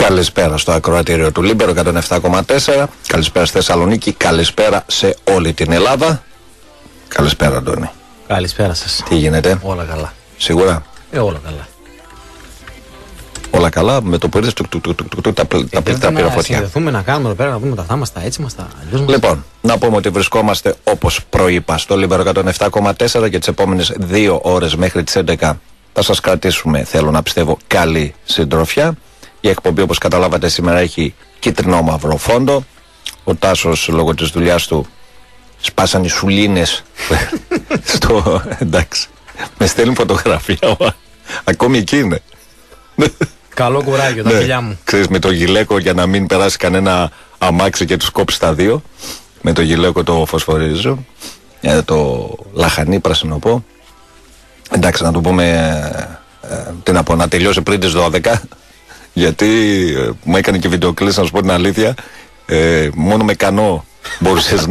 Καλησπέρα στο ακροατήριο του Λίμπερο 107,4. Καλησπέρα στη Θεσσαλονίκη. Καλησπέρα σε όλη την Ελλάδα. Καλησπέρα, Αντώνη. Καλησπέρα σας. Τι γίνεται? Όλα καλά. Σίγουρα? Όλα καλά. Όλα καλά, με το που ήρθες τα πλήκτρα πήρα φωτιά. Να συνδεθούμε, να κάνουμε εδώ πέρα, να πούμε τα θάμαστα, έτσι μας τα αλλιώς. Λοιπόν, να πούμε ότι βρισκόμαστε όπως προείπα στο Λίμπερο 107,4 και τις επόμενες 2 ώρες μέχρι τις 11 θα σας κρατήσουμε, θέλω να πιστεύω, καλή συντροφιά. Η εκπομπή, όπως καταλάβατε, σήμερα έχει κίτρινο-μαύρο φόντο. Ο Τάσος, λόγω της δουλειάς του, σπάσαν οι σουλήνες στο... εντάξει, με στέλνει φωτογραφία, ακόμη εκεί είναι. Καλό κουράγιο, τα φιλιά μου. Ξέρεις, με το γυλαίκο, για να μην περάσει κανένα αμάξι και τους κόψει τα δύο, με το γυλαίκο το φωσφορίζω, το λαχανί πρασινοπό. Εντάξει, να το πούμε, τι να πω, να τελειώσει πριν τις 12, γιατί μου έκανε και βιντεοκλήσεις, να σου πω την αλήθεια, μόνο με κανό μπορούσες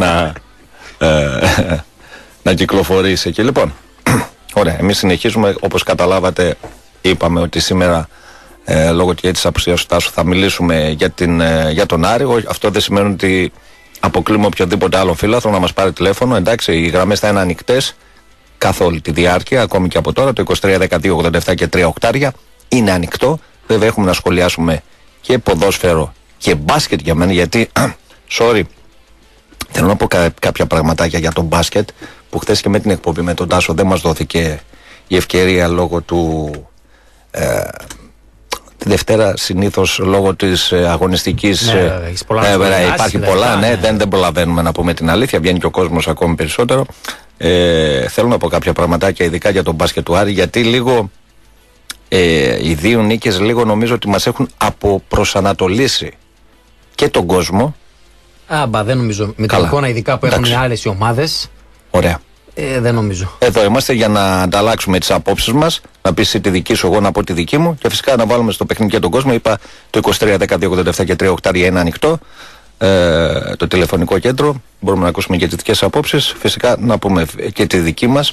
να κυκλοφορείς εκεί. Λοιπόν, ωραία, εμείς συνεχίζουμε, όπως καταλάβατε, είπαμε ότι σήμερα λόγω της απουσίας του Τάσου θα μιλήσουμε για τον Άρη. Αυτό δεν σημαίνει ότι αποκλείουμε οποιοδήποτε άλλο φίλαθρο να μας πάρει τηλέφωνο. Εντάξει, οι γραμμές θα είναι ανοιχτές καθ' όλη τη διάρκεια, ακόμη και από τώρα. Το 23 12 87 και 3 οκτάρια είναι ανοιχτό. Βέβαια έχουμε να σχολιάσουμε και ποδόσφαιρο και μπάσκετ για μένα, γιατί sorry, θέλω να πω κάποια πραγματάκια για τον μπάσκετ που χθες και με την εκπομπή με τον Τάσο δεν μας δόθηκε η ευκαιρία λόγω του τη Δευτέρα συνήθως λόγω της αγωνιστικής υπάρχει πολλά, δεν προλαβαίνουμε να πούμε την αλήθεια, βγαίνει και ο κόσμος ακόμη περισσότερο. Θέλω να πω κάποια πραγματάκια ειδικά για τον μπάσκετ του Άρη, γιατί λίγο οι δύο νίκες λίγο νομίζω ότι μας έχουν αποπροσανατολίσει και τον κόσμο. Δεν νομίζω, με την εικόνα ειδικά που έχουν οι άλλες οι ομάδες. Ωραία. Δεν νομίζω. Εδώ είμαστε για να ανταλλάξουμε τις απόψεις μας. Να πεις τη δική σου, εγώ να πω τη δική μου. Και φυσικά να βάλουμε στο παιχνίδι και τον κόσμο. Είπα το 23 12 87 και 3 οκτάρια είναι ανοιχτό. Το τηλεφωνικό κέντρο. Μπορούμε να ακούσουμε και τις δικές απόψεις. Φυσικά να πούμε και τη δική μας.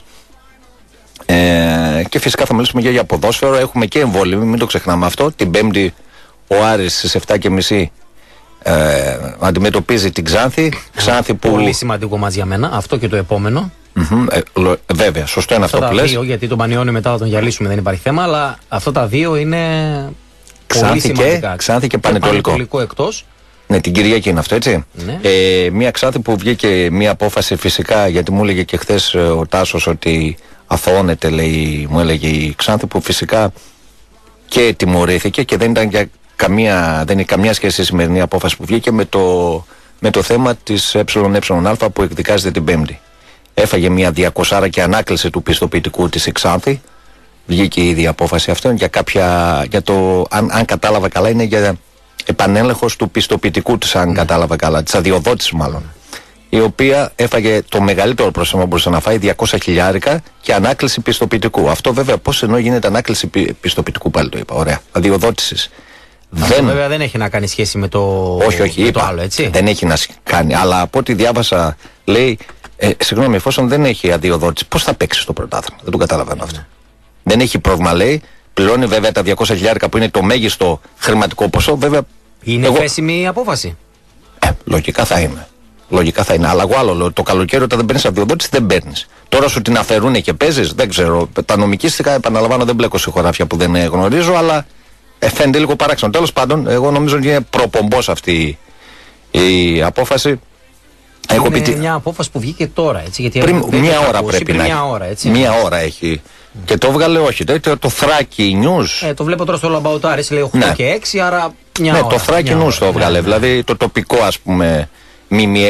Και φυσικά θα μιλήσουμε και για ποδόσφαιρο. Έχουμε και εμβόλυμη, μην το ξεχνάμε αυτό. Την Πέμπτη ο Άρης στις 7:30 αντιμετωπίζει την Ξάνθη. Πολύ σημαντικό μας για μένα. Αυτό και το επόμενο. Βέβαια, σωστό είναι αυτό που λες. Γιατί τον Πανιόνιο μετά θα τον γυαλίσουμε, δεν υπάρχει θέμα, αλλά αυτά τα δύο είναι πολύ σημαντικά. Ξάνθη και Πανετολικό εκτός. Ναι, την Κυριακή είναι αυτό, έτσι. Ναι. Μια Ξάνθη που βγήκε μια απόφαση φυσικά, γιατί μου έλεγε και χθες ο Τάσος ότι αθωώνεται, λέει, μου έλεγε η Ξάνθη, που φυσικά και τιμωρήθηκε και δεν είναι καμία σχέση η σημερινή απόφαση που βγήκε με το θέμα της ΕΕΑ που εκδικάζεται την Πέμπτη. Έφαγε μια 200 και ανάκληση του πιστοποιητικού της Ξάνθη. Βγήκε ήδη η απόφαση αυτή για το, αν κατάλαβα καλά, είναι για επανέλεγχος του πιστοποιητικού της, αν κατάλαβα καλά, της αδειοδότησης μάλλον. Η οποία έφαγε το μεγαλύτερο πρόστιμο που μπορούσε να φάει, 200 χιλιάρικα και ανάκληση πιστοποιητικού. Αυτό βέβαια πώς ενώ γίνεται ανάκληση πιστοποιητικού, πάλι το είπα, ωραία, αδειοδότησης. Βέβαια δεν έχει να κάνει σχέση με το, όχι, το άλλο, έτσι. Δεν έχει να κάνει, αλλά από ό,τι διάβασα λέει, συγγνώμη, εφόσον δεν έχει αδειοδότηση, πώς θα παίξει το πρωτάθλημα? Δεν το καταλαβαίνω αυτό. Δεν έχει πρόβλημα, λέει. Πληρώνει βέβαια τα 200 χιλιάρικα που είναι το μέγιστο χρηματικό ποσό. Βέβαια, είναι εφέσιμη η απόφαση. Λογικά θα είναι. Λογικά θα είναι. Αλλά εγώ άλλο λέω. Το καλοκαίρι όταν δεν παίρνει αδειοδότηση δεν παίρνει. Τώρα σου την αφαιρούν και παίζει, δεν ξέρω. Τα νομικίστικα, επαναλαμβάνω, δεν μπλέκω σε χωράφια που δεν γνωρίζω, αλλά φαίνεται λίγο παράξενο. Τέλος πάντων, εγώ νομίζω ότι είναι προπομπός αυτή η απόφαση. Είναι μια απόφαση που βγήκε τώρα, έτσι. Γιατί πριν μια ώρα πρέπει να έχει. Μια ώρα έχει. Και το έβγαλε, όχι, το Θράκη News. Το βλέπω τώρα στο Λαμπαουτάρης, λέει 8 και 6, άρα μια ώρα. Το Θράκη News το έβγαλε, δηλαδή το τοπικό, ας πούμε, ΜΜΕ,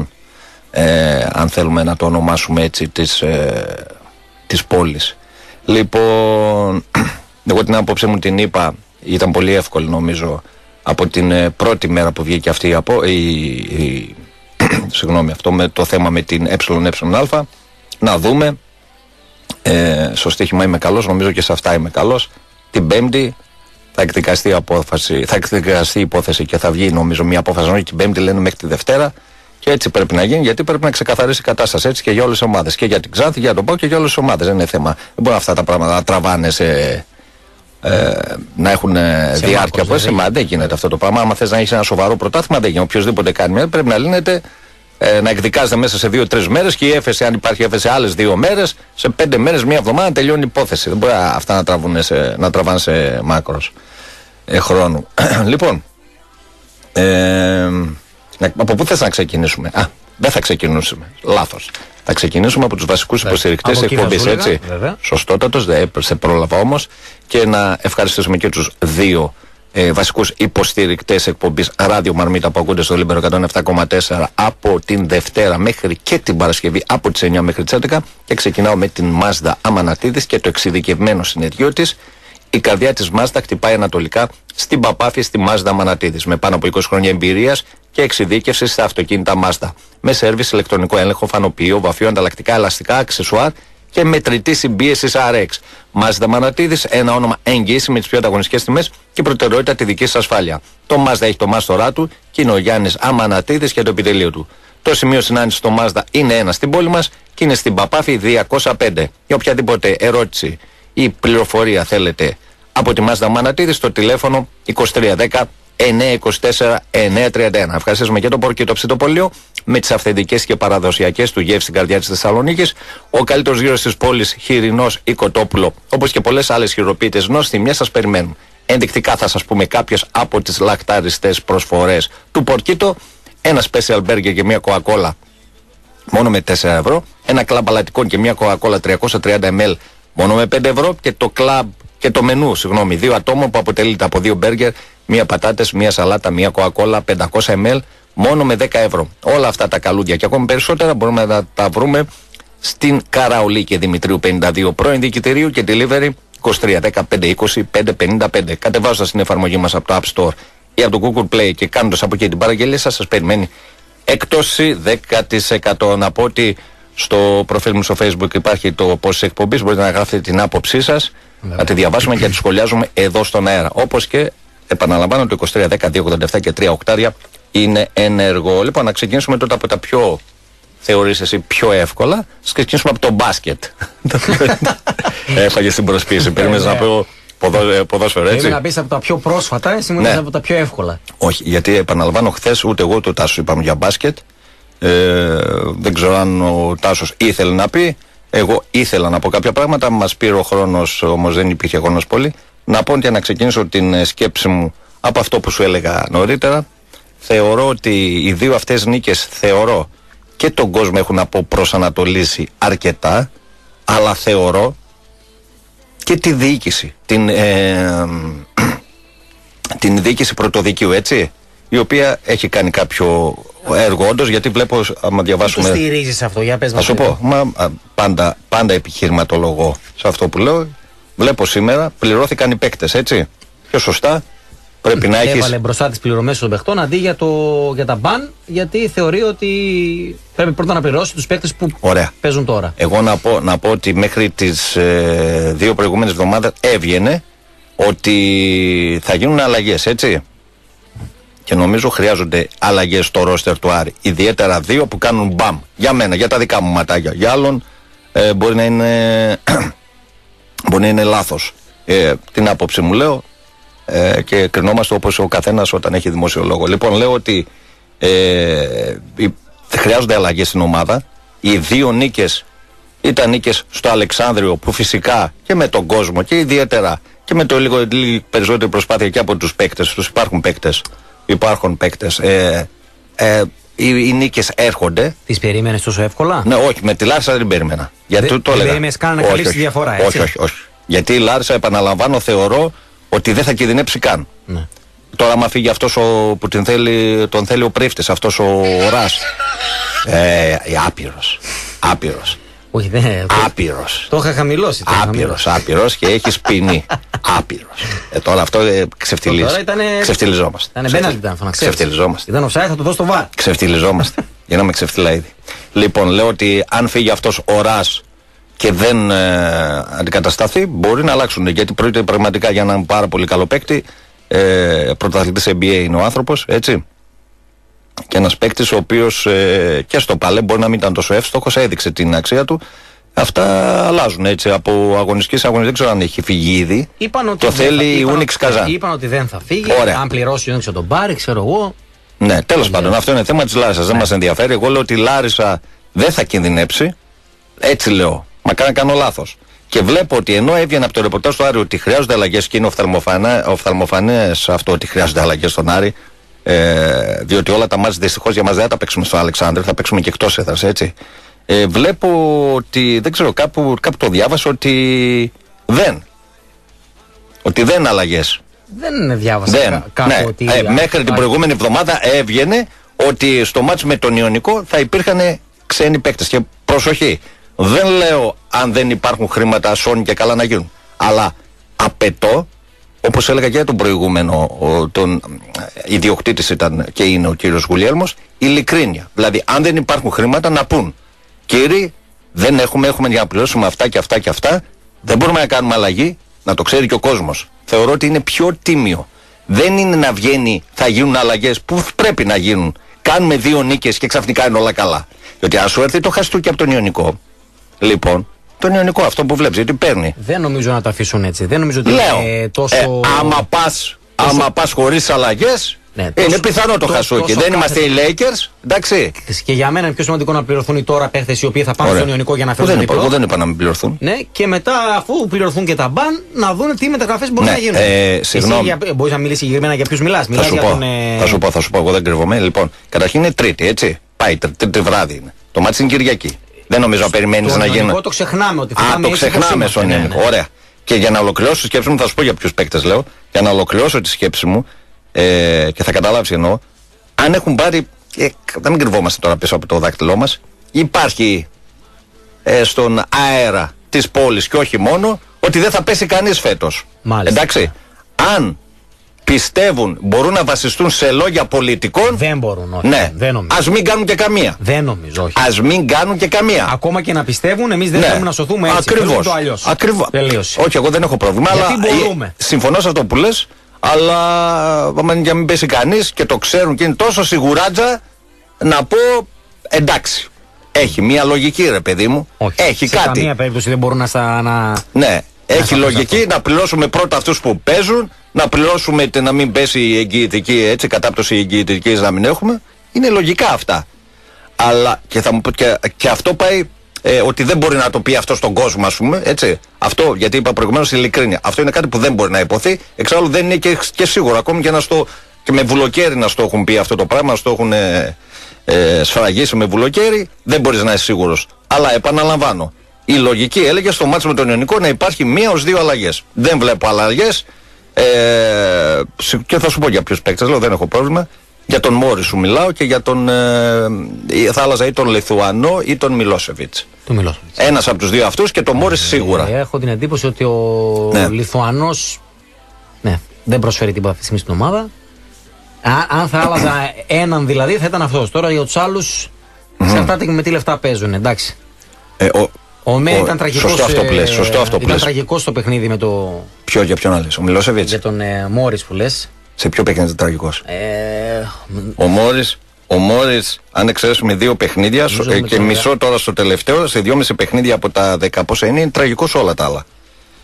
αν θέλουμε να το ονομάσουμε έτσι, της πόλης. Λοιπόν, εγώ την άποψή μου την είπα, ήταν πολύ εύκολη νομίζω από την πρώτη μέρα που βγήκε αυτή συγγνώμη, αυτό με το θέμα με την ΕΕΑ, να δούμε. Στο στοίχημα είμαι καλός, νομίζω και σε αυτά είμαι καλός. Την Πέμπτη θα εκδικαστεί η υπόθεση και θα βγει νομίζω μια απόφαση. Όχι την Πέμπτη, λένε μέχρι τη Δευτέρα. Και έτσι πρέπει να γίνει, γιατί πρέπει να ξεκαθαρίσει η κατάσταση έτσι και για όλες τις ομάδες. Και για την Ξάνθη, για τον ΠΑΟΚ και για όλες τις ομάδες. Δεν είναι θέμα. Δεν μπορεί αυτά τα πράγματα να τραβάνε να έχουν διάρκεια από έσημα. Δεν γίνεται αυτό το πράγμα. Άμα θες να έχεις ένα σοβαρό πρωτάθλημα, δεν γίνεται. Οποιοδήποτε κάνει, πρέπει να λύνεται, να εκδικάζεται μέσα σε 2-3 μέρες και η έφεση, αν υπάρχει έφεση, άλλες 2 μέρες, σε 5 μέρες, μία εβδομάδα να τελειώνει η υπόθεση. Δεν μπορεί αυτά να τραβάνε σε μάκρος χρόνου. Λοιπόν, από πού θες να ξεκινήσουμε? Δεν θα ξεκινήσουμε. Λάθος. Θα ξεκινήσουμε από τους βασικούς υποστηρικτές της εκπομπής, έτσι. Σωστότατος, δεν σε πρόλαβα όμως. Και να ευχαριστήσουμε και τους 2 βασικούς υποστηρικτές εκπομπής Ράδιο Μαρμίτα που ακούγονται στο Λίμπερο 107,4 από την Δευτέρα μέχρι και την Παρασκευή από τις 9 μέχρι τις 11. Και ξεκινάω με την Μάζδα Αμανατίδης και το εξειδικευμένο συνεργείο της. Η καρδιά της Μάζδα χτυπάει ανατολικά στην Παπάφη στη Μάζδα Αμανατίδης με πάνω από 20 χρόνια εμπειρίας και εξειδίκευση στα αυτοκίνητα Μάζδα. Με σέρβις, ηλεκτρονικό έλεγχο, φανοποιείο, βαφείο, ανταλλακτικά, ελαστικά, αξεσουάρ και μετρητή συμπίεση RX. Μάζδα Αμανατίδης, ένα όνομα εγγύηση με τις πιο ανταγωνιστικές τιμές και προτεραιότητα τη δική σας ασφάλεια. Το Μάζδα έχει το μάστορά του και είναι ο Γιάννης Αμανατίδης και το επιτελείο του. Το σημείο συνάντησης στο Μάζδα είναι ένα στην πόλη μας και είναι στην Παπάφη 205. Για οποιαδήποτε ερώτηση ή πληροφορία θέλετε από τη Μάζδα Αμανατίδη στο τηλέφωνο 2310 924 931. Ευχαριστούμε και το Πορ και το Ψητοπολείο με τις αυθεντικές και παραδοσιακές του γεύσεις στην καρδιά της Θεσσαλονίκης. Ο καλύτερος γύρος της πόλης, χοιρινός ή κοτόπουλο, όπως και πολλές άλλες χειροποίητες νόστιμιες σας περιμένουν. Ενδεικτικά θα σας πούμε κάποιες από τις λακταριστές προσφορές του Πορκίτο. Ένα special burger και μια κοακόλα μόνο με 4 ευρώ. Ένα κλαμπ αλατικών και μια κοακόλα 330 ml μόνο με 5 ευρώ. Και το κλαμπ και το μενού, 2 ατόμων που αποτελείται από 2 μπέργκερ, 1 πατάτες, 1 σαλάτα, 1 κοακόλα 500 ml μόνο με 10 ευρώ. Όλα αυτά τα καλούδια και ακόμη περισσότερα μπορούμε να τα βρούμε στην Καραολή και Δημητρίου 52 πρώην διοικητηρίου και delivery 2310 520 555. Κατεβάζοντας την εφαρμογή μας από το App Store ή από το Google Play και κάνοντας από εκεί την παραγγελία σας περιμένει έκπτωση 10%. Να πω ότι στο προφίλ μου στο Facebook υπάρχει το post της εκπομπής, μπορείτε να γράφετε την άποψή σας, να τη διαβάσουμε και να τη σχολιάζουμε εδώ στον αέρα. Όπως και επαναλαμβάνω το 2310 287 και 3 οκτάρια είναι ενεργό. Λοιπόν, να ξεκινήσουμε τότε από τα πιο, θεωρείς εσύ, πιο εύκολα. Ας ξεκινήσουμε από το μπάσκετ. Έφαγε στην προσποίηση. Περίμενες να πω ποδόσφαιρο, έτσι. Πρέπει να πεις από τα πιο πρόσφατα, εσύ μου είπες από τα πιο εύκολα. Όχι, γιατί επαναλαμβάνω, χθες ούτε εγώ ούτε ο Τάσος είπαμε για μπάσκετ. Δεν ξέρω αν ο Τάσος ήθελε να πει. Εγώ ήθελα να πω κάποια πράγματα. Μας πήρε ο χρόνος, όμως δεν υπήρχε χρόνος πολύ. Να πω και να ξεκινήσω την σκέψη μου από αυτό που σου έλεγα νωρίτερα. Θεωρώ ότι οι 2 αυτές νίκες, θεωρώ, και τον κόσμο έχουν προσανατολίσει αρκετά, αλλά θεωρώ και τη διοίκηση, την διοίκηση πρωτοδικείου, έτσι, η οποία έχει κάνει κάποιο έργο όντως, γιατί βλέπω, άμα διαβάσουμε... Το στηρίζεις αυτό, για πες. Θα σου πω, πάντα επιχειρηματολογώ σε αυτό που λέω. Βλέπω σήμερα, πληρώθηκαν οι παίκτες, έτσι, πιο σωστά. Πρέπει να έχεις... Έβαλε μπροστά τις πληρωμές των παιχτών αντί για τα μπαν, γιατί θεωρεί ότι πρέπει πρώτα να πληρώσει τους παίκτες που παίζουν τώρα. Εγώ να πω ότι μέχρι τις 2 προηγούμενες εβδομάδες έβγαινε ότι θα γίνουν αλλαγές, έτσι. Και νομίζω χρειάζονται αλλαγές στο ρόστερ του Άρη. Ιδιαίτερα 2 που κάνουν μπαμ. Για μένα, για τα δικά μου ματάκια. Για άλλον μπορεί να είναι λάθος. Την άποψη μου λέω. Και κρινόμαστε όπως ο καθένας όταν έχει δημόσιο λόγο. Λοιπόν, λέω ότι χρειάζονται αλλαγές στην ομάδα. Οι 2 νίκες ήταν νίκες στο Αλεξάνδριο, που φυσικά και με τον κόσμο και ιδιαίτερα και με το λίγο περισσότερη προσπάθεια και από τους παίκτες. Τους υπάρχουν παίκτες. Οι νίκες έρχονται. Τις περίμενες τόσο εύκολα? Ναι, όχι, με τη Λάρισα δεν περίμενα. Γιατί το έλεγα. Περίμενες καν να καλύψει τη διαφορά, έτσι? Όχι. Γιατί η Λάρισα, επαναλαμβάνω, θεωρώ ότι δεν θα κινδυνεύσει καν. Ναι. Τώρα, άμα φύγει αυτός που τον θέλει ο πρίφτης, αυτός ο Ρας. Άπειρος. Όχι, δεν. Άπειρος. Το είχα χαμηλώσει. Άπειρος και έχεις ποινή. Άπειρος. Τώρα αυτό ξεφτυλιζόμαστε. Ήταν μπέναλτι, ξεφτυλιζόμαστε. Ήταν offside, θα το δώσω στο βαρ. Ξεφτυλιζόμαστε. Για να με ξεφτυλάει. Λοιπόν, λέω ότι αν φύγει αυτός ο Ρας και δεν αντικατασταθεί, μπορεί να αλλάξουν. Γιατί πρόκειται πραγματικά για έναν πάρα πολύ καλό παίκτη. Πρωταθλητής NBA είναι ο άνθρωπος, έτσι. Και ένας παίκτης ο οποίος και στο παλέ μπορεί να μην ήταν τόσο εύστοχος, έδειξε την αξία του. Αυτά αλλάζουν έτσι από αγωνιστική σε αγωνιστική. Δεν ξέρω αν έχει φύγει ήδη. Το θέλει η Ούνιξ Καζάν. Είπαν ότι δεν θα φύγει. Ωραία. Αν πληρώσει ο Ούνιξ θα τον πάρει, ξέρω εγώ. Ναι, τέλος πάντων, αυτό είναι θέμα της Λάρισσας. Δεν μας ενδιαφέρει. Εγώ λέω ότι η Λάρισσα δεν θα κινδυνεύσει. Έτσι λέω. Μακάρι να κάνω λάθος. Και βλέπω ότι ενώ έβγαινε από το ρεπορτάζ του Άρη ότι χρειάζονται αλλαγές και είναι οφθαλμοφανές αυτό ότι χρειάζονται αλλαγές στον Άρη. Διότι όλα τα μάτς δυστυχώς για μας δεν θα τα παίξουμε στο Αλεξάνδρ, θα παίξουμε και εκτός έδρας, έτσι. Βλέπω ότι δεν ξέρω, κάπου το διάβασα ότι δεν αλλαγές. Δεν διάβασα κάπου ναι. ότι. Μέχρι την προηγούμενη εβδομάδα έβγαινε ότι στο μάτς με τον Ιωνικό θα υπήρχαν ξένοι παίκτες. Και προσοχή, δεν λέω αν δεν υπάρχουν χρήματα σώνει και καλά να γίνουν. Αλλά απαιτώ, όπως έλεγα και για τον προηγούμενο, τον ιδιοκτήτης ήταν και είναι ο κύριος Γουλιέλμος, ειλικρίνεια. Δηλαδή, αν δεν υπάρχουν χρήματα να πούν, κύριοι, δεν έχουμε για να πληρώσουμε αυτά και αυτά και αυτά, δεν μπορούμε να κάνουμε αλλαγή, να το ξέρει και ο κόσμος. Θεωρώ ότι είναι πιο τίμιο. Δεν είναι να βγαίνει, θα γίνουν αλλαγές που πρέπει να γίνουν. Κάνουμε 2 νίκες και ξαφνικά είναι όλα καλά. Διότι αν σου έρθει το χαστούκι από τον Ιωνικό, λοιπόν, τον Ιωνικό αυτό που βλέπεις, γιατί παίρνει. Δεν νομίζω να το αφήσουν έτσι. Δεν νομίζω ότι είναι τόσο. Άμα πας χωρίς αλλαγές, ναι, είναι πιθανό το χασούκι. Δεν είμαστε οι Lakers, εντάξει. Και για μένα είναι πιο σημαντικό να πληρωθούν οι τώρα παίχτες οι οποίοι θα πάνε στον Ιωνικό για να φέρουν διπλό. Εγώ δεν είπα να μην πληρωθούν. Ναι, και μετά αφού πληρωθούν και τα μπαν, να δουν τι μεταγραφές μπορεί να γίνουν. Συγγνώμη. Μπορείς να μιλήσεις συγκεκριμένα για ποιους μιλάς. Θα σου πω, εγώ δεν κρυβόμαι. Λοιπόν, καταρχήν είναι Τρίτη, έτσι. Πάει, Τρίτη βράδυ είναι. Το μάτι είναι Κυριακή. Δεν νομίζω να περιμένεις να γίνει. Το ξεχνάμε ότι το ξεχνάμε στον Ιωνικό. Ωραία. Και για να ολοκληρώσω τη σκέψη μου, θα σου πω για ποιους παίκτες λέω. Για να ολοκληρώσω τη σκέψη μου και θα καταλάβεις εννοώ. Αν έχουν πάρει. Να μην κρυβόμαστε τώρα πίσω από το δάκτυλό μας. Υπάρχει στον αέρα της πόλης και όχι μόνο ότι δεν θα πέσει κανείς φέτος. Μάλιστα. Εντάξει. Αν πιστεύουν, μπορούν να βασιστούν σε λόγια πολιτικών. Δεν μπορούν, όχι. Ναι. Ας μην κάνουν και καμία. Δεν νομίζω, όχι. Ας μην κάνουν και καμία. Ακόμα και να πιστεύουν, εμείς δεν θέλουμε να σωθούμε έτσι. Ακριβώς. Όχι, εγώ δεν έχω πρόβλημα. Γιατί αλλά μπορούμε. Συμφωνώ σε αυτό που λες, αλλά για μην πέσει κανείς και το ξέρουν και είναι τόσο σιγουράτζα να πω εντάξει. Έχει μια λογική, ρε παιδί μου. Όχι. Έχει σε κάτι. Σε καμία περίπτωση δεν μπορούν να. Ναι. Έχει λογική αυτό. Να πληρώσουμε πρώτα αυτούς που παίζουν, να πληρώσουμε να μην πέσει η εγγυητική, έτσι, κατάπτωση εγγυητικής να μην έχουμε. Είναι λογικά αυτά. Αλλά και θα μου πω και αυτό πάει ότι δεν μπορεί να το πει αυτό στον κόσμο, ας πούμε, έτσι. Αυτό, γιατί είπα προηγουμένως ειλικρίνεια. Αυτό είναι κάτι που δεν μπορεί να υποθεί. Εξάλλου δεν είναι και σίγουρο. Ακόμη και με βουλοκαίρι να στο έχουν πει αυτό το πράγμα, να στο έχουν σφραγίσει με βουλοκαίρι, δεν μπορείς να είσαι σίγουρος. Αλλά επαναλαμβάνω. Η λογική έλεγε στο μάτσο με τον Ιωνικό να υπάρχει 1 ως 2 αλλαγές. Δεν βλέπω αλλαγές. Και θα σου πω για ποιους παίκτες, λέω, δεν έχω πρόβλημα. Για τον Μόρι σου μιλάω και για τον. Θα άλλαζα ή τον Λιθουανό ή τον Μιλόσεβιτς. Ένας από τους δύο αυτούς και τον Μόρι σίγουρα. Έχω την εντύπωση ότι ο Λιθουανός δεν προσφέρει τίποτα αυτή τη στιγμή στην ομάδα. Αν θα άλλαζα έναν δηλαδή θα ήταν αυτός. Τώρα για τους άλλους εξαρτάται και με τι λεφτά παίζουν, εντάξει. Ο Μέ ήταν τραγικός. Σωστό αυτό που λες. Ήταν τραγικός στο παιχνίδι με το. Για ποιον άλλος, ο Μιλόσεβιτς. Για τον Μόρις που λες. Σε ποιο παιχνίδι ήταν τραγικός. Ο Μόρις, αν εξαιρέσουμε 2 παιχνίδια και μισό τώρα στο τελευταίο, σε 2,5 παιχνίδια από τα 10 πόσα είναι τραγικός όλα τα άλλα.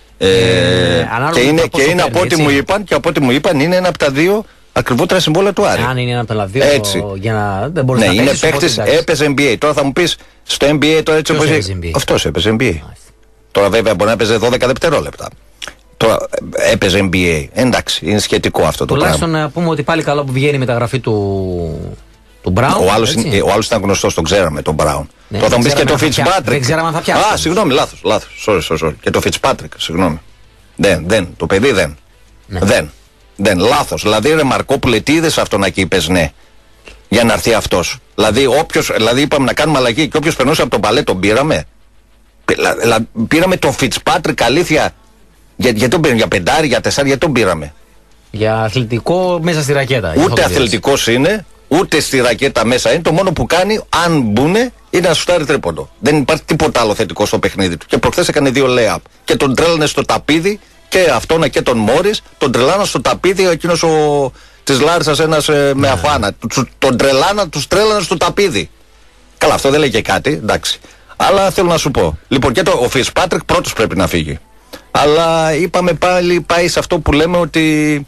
Και είναι από ό,τι μου είπαν, είναι ένα από τα 2 ακριβότερα συμβόλαια του Άρη. Αν είναι ένα από τα 2, για να δεν μπορεί να παίξει. Είναι παίκτης, έπαιζε NBA. Τώρα θα μου πεις στο NBA τώρα έτσι όπως. Αυτός έπαιζε NBA. Τώρα βέβαια μπορεί να έπαιζε 12 δευτερόλεπτα. Τώρα έπαιζε NBA. Εντάξει, είναι σχετικό αυτό το πράγμα. Τουλάχιστον να πούμε ότι πάλι καλό που βγαίνει η μεταγραφή του Μπράουν. Ο άλλος ήταν γνωστός, τον ξέραμε, τον Μπράουν. Τώρα θα μου πεις και το Fitzpatrick. Δεν ξέραμε αν θα πιάσει. Συγγνώμη, λάθος. Sorry. Και το Fitzpatrick, συγγνώμη. Το παιδί δεν. Λάθος. Δηλαδή, ρε Μαρκόπουλε, τι είδες αυτόν εκεί, είπες ναι. Για να έρθει αυτός. Δηλαδή, είπαμε να κάνουμε αλλαγή και όποιος περνούσε από τον παλέ τον πήραμε. Πήραμε τον Fitzpatrick, αλήθεια. Γιατί τον πήραμε, για 5, για 4, γιατί τον πήραμε. Για αθλητικό μέσα στη ρακέτα. Ούτε αθλητικός είναι, ούτε στη ρακέτα μέσα είναι. Το μόνο που κάνει, αν μπουνε, είναι να σουτάρει τρίποντο. Δεν υπάρχει τίποτα άλλο θετικό στο παιχνίδι του. Και προχθές έκανε 2 layup. Και τον τρέλανε στο ταπίδι. Και αυτόν και τον Μόρις τον τρελάνα στο ταπίδι, εκείνος της Λάρισσας ένας με αφάνα. Τους τρέλανα στο ταπίδι. Καλά, αυτό δεν λέει και κάτι, εντάξει. Αλλά θέλω να σου πω. Λοιπόν, και ο Fitzpatrick πρώτος πρέπει να φύγει. Αλλά είπαμε πάλι, πάει σε αυτό που λέμε ότι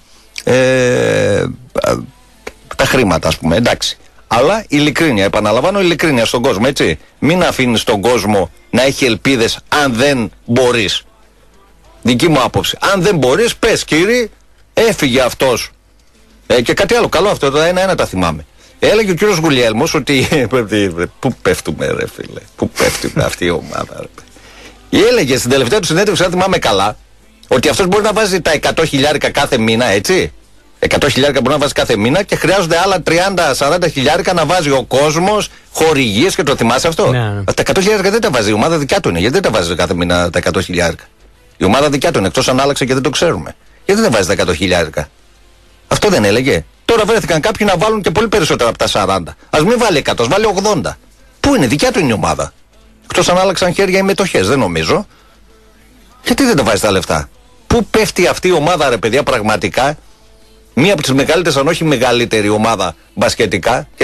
τα χρήματα, ας πούμε, εντάξει. Αλλά ειλικρίνεια, επαναλαμβάνω, ειλικρίνεια στον κόσμο, έτσι. Μην αφήνεις τον κόσμο να έχει ελπίδες αν δεν μπορείς. Δική μου άποψη. Αν δεν μπορείς, πες κύριε, έφυγε αυτός. Και κάτι άλλο, καλό αυτό, το ένα τα θυμάμαι. Έλεγε ο κύριος Γουλιέλμος ότι. Πού πέφτουμε, ρε φίλε, πού πέφτουμε αυτή η ομάδα, ρε. Έλεγε στην τελευταία του συνέντευξη, αν θυμάμαι καλά, ότι αυτός μπορεί να βάζει τα 100.000 κάθε μήνα, έτσι. 100.000 μπορεί να βάζει κάθε μήνα και χρειάζονται άλλα 30-40.000 να βάζει ο κόσμος, χορηγίες, και το θυμάσαι αυτό. Ναι. Τα 100.000 δεν τα βάζει, η ομάδα δικιά του είναι. Γιατί δεν τα βάζει κάθε μήνα τα 100.000. Η ομάδα δικιά του είναι, εκτός αν άλλαξε και δεν το ξέρουμε. Γιατί δεν βάζει τα 100.000. Αυτό δεν έλεγε. Τώρα βρέθηκαν κάποιοι να βάλουν και πολύ περισσότερα από τα 40. Ας μην βάλει 100, ας βάλει 80. Πού είναι, δικιά του είναι η ομάδα. Εκτός αν άλλαξαν χέρια οι μετοχές, δεν νομίζω. Γιατί δεν τα βάζει τα λεφτά. Πού πέφτει αυτή η ομάδα, ρε παιδιά, πραγματικά. Μία από τις μεγαλύτερες, αν όχι μεγαλύτερη ομάδα μπασκετικά, και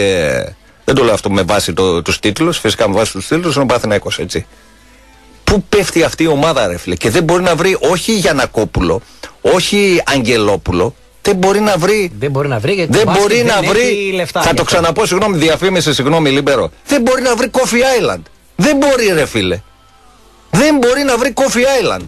δεν το λέω αυτό με βάση τους τίτλους, φυσικά με βάση τους τίτλους είναι ο Παναθηναϊκός, έτσι. Πού πέφτει αυτή η ομάδα, ρε φίλε, και δεν μπορεί να βρει όχι Γιαννακόπουλο, όχι Αγγελόπουλο, δεν μπορεί να βρει. Δεν μπορεί να βρει, γιατί δεν μπορεί να βρει. Λεφτά, θα το ξαναπώ, συγγνώμη, διαφήμιση, συγγνώμη, Λίμπερο. Δεν μπορεί να βρει Coffee Island. Δεν μπορεί, ρε φίλε. Δεν μπορεί να βρει Coffee Island.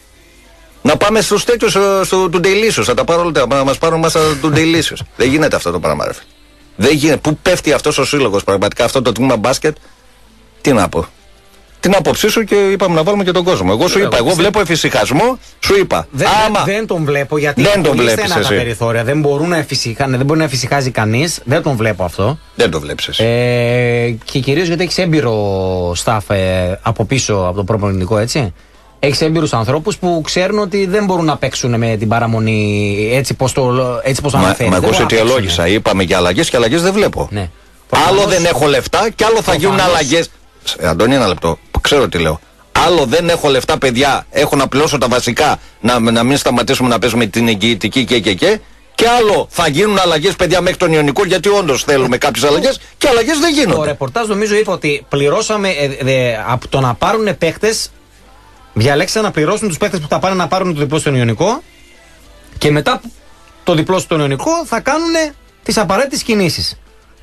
Να πάμε στους τέτοιους του Delicious. Θα τα πάρω όλα, να μας πάρουν μέσα του Delicious. Δεν γίνεται αυτό το πράγμα, ρε φίλε. Δεν γίνεται. Πού πέφτει αυτός ο σύλλογος, πραγματικά αυτό το τμήμα μπάσκετ. Τι να πω. Την άποψή σου, και είπαμε να βάλουμε και τον κόσμο. Εγώ σου είπα, εγώ βλέπω εφησυχασμό, σου είπα. Δεν τον βλέπω, γιατί δεν τον βλέπεις τα περιθώρια. Δεν μπορεί να εφησυχάζει κανείς. Δεν τον βλέπω αυτό. Δεν τον βλέπεις εσύ. Και κυρίως γιατί έχεις έμπειρο staff από πίσω από το προπονητικό, έτσι. Έχεις έμπειρους ανθρώπους που ξέρουν ότι δεν μπορούν να παίξουν με την παραμονή έτσι πως αναφέρει. Μα εγώ σε αιτιολόγησα. Είπαμε για αλλαγές, και αλλαγές δεν βλέπω. Ναι. Άλλο δεν έχω λεφτά και άλλο θα γίνουν αλλαγές. Αντώνη, ένα λεπτό. Ξέρω τι λέω. Άλλο δεν έχω λεφτά, παιδιά. Έχω να πληρώσω τα βασικά. Να μην σταματήσουμε να παίζουμε την εγγυητική και άλλο θα γίνουν αλλαγές, παιδιά, μέχρι τον Ιωνικό. Γιατί όντως θέλουμε κάποιες αλλαγές, και αλλαγές δεν γίνονται. Το ρεπορτάζ νομίζω είπε ότι πληρώσαμε από το να πάρουν παίχτες. Διαλέξαν να πληρώσουν τους παίχτες που θα πάνε να πάρουν το διπλό στον Ιωνικό, και μετά το διπλό στον Ιωνικό θα κάνουν τις απαραίτητες κινήσεις.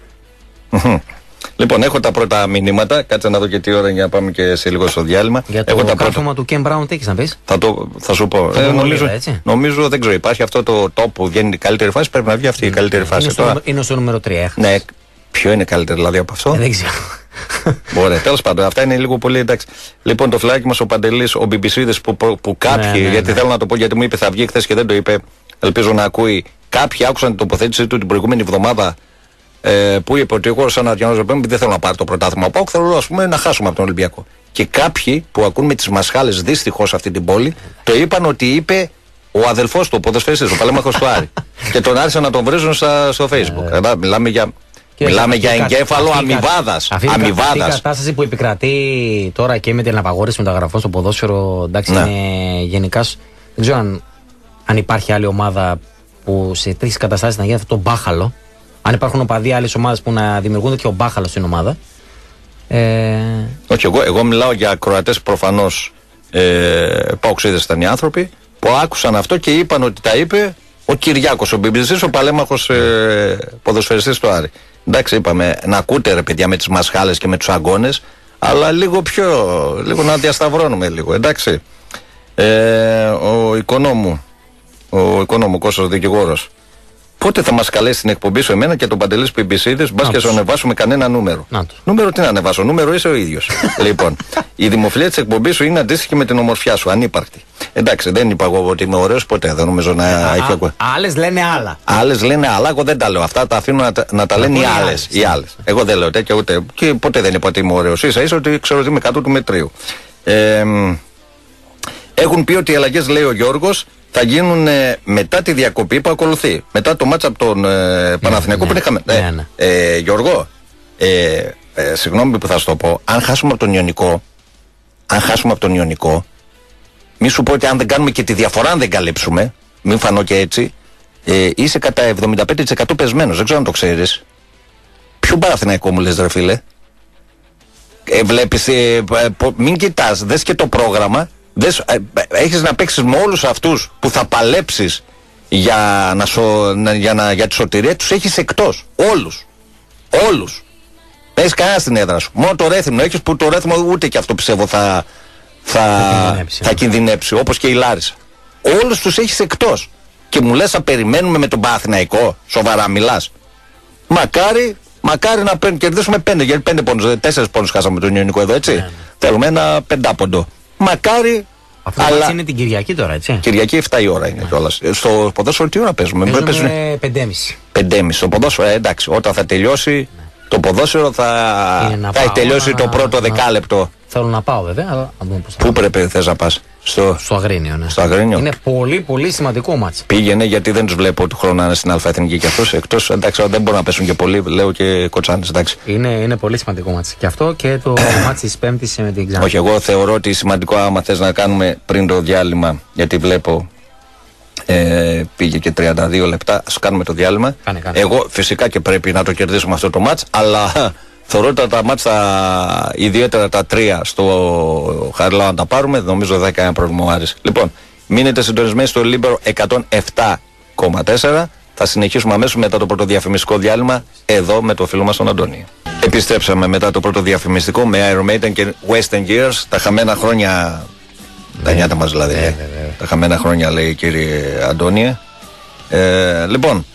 Λοιπόν, έχω τα πρώτα μηνύματα. Κάτσε να δω και τι ώρα για να πάμε και σε λίγο στο διάλειμμα. Για το κάρφωμα του Ken Brown, τι έχεις να πεις? Θα σου πω. Νομίζω δεν ξέρω. Υπάρχει αυτό το top που βγαίνει η καλύτερη φάση. Πρέπει να βγει αυτή η καλύτερη φάση. Είναι στο νούμερο 3. Ναι, ποιο είναι καλύτερο δηλαδή από αυτό? Δεν ξέρω. Ωραία, τέλος πάντων, αυτά είναι λίγο πολύ εντάξει. Λοιπόν, το φιλάκι μας ο Παντελής, ο Μπιμπισίδης που κάποιοι, γιατί θέλω να το πω, γιατί μου είπε θα βγει χθες και δεν το είπε, ελπίζω να ακούει. Κάποιοι άκουσαν την τοποθέτησή του την προηγούμενη εβδομάδα, που είπε ότι εγώ σαν Αριανός Ζεμπέμπη δεν θέλω να πάρω το πρωτάθλημα ΠΑΟΚ, θέλω, ας πούμε, να χάσουμε από τον Ολυμπιακό. Και κάποιοι που ακούν με τις μασχάλες δυστυχώς αυτή την πόλη, το είπαν ότι είπε ο αδελφός του, ο ποδοσφαιριστής, ο παλέμαχος του Άρη. Και τον άρχισαν να τον βρίζουν στο Facebook. Μιλάμε για εγκέφαλο αμοιβάδας. Αυτή η κατάσταση που επικρατεί τώρα και με την απαγόρευση μεταγραφών στο ποδόσφαιρο, εντάξει, ναι, είναι γενικά. Δεν ξέρω αν υπάρχει άλλη ομάδα που σε τέτοιες καταστάσεις να γίνει αυτό το μπάχαλο. Αν υπάρχουν οπαδοί άλλες ομάδες που να δημιουργούν τέτοιο μπάχαλο στην ομάδα. Όχι, εγώ μιλάω για ακροατές προφανώς. Παοξίδες ήταν οι άνθρωποι που άκουσαν αυτό και είπαν ότι τα είπε ο Κυριάκος, ο Μπιμπιζής, ο παλέμαχος ποδοσφαιριστής του Άρη. Εντάξει, είπαμε να ακούτε, ρε παιδιά, με τις μασχάλες και με τους αγκώνες, αλλά λίγο να διασταυρώνουμε λίγο, εντάξει. Ο οικονόμου Κώστας δικηγόρος, πότε θα μας καλέσει στην εκπομπή σου εμένα και τον Παντελής Πιμπισίδης, μπας και σου ανεβάσουμε κανένα νούμερο? Νούμερο τι να ανεβάσω, νούμερο είσαι ο ίδιος. Λοιπόν, η δημοφιλία της εκπομπής σου είναι αντίστοιχη με την ομορφιά σου, ανύπαρκτη. Εντάξει, δεν είπα εγώ ότι είμαι ωραίος ποτέ, δεν νομίζω να έχει ακούσει. Άλλες λένε άλλα. Άλλες λένε άλλα, εγώ δεν τα λέω. Αυτά τα αφήνω να τα λένε οι άλλες. Εγώ δεν λέω τέτοια ούτε. Και ποτέ δεν είπα ότι είμαι ωραίος. Ίσα ότι ξέρω ότι είμαι κάτω του μετρίου. Έχουν πει ότι οι αλλαγές, λέει ο Γιώργος, θα γίνουν μετά τη διακοπή που ακολουθεί. Μετά το μάτσα από τον Παναθηναϊκό που είναι χαμένο. Γιώργο, συγγνώμη που θα σου το πω, αν χάσουμε από τον Ιωνικό, μη σου πω ότι αν δεν κάνουμε και τη διαφορά, αν δεν καλύψουμε, μην φανώ και έτσι, είσαι κατά 75% πεσμένος. Δεν ξέρω αν το ξέρεις. Ποιο Παναθηναϊκό μου λες, ρε φίλε? Βλέπεις, μην κοιτάς, δες και το πρόγραμμα. Έχεις να παίξεις με όλους αυτούς που θα παλέψεις για τη σωτηρία, τους έχεις εκτός. Όλους. Δεν έχεις κανένα στην έδρα σου. Μόνο το Ρέθυμνο έχεις, που το Ρέθυμνο ούτε και αυτό πιστεύω θα κινδυνέψει, όπως και η Λάρισα. Όλους τους έχεις εκτός. Και μου λες, θα περιμένουμε με τον Παναθηναϊκό? Σοβαρά μιλάς? Μακάρι να κερδίσουμε 5, γιατί 5 πόντους, 4 πόντους χάσαμε τον Ιωνικό εδώ, έτσι. Ναι. Θέλουμε ένα 5 Μακάρι. Αυτό αλλά... είναι την Κυριακή τώρα, έτσι. Κυριακή 7 η ώρα είναι κιόλας. Στο ποδόσφαιρο τι ώρα παίζουμε? Παίζουμε 5.30. 5.30. Στο ποδόσφαιρο, εντάξει, όταν θα τελειώσει το ποδόσφαιρο θα έχει τελειώσει το πρώτο δεκάλεπτο. Θέλω να πάω βέβαια, αλλά να δούμε πώς θα. Πού πρέπει θες να πας? Στο Αγρίνιο, ναι. Στο Αγρίνιο. Είναι πολύ πολύ σημαντικό μάτς. Πήγαινε, γιατί δεν τους βλέπω του χρόνου να είναι στην Αλφα-Εθνική και αυτός. Εκτός, εντάξει, δεν μπορούν να πέσουν και πολύ, λέω και κοτσάνες, εντάξει. Είναι πολύ σημαντικό μάτς. Και αυτό και το μάτς της Πέμπτης με την Ξάνθη. Όχι, εγώ θεωρώ ότι σημαντικό, άμα θες να κάνουμε πριν το διάλειμμα, γιατί βλέπω πήγε και 32 λεπτά, ας κάνουμε το διάλειμμα. Κάνε. Εγώ φυσικά και πρέπει να το κερδίσουμε αυτό το μάτς, αλλά θεωρώ ότι τα μάτς, ιδιαίτερα τα 3 στο Χαριλάου, να τα πάρουμε, νομίζω δεν θα έχει κανένα πρόβλημα ο Άρης. Λοιπόν, μείνετε συντονισμένοι στο Λίμπερο 107,4. Θα συνεχίσουμε αμέσως μετά το πρώτο διαφημιστικό διάλειμμα εδώ με το φίλο μας τον Αντώνη. Επιστρέψαμε μετά το πρώτο διαφημιστικό με Iron Maiden και Western Years, τα χαμένα χρόνια. Τα νιάτα μας δηλαδή. Τα χαμένα χρόνια, λέει, κύριε Αντώνιε. Λοιπόν,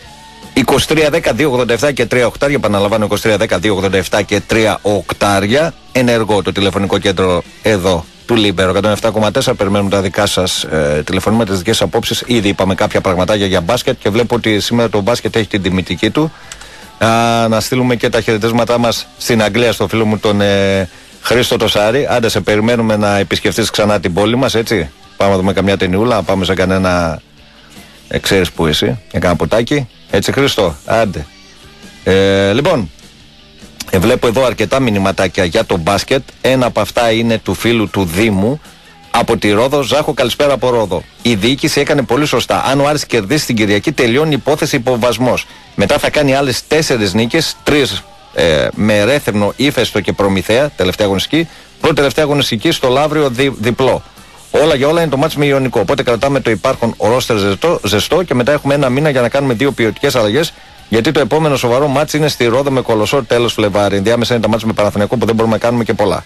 23-10-287 και 3 οκτάρια. Επαναλαμβάνω, 23-10-287 και 3 οκτάρια. Ενεργό το τηλεφωνικό κέντρο εδώ του Λίμπερο 107,4. Περιμένουμε τα δικά σας τηλεφωνήματα, τις δικές σας απόψεις. Ήδη είπαμε κάποια πραγματάκια για μπάσκετ και βλέπω ότι σήμερα το μπάσκετ έχει την τιμητική του. Να στείλουμε και τα χαιρετίσματά μας στην Αγγλία, στο φίλο μου τον Χρήστο το Σάρι. Άντε, σε περιμένουμε να επισκεφτείς ξανά την πόλη μας, έτσι. Πάμε να δούμε καμιά ταινιούλα, να πάμε σε κανένα. Ξέρεις που είσαι, για κανένα ποτάκι. Έτσι, Χρήστο, άντε. Λοιπόν, βλέπω εδώ αρκετά μηνυματάκια για το μπάσκετ. Ένα από αυτά είναι του φίλου του Δήμου από τη Ρόδο. Ζάχο, καλησπέρα από Ρόδο. Η διοίκηση έκανε πολύ σωστά. Αν ο Άρης κερδίσει την Κυριακή, τελειώνει η υπόθεση υποβασμός. Μετά θα κάνει άλλες 4 νίκες, 3 με Ρέθυμνο, Ύφεστο και Προμηθέα, τελευταία αγωνιστική. Πρώτη τελευταία αγωνιστική στο Λαύριο διπλό. Όλα για όλα είναι το μάτς με Ιωνικό. Οπότε κρατάμε το υπάρχον ρόστερ ζεστό και μετά έχουμε ένα μήνα για να κάνουμε 2 ποιοτικές αλλαγές. Γιατί το επόμενο σοβαρό μάτς είναι στη Ρόδο με Κολοσσό τέλος Φλεβάρι. Ενδιάμεσα είναι τα μάτς με Παναθηναϊκό που δεν μπορούμε να κάνουμε και πολλά.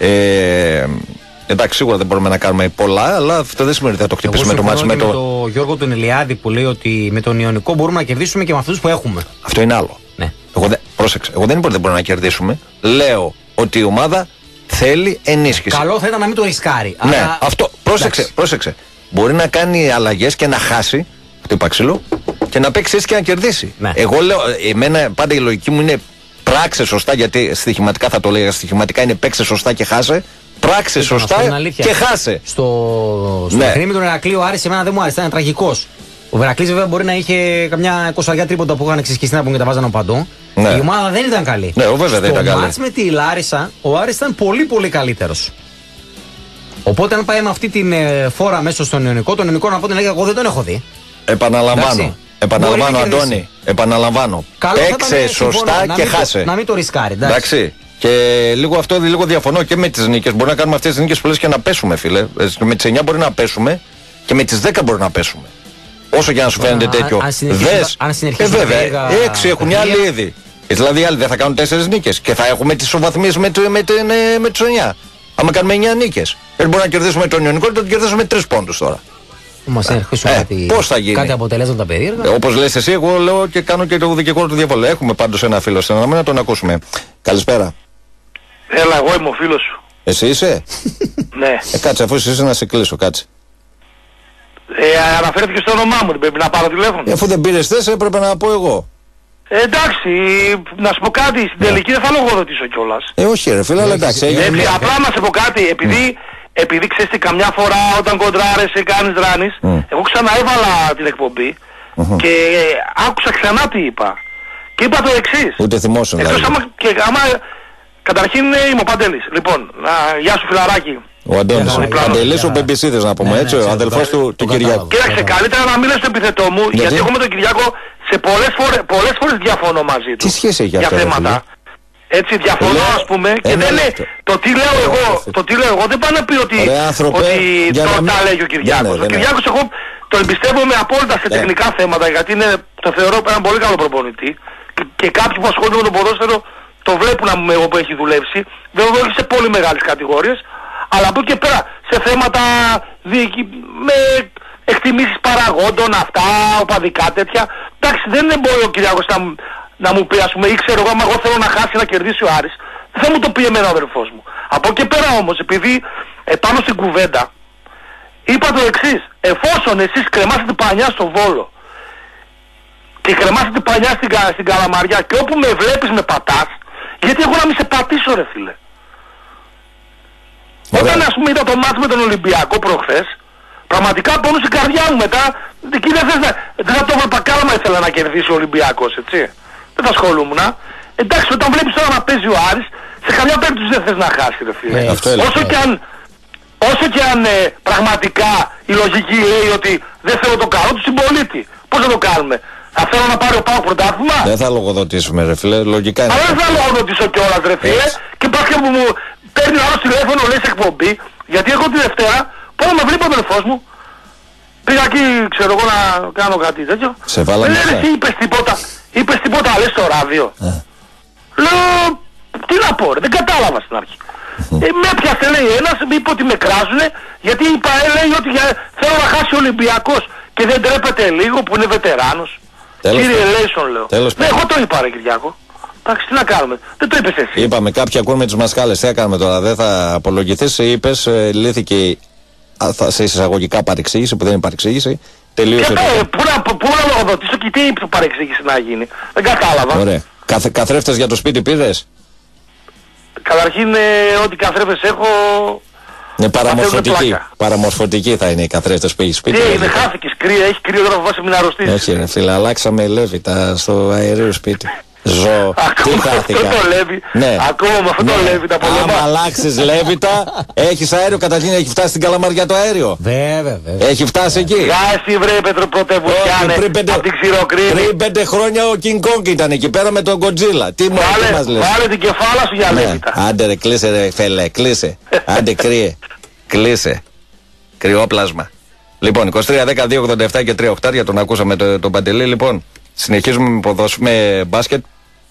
Εντάξει, σίγουρα δεν μπορούμε να κάνουμε πολλά, αλλά αυτό δεν σημαίνει ότι θα το χτυπήσουμε το μάτς με το. Το Γιώργο τον Ηλιάδη που λέει ότι με τον Ιωνικό μπορούμε να κερδίσουμε και με αυτούς που έχουμε. Αυτό είναι άλλο. Ναι. Πρόσεξε, εγώ δεν είπα ότι δεν μπορούμε να κερδίσουμε. Λέω ότι η ομάδα θέλει ενίσχυση. Καλό θα ήταν να μην το ρισκάρει. Ναι, αλλά... αυτό. Πρόσεξε. Μπορεί να κάνει αλλαγές και να χάσει. Χτύπα ξύλο. Και να παίξει έτσι και να κερδίσει. Ναι. Εγώ λέω, εμένα πάντα η λογική μου είναι πράξε σωστά, γιατί στοιχηματικά θα το λέγα. Στοιχηματικά είναι παίξε σωστά και χάσε. Πράξε σωστά και χάσε. Στο παιχνίδι με τον Ηρακλή, ο Άρης εμένα δεν μου άρεσε, ήταν τραγικός. Ο Βερακλής βέβαια μπορεί να είχε καμιά 20 τρίποτα που είχαν ξεσκιστεί να πούμε και τα βάζανε παντού. Ναι. Η ομάδα δεν ήταν καλή. Ναι, βέβαια δεν ήταν καλή. Στο μάτς με τη Λάρισα, ο Άρης ήταν πολύ πολύ καλύτερος. Οπότε αν πάει με αυτή την φόρα μέσα στον Ιωνικό, τον Ιωνικό να πω την λέγα, εγώ δεν τον έχω δει. Επαναλαμβάνω, Αντώνη. Επαναλαμβάνω. Παίξε σωστά και χάσε. Να μην το ρισκάρει. Εντάξει. Και λίγο διαφωνώ και με τις νίκες. Μπορεί να κάνουμε αυτές τις νίκες που λες και να πέσουμε, φίλε. Με τις 9 μπορεί να πέσουμε και με τις 10 μπορεί να πέσουμε. Όσο και να σου φαίνεται τέτοιο. Αν συνεχίσουμε. Βέβαια, 6 έχουν οι άλλοι ήδη. Δηλαδή οι άλλοι δεν θα κάνουν 4 νίκες και θα έχουμε τις ισοβαθμίες με τους 9. Άμα κάνουμε 9 νίκες. Δεν μπορούμε να κερδίσουμε τον Ιωνικό και τον κερδίσουμε 3 πόντους τώρα. Μας έρχεσαι πώς θα γίνει. Κάτι αποτελέσματα περίεργα. Όπως λες εσύ, εγώ λέω και κάνω και το δικηγόρο του διαβόλου. Έχουμε πάντως ένα φίλο στην να τον ακούσουμε. Καλησπέρα. Έλα, εγώ είμαι ο φίλος σου. Εσύ είσαι? Ναι. Κάτσε, αφού είσαι να σε κλείσω, κάτσε. Αναφέρθηκε στο όνομά μου, δεν πρέπει να πάρω τηλέφωνο. Αφού δεν πήρες θέση, έπρεπε να πω εγώ. Εντάξει, να σου πω κάτι, στην τελική δεν θα λογοδοτήσω κιόλας. Όχι ρε φίλε, αλλά εντάξει. Απλά να σε πω κάτι, επειδή ξέρεις τι, καμιά φορά όταν κοντράρεσαι κάνεις δράνεις, εγώ ξαναέβαλα την εκπομπή και άκουσα ξανά τι είπα. Και είπα το εξής. Ούτε θυμόσουν δηλαδή. Καταρχήν είμαι ο Παντέλης. Λοιπόν, γεια σου φιλαράκι. Ο Αντώνης, ο Παντελής ο Πεμπισίδης να πούμε, έτσι, ο αδελφός του Κυριάκου. Κοίταξε, καλύτερα να μην λες το επιθετό μου, γιατί εγώ με τον Κυριάκο σε πολλές φορές διαφωνώ μαζί του. Τι σχέση έχει αυτό? Για θέματα. Έτσι, διαφωνώ, ας πούμε, και δεν είναι. Το τι λέω εγώ δεν πάει να πει ότι τα λέει ο Κυριάκος. Ο Κυριάκος εγώ τον εμπιστεύομαι απόλυτα σε τεχνικά θέματα, γιατί το θεωρώ έναν πολύ καλό προπονητή και κάποιοι που ασχολούνται με το ποδόσφαιρο το βλέπουν εγώ που έχει δουλέψει. Βέβαια όχι σε πολύ μεγάλες κατηγορίες, αλλά από εκεί και πέρα σε θέματα με εκτιμήσεις παραγόντων, αυτά, οπαδικά τέτοια. Εντάξει, δεν μπορεί ο Κυριάκος να μου πει, ας πούμε, ή ξέρω εγώ, άμα εγώ θέλω να χάσει να κερδίσει ο Άρης, δεν θα μου το πει εμένα ο αδερφός μου. Από εκεί πέρα όμως, επειδή επάνω στην κουβέντα, είπα το εξής: εφόσον εσείς κρεμάσετε την πανιά στο Βόλο και κρεμάσετε την πανιά στην Καλαμαριά και όπου με βλέπεις με πατάς, γιατί εγώ να μην σε πατήσω, ρε φίλε. Όταν, ας πούμε, είδα το μάτς με τον Ολυμπιακό προχθές, πραγματικά πόνους στην καρδιά μου μετά. Εκεί δεν θα το έβλεπα κάλμα, ήθελα να κερδίσει ο Ολυμπιακός, έτσι. Δεν θα ασχολούμουν. Εντάξει, όταν βλέπεις τώρα να παίζει ο Άρης, σε καμιά περίπτωση δεν θες να χάσει, ρε φίλε. Όσο και αν πραγματικά η λογική λέει ότι δεν θέλω το καλό του συμπολίτη. Πώς θα το κάνουμε? Θα θέλω να πάρει ο ΠΑΟΚ πρωτάθλημα? Δεν θα λογοδοτήσουμε, ρε φίλε, λογικά είναι. Αλλά δεν θα λογοδοτήσω κιόλας, ρε φίλε. Και πας και μου παίρνει ο άλλος τηλέφωνο, λέει σε εκπομπή, γιατί εγώ τη Δευτέρα πώς με βλέπει ο αδερφός μου. Πήγα εκεί, ξέρω εγώ, να κάνω κάτι τέτοιο. Σε βάλα μέσα. Εσύ είπες τίποτα, λες στο ράδιο. Λέω, τι να πω, ρε, δεν κατάλαβα στην αρχή. Με έπιασε, λέει ένας, με είπε ότι με κράζουνε, γιατί λέει ότι θέλω να χάσει ο Ολυμπιακός και δεν τρέπεται λίγο που είναι βετεράνος. Κύριε Λέισον, λέω. Ναι, εγώ το είπα, ρε Κυριάκο. Εντάξει, τι να κάνουμε. Δεν το είπες εσύ. Είπαμε, κάποιοι ακούν με τις μασκάλες. Τι θα κάνουμε τώρα, δεν θα απολογηθείς. Είπες, λύθηκε σε εισαγωγικά παρεξήγηση, που δεν είναι παρεξήγηση. Τελείωσε. Πού να λογοδοτήσω και τι παρεξήγηση να γίνει. Δεν κατάλαβα. Ωραία. Καθρέφτες για το σπίτι πήρες? Καταρχήν, ό,τι καθρέφτες έχω. Είναι παραμορφωτική θα είναι οι καθρέφτες που έχεις σπίτι. Τι είναι, χάθηκες, κρύα, έχει κρύο, τώρα φοβάσαι μην αρρωστήσεις. Όχι ρε φίλε, αλλάξαμε Λέβητα στο αερίο σπίτι. Ζω, τι χάθηκα. Αυτό το Λέβη, ναι. Ακόμα με αυτό το Λέβητα. Άμα αλλάξεις Λέβητα, έχεις αέριο, καταρχήν έχει φτάσει στην Καλαμαριά το αέριο. Βέβαια. Έχει φτάσει εκεί. Γεια βρε Πετροπρωτεύουσιάνε, απ' την Ξηροκρίνη. Πριν 5 χρόνια ο King Kong ήταν εκεί πέρα με τον Γκοτζίλα. Τι μας λες? Βάλε την κεφάλα σου για Λέβητα. Άντε ρε, κλείσε ρε φέλε, κλείσε. Άντε κρύε, κλείσε. Κρυόπλασμα. Λοιπόν, 23, 10, 2, 87 και 3 οκτάρια, τον ακούσαμε τον Παντελή. Λοιπόν, συνεχίζουμε με μπάσκετ.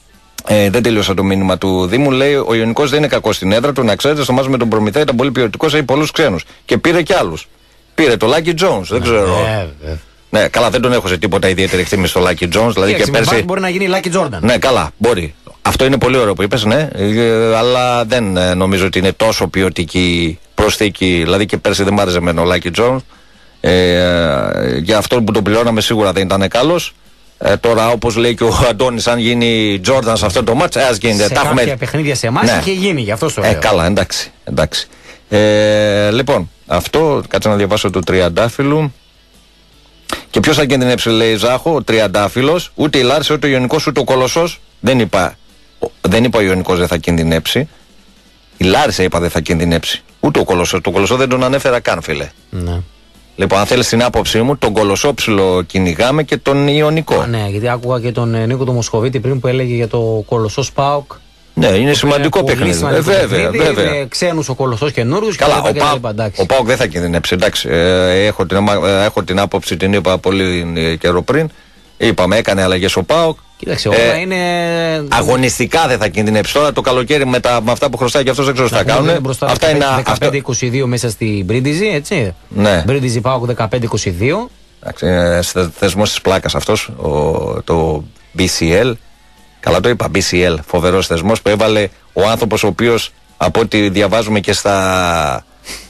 Δεν τελείωσα το μήνυμα του Δήμου. Λέει: ο Ιωνικός δεν είναι κακός στην έδρα του. Να ξέρετε, στο μάτς με τον Προμηθέα ήταν πολύ ποιοτικός, έχει πολλούς ξένους. Και πήρε κι άλλους. Πήρε το Lucky Jones, δεν ξέρω. Ναι, καλά, δεν τον έχω σε τίποτα ιδιαίτερη εκτίμηση στο Lucky Jones. Δηλαδή και πέρσι. Μπορεί να γίνει Lucky Jordan. Ναι, καλά, μπορεί. Αυτό είναι πολύ ωραίο που είπες, ναι. Αλλά δεν νομίζω ότι είναι τόσο ποιοτική προσθήκη. Δηλαδή και πέρσι δεν μ' άρεσε με τον Lucky Jones. Για αυτό που τον πληρώναμε σίγουρα δεν ήταν καλός. Τώρα, όπως λέει και ο Αντώνης, αν γίνει Jordan σε αυτό το μάτς, ας γίνεται. Σε κάποια παιχνίδια σε εμάς είχε γίνει, γι' αυτό το λέω. Καλά, εντάξει. Λοιπόν, αυτό, κάτσε να διαβάσω το Τριαντάφυλλου. Και ποιος θα κινδυνεύσει, λέει Ζάχο, ο Τριαντάφυλλος, ούτε η Λάρισα, ούτε ο Ιωνικός, ούτε ο Κολοσσός. Δεν είπα ο Ιωνικός δεν θα κινδυνεύσει. Η Λάρισα είπα δεν θα κινδυνεύσει. Ούτε ο Κολοσσός. Το Κολοσσό δεν τον ανέφερα καν, φίλε. Ναι. Λοιπόν, αν θέλεις την άποψή μου, τον Κολοσσόψιλο κυνηγάμε και τον Ιωνικό. Ναι, γιατί άκουγα και τον Νίκο τον Μοσχοβίτη πριν που έλεγε για το Κολοσσό ΠΑΟΚ. Ναι, είναι σημαντικό παιχνίδι. Βέβαια. Είναι ξένους ο Κολοσσός καινούριους. Καλά, ο ΠΑΟΚ δεν θα κινδυνεύσει. Εντάξει, έχω την άποψη, την είπα πολύ καιρό πριν. Είπαμε, έκανε αλλαγές ο ΠΑΟΚ. Κοίταξε, όλα είναι. Αγωνιστικά δεν θα κινδυνεύσει. Τώρα το καλοκαίρι με αυτά που χρωστάει και αυτό δεν ξέρω τι θα κάνουν. Αυτά είναι 15-22 μέσα στην Μπρίντιζη, έτσι. Ναι. Μπρίντιζη ΠΑΟΚ 15-22. Είναι θεσμός της πλάκας αυτός, το BCL. Καλά το είπα, BCL. Φοβερός θεσμός που έβαλε ο άνθρωπος ο οποίος, από ό,τι διαβάζουμε και στα.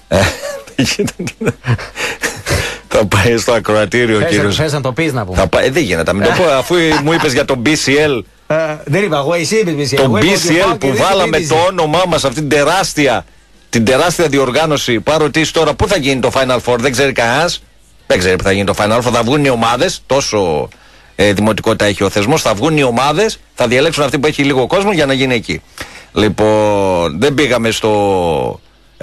Θα πάει στο ακροατήριο ο κύριος. Θες να το πεις να πούμε. Δεν γίνεται, μην το πω, αφού μου είπες για τον BCL. Δεν είπα εγώ, εσύ είπες BCL. Το BCL που βάλαμε το όνομά μας, αυτήν την τεράστια διοργάνωση. Παροτήσεις τώρα πού θα γίνει το Final Four, δεν ξέρει κανένας. Δεν ξέρει που θα γίνει το Final Four, θα βγουν οι ομάδες, τόσο δημοτικότητα έχει ο θεσμός, θα βγουν οι ομάδες, θα διαλέξουν αυτοί που έχει λίγο κόσμο για να γίνει εκεί. Λοιπόν, δεν πήγαμε στο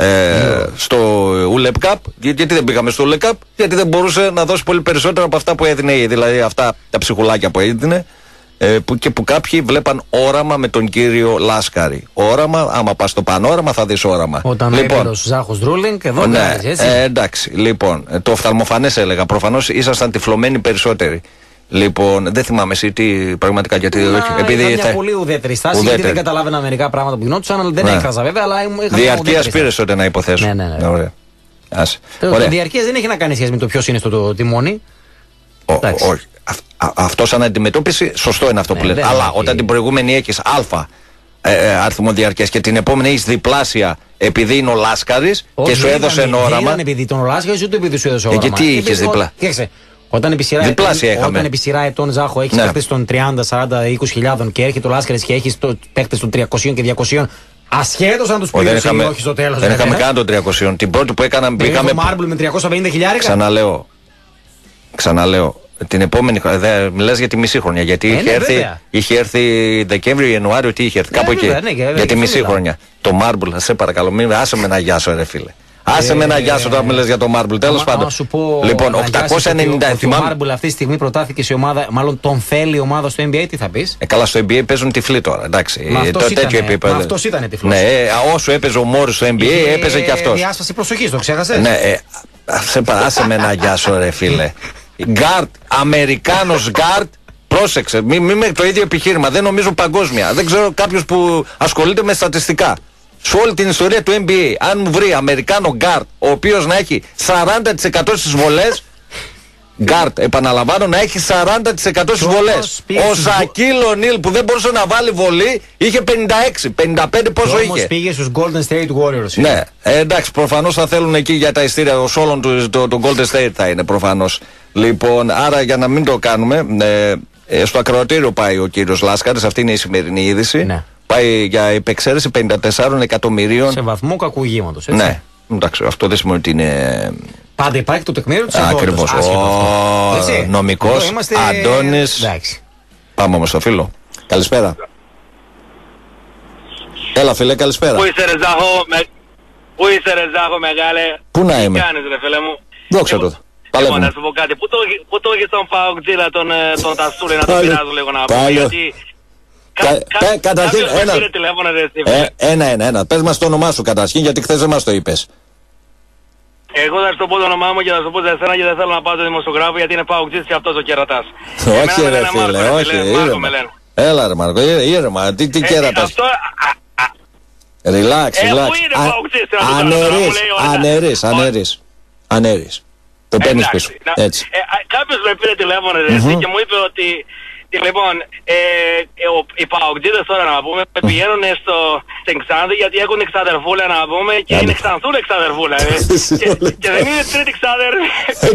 ULEP Cup. Γιατί δεν πήγαμε στο ULEP Cup? Γιατί δεν μπορούσε να δώσει πολύ περισσότερα από αυτά που έδινε, δηλαδή αυτά τα ψυχουλάκια που έδινε. Και που κάποιοι βλέπαν όραμα με τον κύριο Λάσκαρη. Όραμα, άμα πας στο πανόραμα θα δεις όραμα. Όταν λοιπόν, ο Ζάχος Ρούλινγκ, εδώ ναι, έτσι. Εντάξει, λοιπόν, το οφθαλμοφανές έλεγα. Προφανώς ήσασταν τυφλωμένοι περισσότεροι. Λοιπόν, δεν θυμάμαι εσύ τι πραγματικά γιατί. Επειδή είχα μια πολύ ουδέτερη στάση, γιατί δεν καταλάβαινα μερικά πράγματα που γινόντουσαν, αλλά δεν έκφραζα βέβαια. Διαρκείας πήρες τότε να υποθέσω. Ναι. Ωραία. Το διαρκείας δεν έχει να κάνει σχέση με το ποιος είναι στο τιμόνι. Όχι. Αυτό σαν αντιμετώπιση, σωστό είναι αυτό που λέτε. Αλλά όταν την προηγούμενη έχεις αλφα αριθμό διαρκείας και την επόμενη έχεις διπλάσια επειδή είναι ο Λάσκαρης και σου έδωσε ένα όραμα. Δεν ήταν επειδή τον Λάσκαρης ούτε επειδή σου έδωσε όραμα. Και τι είχες διπλά. Όταν επί σειρά ετών, Ζάχο, έχεις παίκτες των 30, 40, 20.000 και έρχεται ο Λάσκαρης και έχεις παίκτες των 300 και 200. Ασχέτως αν τους πήρες ή όχι στο τέλος. Δεν είχαμε καν των 300. Την πρώτη που έκαναμε. Πήγαμε το Marble με 350.000. Ξαναλέω. Την επόμενη χρονιά. Μιλάς για τη μισή χρονιά. Γιατί είχε έρθει Δεκέμβριο, Ιανουάριο, τι είχε έρθει. Κάπου εκεί. Για τη μισή χρονιά. Το Marble, σε παρακαλώ, μην άσε με να γιάσω, ρε φίλε. Άσε με να γιάσω τώρα που μιλάς για το Marble. Τέλος πάντων. Λοιπόν, 890. Το Marble αυτή τη στιγμή προτάθηκε σε ομάδα, μάλλον τον θέλει η ομάδα στο NBA, τι θα πεις. Καλά, στο NBA παίζουν τυφλοί τώρα. Εντάξει. Τέτοιο επίπεδο. Αυτός ήταν τυφλός. Ναι, όσο έπαιζε ο Μόρις στο NBA, έπαιζε και αυτός. Διάσπαση προσοχής, το ξέχασες. Ναι, άσε με να γιάσω, ρε φίλε. Γκάρτ, Αμερικάνος γκάρτ, πρόσεξε, μη με το ίδιο επιχείρημα, δεν νομίζω παγκόσμια. Δεν ξέρω κάποιος που ασχολείται με στατιστικά. Σε όλη την ιστορία του NBA, αν μου βρει Αμερικάνο γκάρτ, ο οποίος να έχει 40% στις βολές, γκάρτ, επαναλαμβάνω, να έχει 40% στις βολές. Ο Σακίλ Ονίλ που δεν μπορούσε να βάλει βολή, είχε 56, 55 πόσο είχε. Όμως πήγε στους Golden State Warriors. Ναι, εντάξει, προφανώς θα θέλουν εκεί για τα ειστήρια, ο Σόλον του Golden State θα είναι προφανώς. Λοιπόν, άρα για να μην το κάνουμε, στο ακροατήριο πάει ο κύριος Λάσκαρης, αυτή είναι η σημερινή είδηση. Ναι. Πάει για επεξαίρεση 54 εκατομμυρίων. Σε βαθμό κακουγήματος, έτσι. Ναι, εντάξει, αυτό δεν σημαίνει ότι είναι. Πάντα υπάρχει το τεκμήριο της ιδιότητας. Ακριβώς. Ο νομικός Αντώνης. Εντάξει. Πάμε όμως στο φίλο. Καλησπέρα. Έλα φίλε, καλησπέρα. Πού είσαι ρε Ζάχο μεγάλε. Πού να είμαι. Τι κάνεις ρε φίλε μου. Δόξα τω. Λοιπόν, να σου πω κάτι. Πού το έχεις τον Παοκτζίλα, τον Τασούλη, να τον πειράζω λίγο να πω. Γιατί καταρχήν ένα. Πες μας το όνομά σου καταρχήν, γιατί χθες δεν μας το είπες. Εγώ θα σου το πω το όνομά μου και θα σου πω σε εσένα και δεν θέλω να πάω το δημοσιογράφο γιατί είναι Παοκτζής και αυτός ο κερατάς. Όχι ρε φίλε, όχι. Έλα ρε Μάρκο, ήρεμα, τι κερατάς. Relax. Ανέρεις. Το παίρνεις πίσω. Έτσι. Κάποιος με πήρε τηλέφωνο και μου είπε ότι λοιπόν, οι Παοκτζίδες τώρα να πούμε πηγαίνουν στην Ξάνθη γιατί έχουν εξαδερφούλα να πούμε και είναι Ξανθούλα εξαδερφούλα και δεν είναι τρίτη ξαδερφή.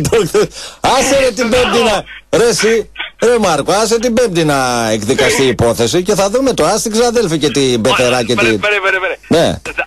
Άσε ρε την Πέμπτη να... Ρε Μάρκο, άσε την Πέμπτη να εκδικαστεί η υπόθεση και θα δούμε το άστιξ αδέλφη και την πεθερά και την... Ναι.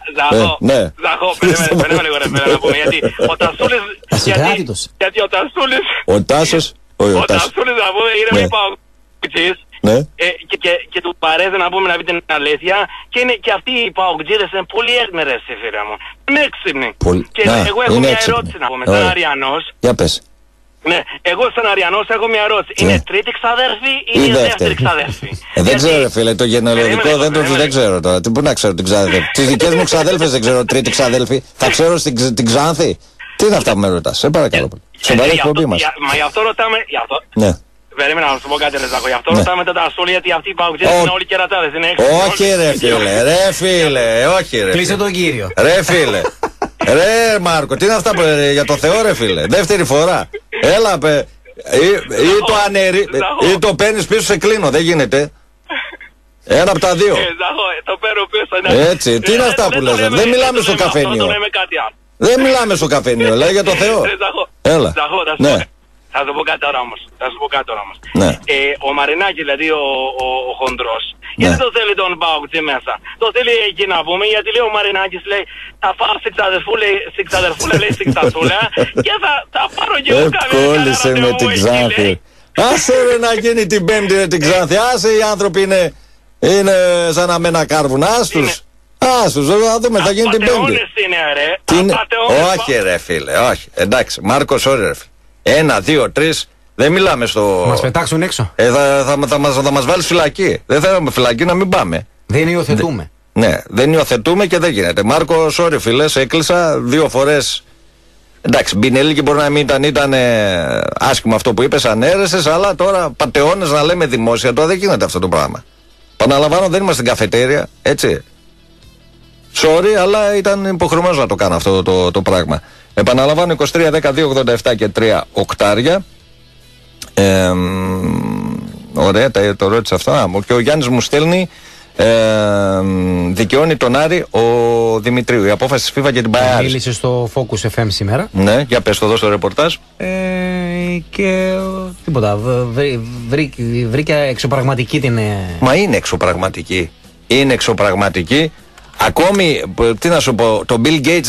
Ζαχώ, περίμενε λίγο ρε να πούμε γιατί ο Τασούλης... Γιατί ο Τασούλης... Ο Τάσος να πούμε είναι με Παοκτζής και του παρέζει να πούμε να πει την αλήθεια και αυτοί οι Παοκτζίδες είναι πολύ έγνερες φίλε μου. Είναι έξυπνοι. Και εγώ έχω μια ερώτηση να πούμε, σαν Αριανός. Για πες. Ναι, εγώ σαν Αριανός έχω μια ερώτηση. Είναι τρίτη ξαδέρφη ή είναι δεύτερη ξαδέρφη? Δεν ξέρω φίλε, το γενεολογικό δεν ξέρω τώρα. Πού να ξέρω την ξαδέρφη. Τις δικές μου ξαδέλφες δεν ξέρω τρίτη ξαδέλφη. Θα ξέρω την Ξάνθη. Τι είναι αυτά που με ρωτάς, σε παρακαλώ. Σοβαρή εκπομπή μας. Μα γι' αυτό ρωτάμε. Ναι. Περίμενα να σου πω κάτι ρε Ζάκο. Γι' αυτό ρωτάμε τα Τασούλη γιατί αυτοί οι Παοκτζίδες είναι όλοι κερατάδες. Όχι ρε φίλε, όχι ρε. Κλείσε τον κύριο. Ρε φίλε. Ρε Μάρκο, τι είναι αυτά για το Θεό ρε φίλε. Δεύτερη φορά. Έλα παι. Ή το ανέρι ή το παίρνεις πίσω σε κλείνω, δεν γίνεται. Ένα από τα δύο. Το παίρνω πίσω. Έτσι, τι είναι αυτά που λες. Δεν μιλάμε στο καφένιο. Δεν μιλάμε στο καφένιο, λέει για το Θεό. Έλα. Ναι. Θα σου πω κάτι τώρα όμως. Ναι. Ο Μαρινάκης δηλαδή ο χοντρός. Γιατί το θέλει τον Παοκτζή μέσα. Το θέλει εκεί να πούμε γιατί λέει ο Μαρινάκης λέει θα πάω στην ξαδερφούλα λέει στην Ξανθούλα και θα πάρω και εγώ κάποια. Κόλλησε με την Ξάνθη. Άσε ρε να γίνει την Πέμπτη την Ξάνθη. Άσε οι άνθρωποι είναι σαν να μένα κάρβουν. Άστους, να δούμε, θα γίνει την Πέμπτη. Όχι ρε φίλε, όχι. Εντάξει, Μάρκος, ωραία ρε φίλε. 1, 2, 3, Δεν μιλάμε στο. Μας πετάξουν έξω. Θα μας βάλει φυλακή. Δεν θέλουμε φυλακή να μην πάμε. Δεν υιοθετούμε. Ναι, δεν υιοθετούμε και δεν γίνεται. Μάρκο, sorry φίλε, έκλεισα 2 φορές. Εντάξει, Μπινέλη και μπορεί να μην ήταν άσχημο αυτό που είπες, ανέρεσες, αλλά τώρα πατεώνες να λέμε δημόσια, τώρα δεν γίνεται αυτό το πράγμα. Παναλαμβάνω, δεν είμαστε στην καφετέρια, έτσι. Sorry, αλλά ήταν υποχρεωμένος να το κάνω αυτό το πράγμα. Επαναλαμβάνω, 23, 10, 2, 87 και 3 οκτάρια. Ωραία, το ρώτησα αυτά. Και ο Γιάννης μου στέλνει. Δικαιώνει τον Άρη ο Δημητρίου. Η απόφαση της FIFA και την ΠΑΕ. Μίλησε στο Focus FM σήμερα. Ναι, για πες το δώσω ρεπορτάζ. Και τίποτα. Βρήκε εξωπραγματική την. Μα είναι εξωπραγματική. Είναι εξωπραγματική. Ακόμη, τι να σου πω, ο Bill Gates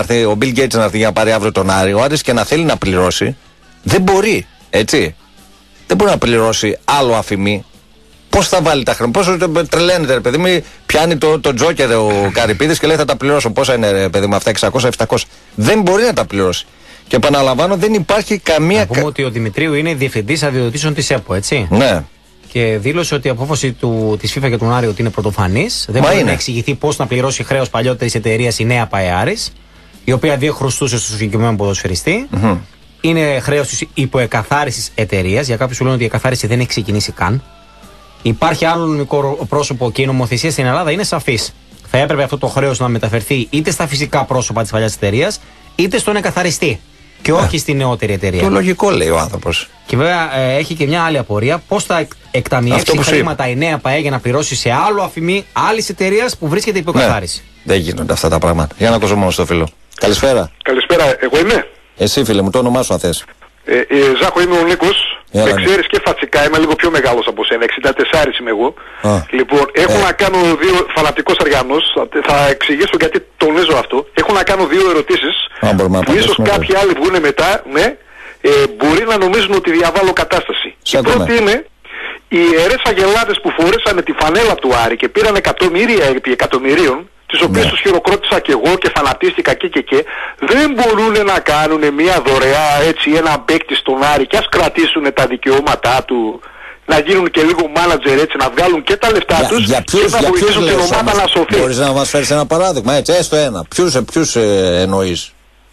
να έρθει για να πάρει αύριο τον Άρη, ο Άρης και να θέλει να πληρώσει, δεν μπορεί. Έτσι. Δεν μπορεί να πληρώσει άλλο αφημί. Πώς θα βάλει τα χρήματα, πόσο τρελαίνεται ρε παιδί μου, πιάνει το τζόκερ ο Καρυπίδης και λέει θα τα πληρώσω. Πόσα είναι ρε παιδί μου αυτά, 600-700. Δεν μπορεί να τα πληρώσει. Και επαναλαμβάνω, δεν υπάρχει καμία. Να πούμε ότι ο Δημητρίου είναι διευθυντής αδειοδοτήσεων της ΕΠΟ, έτσι. Ναι. Και δήλωσε ότι η απόφαση της FIFA για τον Άρη ότι είναι πρωτοφανής. Δεν μπορεί να εξηγηθεί πώς να πληρώσει χρέος παλιότερης εταιρείας η νέα ΠΑΕ Άρης, η οποία δεν χρωστούσε στο συγκεκριμένο ποδοσφαιριστή. Είναι χρέος της υποεκαθάρισης εταιρείας. Για κάποιους που λένε ότι η εκαθάριση δεν έχει ξεκινήσει καν. Υπάρχει άλλο νομικό πρόσωπο και η νομοθεσία στην Ελλάδα είναι σαφής. Θα έπρεπε αυτό το χρέος να μεταφερθεί είτε στα φυσικά πρόσωπα της παλιάς εταιρείας, είτε στον εκαθαριστή. Και όχι στη νεότερη εταιρεία. Το λογικό λέει ο άνθρωπος. Και βέβαια έχει και μια άλλη απορία. Πώς θα εκταμιεύσει χρήματα η νέα ΠΑΕ για να πληρώσει σε άλλο αφημί άλλης εταιρείας που βρίσκεται υπό εκαθάριση. Δεν γίνονται αυτά τα πράγματα. Για να ακούσω μόνο στο φίλο. Καλησπέρα. Καλησπέρα, εγώ είμαι. Εσύ φίλε μου, το όνομά σου αν θες. Ζάχο, είμαι ο Νίκος. Με ξέρεις και φατσικά, είμαι λίγο πιο μεγάλος από σένα. 64 είμαι εγώ. Λοιπόν, έχω να κάνω φανατικός Αριανός. Θα εξηγήσω γιατί τονίζω αυτό. Έχω να κάνω 2 ερωτήσεις. Που ίσως κάποιοι άλλοι βγουν μετά. Ναι, μπορεί να νομίζουν ότι διαβάλλω κατάσταση. Η πρώτη είναι οι ιερές αγελάδες που φορέσανε τη φανέλα του Άρη και πήραν εκατομμύρια επί εκατομμυρίων, τις οποίες τους χειροκρότησα και εγώ και φανατίστηκα και δεν μπορούν να κάνουν μια δωρεά έτσι ένα παίκτη στον Άρη και ας κρατήσουν τα δικαιώματά του, να γίνουν και λίγο μάνατζερ έτσι, να βγάλουν και τα λεφτά τους και να βοηθήσουν την ομάδα να σωθεί. Μπορείς να μας φέρεις ένα παράδειγμα έτσι, έστω ένα. Ποιους εννοείς?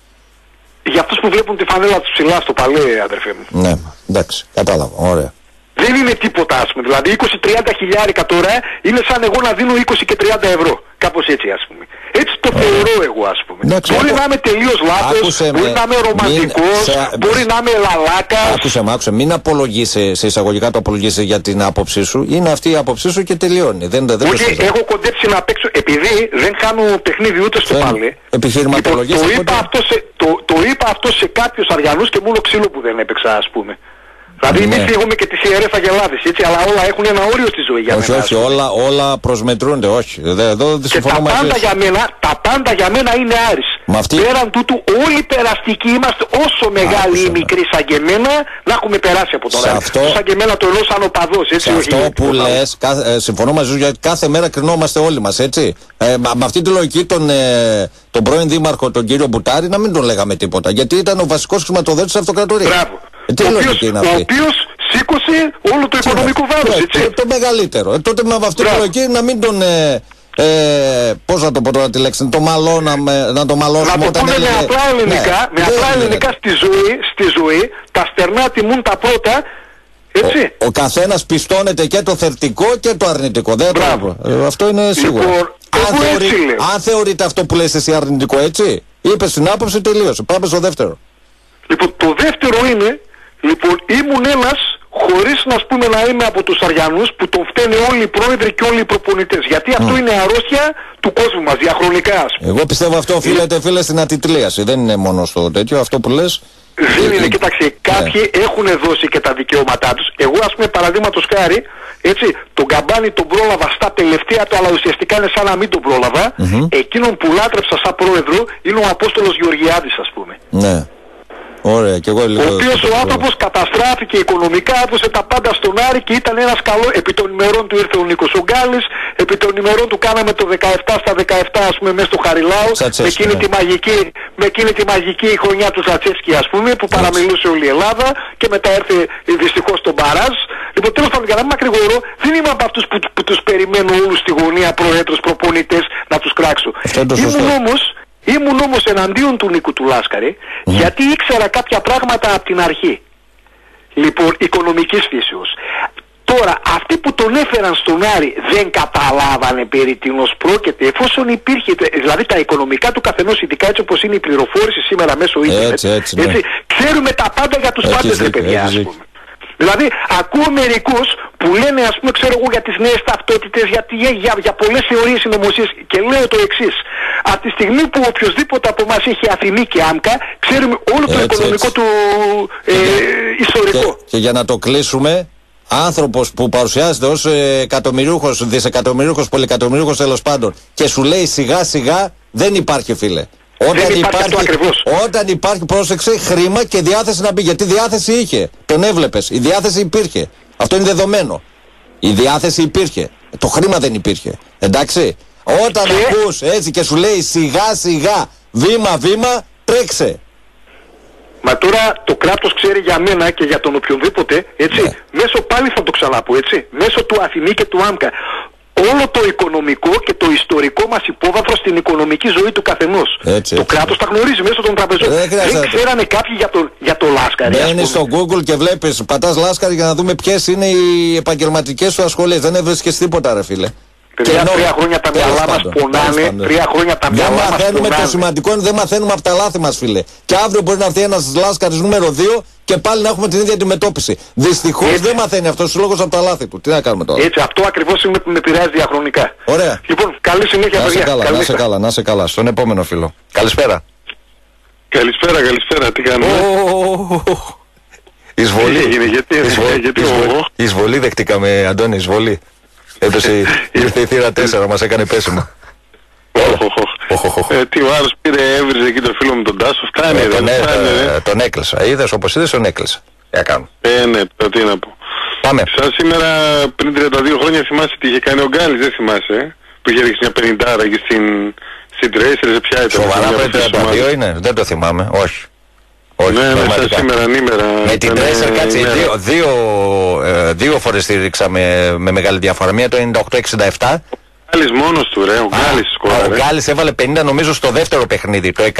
Για αυτούς που βλέπουν τη φανέλα τους ψηλά στο παλέ, αδερφέ μου. Ναι, εντάξει, κατάλαβα, ωραία. Δεν είναι τίποτα, ας πούμε. Δηλαδή 20-30 χιλιάρικα τώρα είναι σαν εγώ να δίνω 20 και 30 ευρώ. Κάπως έτσι, ας πούμε. Έτσι το θεωρώ εγώ, ας πούμε. Εντάξει, μπορεί να είμαι τελείως λάθος, μπορεί να είμαι ρομαντικός, μπορεί να είμαι λαλάκας. Άκουσε, μην απολογείσαι, σε εισαγωγικά το απολογείσαι για την άποψή σου. Είναι αυτή η άποψή σου και τελειώνει. Όχι, έχω κοντέψει να παίξω, επειδή δεν κάνω παιχνίδι ούτε στο παλέ. Επιχειρηματολογία. Το είπα αυτό σε κάποιους Αριανούς και μόνο ξύλο που δεν έπαιξα, ας πούμε. Δηλαδή εμείς έχουμε και τις ιερές αγελάδες, έτσι, αλλά όλα έχουν ένα όριο στη ζωή για μένα. Όχι, όλα προσμετρούνται, όχι. Και τα πάντα για μένα είναι Άρης. Πέραν τούτου όλοι οι περαστικοί είμαστε, όσο μεγάλοι ή μικροί σαν και εμένα, να έχουμε περάσει από τον Άρη. Σαν και εμένα το εννοώ σαν οπαδός, έτσι. Αυτό που λες, συμφωνώ μαζί σου, γιατί κάθε μέρα κρινόμαστε όλοι μας, έτσι. Με αυτή τη λογική τον πρώην δήμαρχο, τον κύριο Μπουτάρη, να μην τον λέγαμε τίποτα, γιατί ήταν ο βασικός χρηματοδότης της αυτοκρατορίας. Μπράβο. Ο οποίος σήκωσε όλο το οικονομικό βάρος, έτσι. Το μεγαλύτερο. Τότε με αυτή τη λογική να μην τον. Πώς να το πω τώρα τη λέξη, να το μαλώσουμε. Να το πούμε με απλά ελληνικά, ελληνικά στη ζωή, τα στερνά τιμούν τα πρώτα. Έτσι. Ο καθένας πιστώνεται και το θετικό και το αρνητικό. Αυτό είναι σίγουρο. Αν θεωρείτε αυτό που λες εσύ αρνητικό, έτσι. Είπες την άποψη, τελείωσε. Πάμε στο δεύτερο. Λοιπόν, το δεύτερο είναι, ήμουν ένας, χωρίς να πούμε να είμαι από τους Αριανούς, που τον φταίνε όλοι οι πρόεδροι και όλοι οι προπονητές. Γιατί αυτό είναι αρρώστια του κόσμου μας, διαχρονικά, ας πούμε. Εγώ πιστεύω αυτό οφείλεται, φίλε, στην ατιτλίαση. Δεν είναι μόνο στο τέτοιο, αυτό που λες. Δεν είναι, κοίταξε, κάποιοι έχουν δώσει και τα δικαιώματά τους. Εγώ, ας πούμε, παραδείγματος χάρη, έτσι, τον Καμπάνη τον πρόλαβα στα τελευταία του, αλλά ουσιαστικά είναι σαν να μην τον πρόλαβα. Εκείνον που λάτρεψα σαν πρόεδρο είναι ο Απόστολος Γεωργιάδης, ας πούμε. Ναι. Ωραία, και εγώ λίγο. Ο οποίος ο άνθρωπος καταστράφηκε οικονομικά, έδωσε τα πάντα στον Άρη και ήταν ένας καλό. Επί των ημερών του ήρθε ο Νίκος ο Γκάλης, επί των ημερών του κάναμε το 17 στα 17, ας πούμε, μέσα στο Χαριλάου, με εκείνη τη μαγική χρονιά του Τσατσέσκι, ας πούμε, που παραμιλούσε όλη η Ελλάδα και μετά έρθε δυστυχώς τον Μπαράζ. Λοιπόν, τέλος πάντων, για να μην μακρηγορώ, δεν είμαι από αυτούς που τους περιμένω όλους στη γωνία, προέδρους, προπονητές, να τους κράξω. Ήμουν όμως εναντίον του Νίκου του Λάσκαρη, γιατί ήξερα κάποια πράγματα από την αρχή. Λοιπόν, οικονομικής φύσεως. Τώρα, αυτοί που τον έφεραν στον Άρη δεν καταλάβανε περί τίνος πρόκειται, εφόσον υπήρχε, δηλαδή τα οικονομικά του καθενός, ειδικά έτσι όπως είναι η πληροφόρηση σήμερα μέσω ίντερνετ, έτσι, ξέρουμε τα πάντα για τους πάντες, ρε παιδιά, ας πούμε. Δηλαδή, ακούω μερικούς που λένε, ας πούμε, ξέρω εγώ, για τις νέες ταυτότητες, για πολλές θεωρίες συνωμοσίες, και λέω το εξής. Από τη στιγμή που οποιοδήποτε από εμάς έχει Αθηνή και Άμκα, ξέρουμε όλο το οικονομικό του ιστορικό. Και για να το κλείσουμε, άνθρωπος που παρουσιάζεται ως εκατομμυριούχος, δισεκατομμυριούχος, πολυεκατομμυριούχος, τέλος πάντων, και σου λέει σιγά σιγά, δεν υπάρχει, φίλε. Όταν υπάρχει, πρόσεξε, χρήμα και διάθεση να μπει. Γιατί διάθεση είχε. Τον έβλεπες. Η διάθεση υπήρχε. Αυτό είναι δεδομένο. Η διάθεση υπήρχε. Το χρήμα δεν υπήρχε. Εντάξει. Όταν ακούς έτσι και σου λέει σιγά σιγά, βήμα βήμα, τρέξε. Μα τώρα το κράτος ξέρει για μένα και για τον οποιονδήποτε, έτσι, μέσω, πάλι θα το ξαναπώ, έτσι, μέσω του Αθηνή και του Άμκα, όλο το οικονομικό και το ιστορικό μας υπόβαθρο στην οικονομική ζωή του καθενός. Το κράτος τα γνωρίζει μέσω των τραπεζών. Δεν ξέρανε κάποιοι για το Λάσκαρη. Μπαίνεις στο Google και βλέπεις, πατάς Λάσκαρη για να δούμε ποιες είναι οι επαγγελματικές σου ασχολίες. Δεν έβρισκες τίποτα, ρε φίλε. Παιδιά, 3 χρόνια τα μυαλά μας πονάνε. 3 χρόνια τα μυαλά μας πονάνε. Δεν μαθαίνουμε, το σημαντικό είναι δεν μαθαίνουμε από τα λάθη μας, φίλε. Και αύριο μπορεί να έρθει ένας Λάσκαρης νούμερο 2 και πάλι να έχουμε την ίδια αντιμετώπιση. Δυστυχώς δεν μαθαίνει αυτός ο λόγος από τα λάθη του. Τι να κάνουμε τώρα. Έτσι, αυτό ακριβώς είναι που με επηρεάζει διαχρονικά. Ωραία. Λοιπόν, καλή συνέχεια, παιδιά. Να σε καλά. Στον επόμενο φίλο. Καλησπέρα. Καλησπέρα, τι κάνουμε. Εισβολή δεχτήκαμε, Αντώνη, εισβολή. Έπεσε, ήρθε η θύρα 4, μας έκανε πέσιμο. Τι ο άλλος έβριζε εκεί το φίλο μου τον Τάσο, φτάνει. Τον έκλεισα, είδες, όπως είδες τον έκλεισα. Για κάνω. Ναι, τι να πω. Πάμε. Σαν σήμερα πριν 32 χρόνια θυμάσαι τι είχε κάνει ο Γκάλης, δεν θυμάσαι, που είχε ρίξει μια 50 εκεί στην Τρέισερ, σε ποια ήταν. Σοβαρά πριν 32 είναι, δεν το θυμάμαι, όχι. Ναι, σαν σήμερα νήμερα. Με την Τρέισερ, κάτσε, δύο φορές τη ρίξαμε με μεγάλη διαφορά. Μία το 98-67. Ο Γκάλης μόνος του, ρε. Ο Γκάλης έβαλε 50 νομίζω στο δεύτερο παιχνίδι, το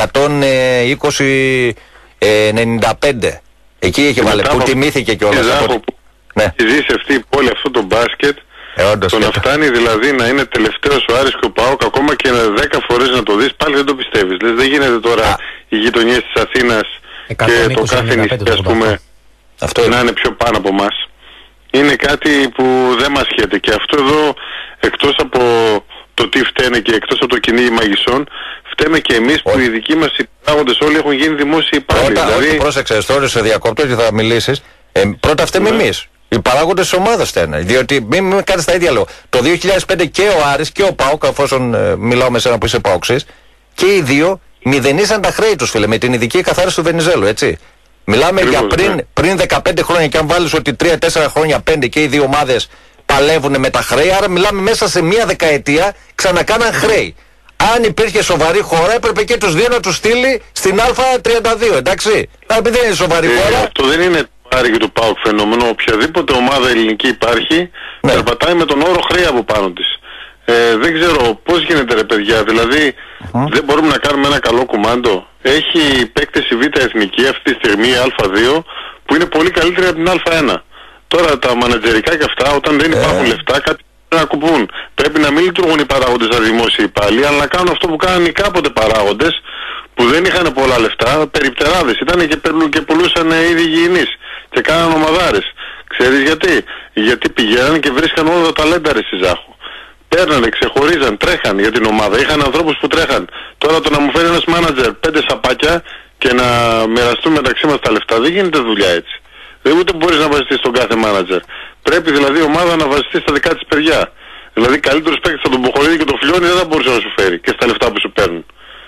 120-95. Εκεί είχε βάλει, που τιμήθηκε κιόλας. Έχει ζήσει αυτή η πόλη, αυτό το μπάσκετ. Το να φτάνει δηλαδή να είναι τελευταίος ο Άρης και ο ΠΑΟΚ, ακόμα και 10 φορές να το δεις, πάλι δεν το πιστεύεις. Δεν γίνεται τώρα οι γειτονιές της Αθήνας και το κάθε νησί, ας πούμε, να είναι πιο πάνω από εμάς. Είναι κάτι που δεν μας σχέται, και αυτό εδώ, εκτός από το τι φταίνε και εκτός από το κυνήγι μαγισσών, φταίμε και εμείς που οι δικοί μας οι παράγοντες όλοι έχουν γίνει δημόσιοι υπάλληλοι. Δηλαδή... Πρόσεξε, τώρα σε διακόπτω και θα μιλήσεις. Πρώτα φταίμε εμείς. Οι παράγοντες της ομάδας φταίνε. Διότι μην κάνεις τα ίδια λόγω. Το 2005 και ο Άρης και ο ΠΑΟΚ, εφόσον μιλάω με σένα που είσαι ΠΑΟΚΣης, και οι δύο μηδενίσαν τα χρέη τους, φίλε, με την ειδική εκαθάριση του Βενιζέλου, έτσι. Μιλάμε για πριν 15 χρόνια, και αν βάλεις ότι 3-4 χρόνια, 5 και οι δύο ομάδες παλεύουν με τα χρέη, άρα μιλάμε μέσα σε μία δεκαετία ξανακάναν χρέη. Αν υπήρχε σοβαρή χώρα, έπρεπε και τους δύο να τους στείλει στην Α32, εντάξει. Επειδή δεν είναι σοβαρή χώρα. Αυτό δεν είναι πάρει και το ΠΑΟΚ φαινόμενο. Οποιαδήποτε ομάδα ελληνική υπάρχει, περπατάει με τον όρο χρέη από πάνω της. Δεν ξέρω πώς γίνεται, ρε παιδιά. Δηλαδή, δεν μπορούμε να κάνουμε ένα καλό κουμάντο. Έχει παίκτες η Β' Εθνική αυτή τη στιγμή, η Α2, που είναι πολύ καλύτερη από την Α1. Τώρα τα μανατζερικά και αυτά, όταν δεν υπάρχουν λεφτά, κάτι πρέπει να κουμπούν. Πρέπει να μην λειτουργούν οι παράγοντες σαν δημόσιοι υπάλληλοι, αλλά να κάνουν αυτό που κάνουν οι κάποτε παράγοντες, που δεν είχαν πολλά λεφτά, περιπτεράδες ήταν και πουλούσαν ήδη υγιεινείς και κάναν ομαδάρες. Ξέρεις γιατί? Γιατί πηγαίναν και βρίσκαν όλα τα ταλέντα, ρε Ζάχο. Παίρνανε, ξεχωρίζαν, τρέχαν για την ομάδα. Είχαν ανθρώπους που τρέχαν. Τώρα το να μου φέρει ένας μάνατζερ 5 σαπάκια και να μοιραστούν μεταξύ μας τα λεφτά, δεν γίνεται δουλειά έτσι. Δεν ούτε μπορείς να βασιστείς στον κάθε μάνατζερ. Πρέπει δηλαδή η ομάδα να βασιστεί στα δικά της παιδιά. Δηλαδή καλύτερος παίκτης από τον Μποχορίδη και τον Φιλιώνη δεν θα μπορούσε να σου φέρει και στα λεφτά που σου παίρνουν.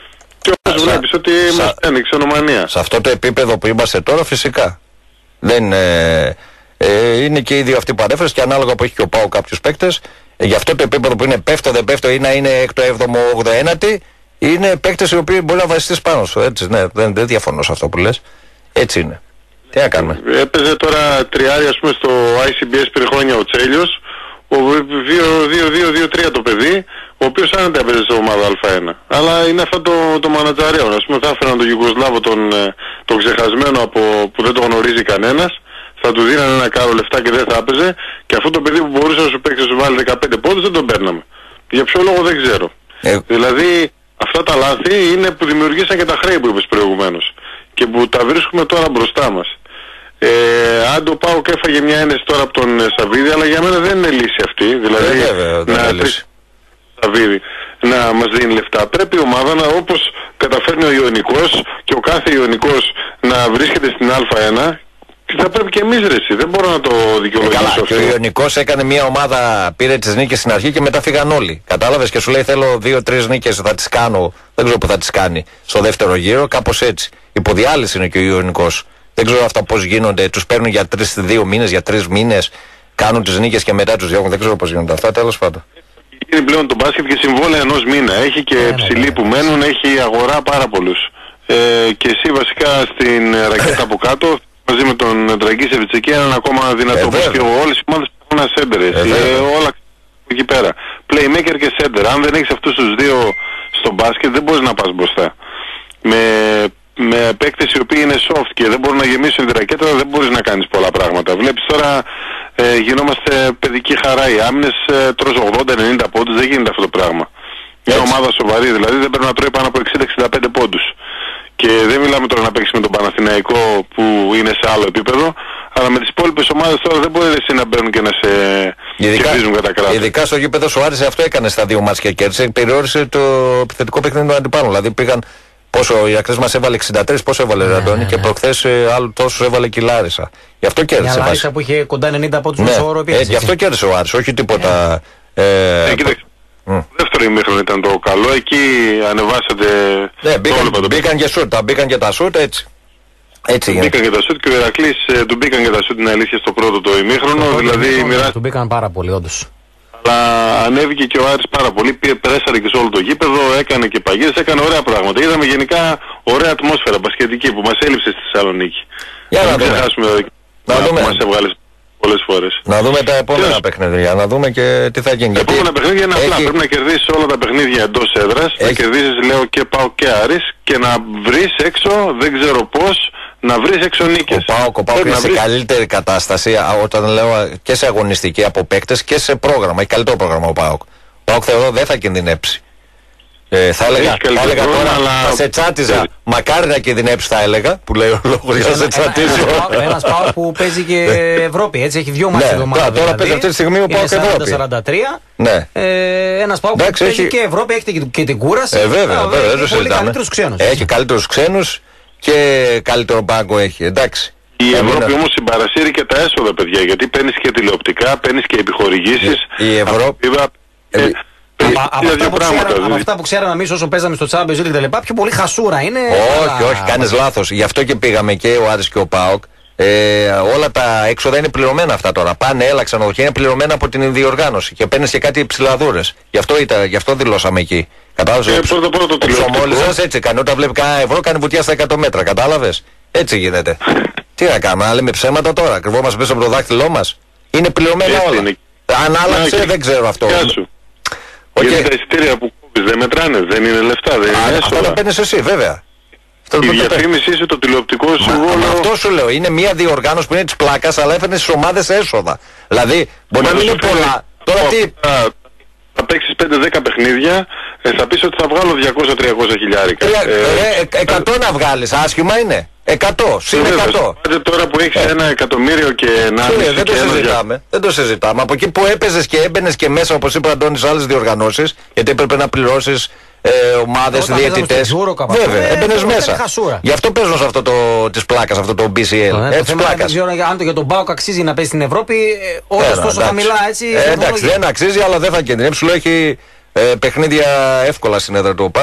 Και όπως βλέπεις ότι είμαστε είναι ξενομανία. Σε αυτό το επίπεδο που είμαστε τώρα, φυσικά. Δεν είναι και οι δύο αυτοί που ανέφερες και ανάλογα που έχει και ο ΠΑΟΚ κάποιους παίκτες. Για αυτό το επίπεδο που είναι πέφτω, δεν πέφτω ή να είναι 6ο, 7ο, 8ο, 9η, είναι παίκτες οι οποίοι μπορεί να βασιστείς πάνω σου. Έτσι, ναι, δεν διαφωνώ σε αυτό που λες. Έτσι είναι. Τι να κάνουμε. Έπαιζε τώρα τριάρι, ας πούμε, στο ICBS πριν χρόνια ο Τσέλιος, ο 2-2-2-3 το παιδί, ο οποίος άνετα έπαιζε στην ομάδα Α1. Αλλά είναι αυτό το μανατζαρέο. Ας πούμε, θα έφεραν τον Γιουγκοσλάβο τον ξεχασμένο που δεν το γνωρίζει κανένας, θα του δίνανε ένα κάρο λεφτά και δεν θα έπαιζε, και αυτό το παιδί που μπορούσε να σου παίξει, να σου βάλει 15 πόντους, δεν τον παίρναμε. Για ποιο λόγο δεν ξέρω. Δηλαδή, αυτά τα λάθη είναι που δημιουργήσαν και τα χρέη που είπες προηγουμένως και που τα βρίσκουμε τώρα μπροστά μας. Αν το ΠΑΟΚ έφαγε μια ένεση τώρα από τον Σαββίδη, αλλά για μένα δεν είναι λύση αυτή. Δηλαδή, να μας δίνει λεφτά. Πρέπει η ομάδα να, όπως καταφέρνει ο Ιωνικός και ο κάθε Ιωνικός να βρίσκεται στην Α1, και θα πρέπει και εμείς ρε εσύ. Δεν μπορώ να το δικαιολογήσω αυτό. Και ο Ιωνικός έκανε μια ομάδα, πήρε τις νίκες στην αρχή και μετά φύγαν όλοι. Κατάλαβες, και σου λέει θέλω 2-3 νίκες, θα τις κάνω. Δεν ξέρω που θα τις κάνει στο δεύτερο γύρο, κάπως έτσι. Υποδιάλυση είναι και ο Ιωνικός. Δεν ξέρω αυτά πώς γίνονται. Τους παίρνουν για 2 μήνες, για 3 μήνες, κάνουν τις νίκες και μετά τους διώχνουν. Δεν ξέρω πώς γίνονται αυτά, τέλος πάντων. Είναι πλέον το μπάσκετ και συμβόλαια ενός μήνα. Έχει και ψηλοί που μένουν, έχει αγορά πάρα πολλούς. Και εσύ βασικά στην ρακέτα από κάτω, μαζί με τον Ντραγκίσεβιτς εκεί, έναν ακόμα δυνατό όπως και όλες οι ομάδες που έχουν ένα σέντερ. Όλα εκεί πέρα. Playmaker και σέντερ. Αν δεν έχεις αυτούς τους δύο στο μπάσκετ, δεν μπορείς να πας μπροστά. Με παίκτες οι οποίοι είναι soft και δεν μπορούν να γεμίσουν τη ρακέτα, δεν μπορείς να κάνεις πολλά πράγματα. Βλέπεις τώρα γινόμαστε παιδική χαρά. Οι άμυνες τρως 80-90 πόντους, δεν γίνεται αυτό το πράγμα. Μια ομάδα σοβαρή δηλαδή δεν πρέπει να τρώει πάνω από 60-65 πόντους. Και δεν μιλάμε τώρα να παίξει με τον Παναθηναϊκό που είναι σε άλλο επίπεδο, αλλά με τις υπόλοιπες ομάδες τώρα δεν μπορεί εσύ να μπαίνουν και να σε κερδίζουν κατά κράτος. Ειδικά στο γήπεδο σου άρεσε αυτό, έκανε στα 2 μάτς και κέρδισε, περιόρισε το επιθετικό παιχνίδι του αντιπάλου. Δηλαδή πήγαν. Πόσο η Ακτές μας έβαλε 63, πόσο έβαλε Αντώνη, και προχθές άλλου τόσους έβαλε και η Λάρισα. Γι' αυτό κέρδισε. Η Λάρισα που είχε κοντά 90 πόντους μέσο όρο επίθεση. Γι' αυτό κέρδισε ο Άρης, όχι τίποτα. Κοίταξε. Δεύτερο ημίχρονο ήταν το καλό, εκεί ανεβάσατε. Ναι, μπήκαν και τα σούτ, έτσι. Μπήκαν και τα σούτ και ο Ηρακλής του μπήκαν και τα σούτ, είναι αλήθεια, στο πρώτο το ημίχρονο. Δηλαδή του μπήκαν πάρα πολύ, όντως. Αλλά ανέβηκε και ο Άρης πάρα πολύ, πρέσαρε και σε όλο το γήπεδο, έκανε και παγίδες, έκανε ωραία πράγματα. Είδαμε γενικά ωραία ατμόσφαιρα μπασκετική που μας έλειψε στη Θεσσαλονίκη. Για να δούμε. Που μας έβγαλε πολλές φορές. Να δούμε τα επόμενα παιχνίδια, να δούμε και τι θα γίνει. Τα επόμενα παιχνίδια είναι απλά, πρέπει να κερδίσεις όλα τα παιχνίδια εντός έδρας, να κερδίσεις λέω και ΠΑΟΚ και Άρης και να βρεις έξω, δεν ξέρω πώς, να βρεις έξω νίκες. Ο ΠΑΟΚ είναι σε καλύτερη κατάσταση, όταν λέω και σε αγωνιστική από παίκτες και σε πρόγραμμα. Έχει καλύτερο πρόγραμμα ο ΠΑΟΚ. Ο ΠΑΟΚ θεωρώ δεν θα κινδυνέψει. Θα έλεγα τώρα, θα σε τσάτιζα. Μακάρι να κινδυνέψει, θα έλεγα. Που λέει ο λόγος για να σε τσατίζω. Ένας ΠΑΟΚ που παίζει και Ευρώπη, έτσι. Έχει 2 μάτς εβδομάδα. Τώρα παίζει αυτή τη στιγμή ο ΠΑΟΚ Ευρώπη. 40-43. Ναι. Ένας ΠΑΟΚ που παίζει και Ευρώπη, έχει και την κούραση. Βέβαια, έχει καλύτερους ξένους και καλύτερο πάγκο έχει. Εντάξει. Η Ευρώπη όμως συμπαρασύρει και τα έσοδα, παιδιά, γιατί παίρνεις και τηλεοπτικά, παίρνεις και επιχορηγήσεις. Η Ευρώπη. Από αυτά που ξέραμε εμείς όσο παίζαμε στο Champions League και τα λοιπά, πιο πολύ χασούρα είναι. Όχι, κάνεις λάθος. Γι' αυτό και πήγαμε και ο Άρης και ο ΠΑΟΚ. Όλα τα έξοδα είναι πληρωμένα αυτά τώρα. Πάνε, έλα ξενοδοχεία, είναι πληρωμένα από την διοργάνωση και παίρνεις και κάτι ψηλαδούρες. Γι' αυτό δηλώσαμε εκεί. Κατάλαβες. Πρώτο Ψωμόλης έτσι κάνει. Όταν βλέπει κανένα ευρώ, κάνει βουτιά στα 100 μέτρα. Κατάλαβες. Έτσι γίνεται. Τι να κάνουμε, να λέμε ψέματα τώρα. Κρυβόμαστε πίσω από το δάχτυλό μας. Είναι πληρωμένα όλα. Αν άλλαξε, δεν ξέρω αυτό. Γιατί τα εισιτήρια που κόβεις δεν μετράνε, δεν είναι λεφτά, δεν είναι έσοδα. Αυτό τα παίρνεις εσύ, βέβαια. Η διαφήμιση είσαι το τηλεοπτικό συμβόλαιο. Αυτό σου λέω. Είναι μια διοργάνωση που είναι της πλάκας, αλλά έφερνε στις ομάδες έσοδα. Δηλαδή, μπορεί να μην είναι πολλά. Τώρα τι. Θα παίξεις 5-10 παιχνίδια, θα πεις ότι θα βγάλω 200-300 χιλιάρικα. 100 να βγάλεις, άσχημα είναι. 100, συν 100. Τώρα που έχεις 1 εκατομμύριο και 1,5. Δεν το συζητάμε. Από εκεί που έπαιζες και έμπαινες και μέσα, όπως είπε ο Αντώνης, σε άλλες διοργανώσεις, γιατί έπρεπε να πληρώσεις ομάδες, διαιτητές. Βέβαια, έμπαινες μέσα. Γι' αυτό παίζουν σε αυτό της πλάκας, αυτό το BCL. Δεν ξέρω αν το για τον ΠΑΟΚ αξίζει να παίζει στην Ευρώπη, όντως τόσο χαμηλά έτσι. Εντάξει, δεν αξίζει, αλλά δεν θα κινδυνεύσει. Έχει παιχνίδια εύκολα στην έδρα του ΠΑΟΚ.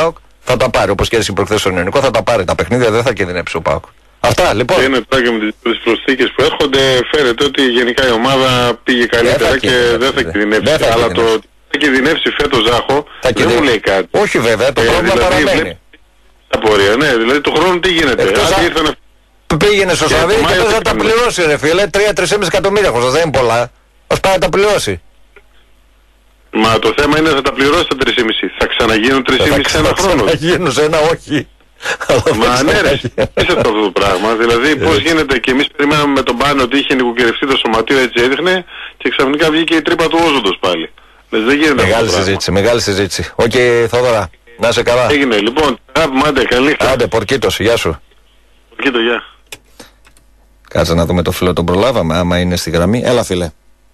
Θα τα πάρει. Όπως και εσύ προχθές στον Ιωνικό, θα τα πάρει τα παιχνίδια, δεν θα κινδυνεύσει ο ΠΑΟΚ. Αυτά λοιπόν. Είναι τώρα και με τις προσθήκες που έρχονται, φαίνεται ότι γενικά η ομάδα πήγε καλύτερα και δεν θα κινδυνεύσει. Αλλά το ότι θα κινδυνεύσει φέτος, Ζάχο, δεν μου λέει κάτι. Όχι βέβαια, το πρόβλημα παραμένει. Απορία, ναι, δηλαδή του χρόνου τι γίνεται. Πήγαινε στο Σαββίδι και θα τα πληρώσει, ρε φίλε. 3-3,5 εκατομμύρια χρωστά, δεν είναι πολλά. Ας πάει να τα πληρώσει. Μα το θέμα είναι θα τα πληρώσει τα 3,5. Θα ξαναγίνουν 3,5 σε ένα χρόνο. Θα γίνουν σε ένα όχι. Μα ναι, ρε, είσαι αυτό το πράγμα. Δηλαδή, πώς γίνεται και εμείς περιμέναμε με τον Πάνο ότι είχε νοικοκυρευτεί το σωματείο, έτσι έδειχνε, και ξαφνικά βγήκε η τρύπα του όζοντος πάλι. Δεν γίνεται. Μεγάλη συζήτηση, μεγάλη συζήτηση. Οκ, Θόδωρα, να είσαι καλά. Έγινε, λοιπόν. Άντε, καλή νύχτα. Άντε, Πορκίτος, γεια σου. Πορκίτο, γεια. Κάτσε να δούμε το φίλο, τον προλάβαμε, άμα είναι στη γραμμή. Έλα, φίλε.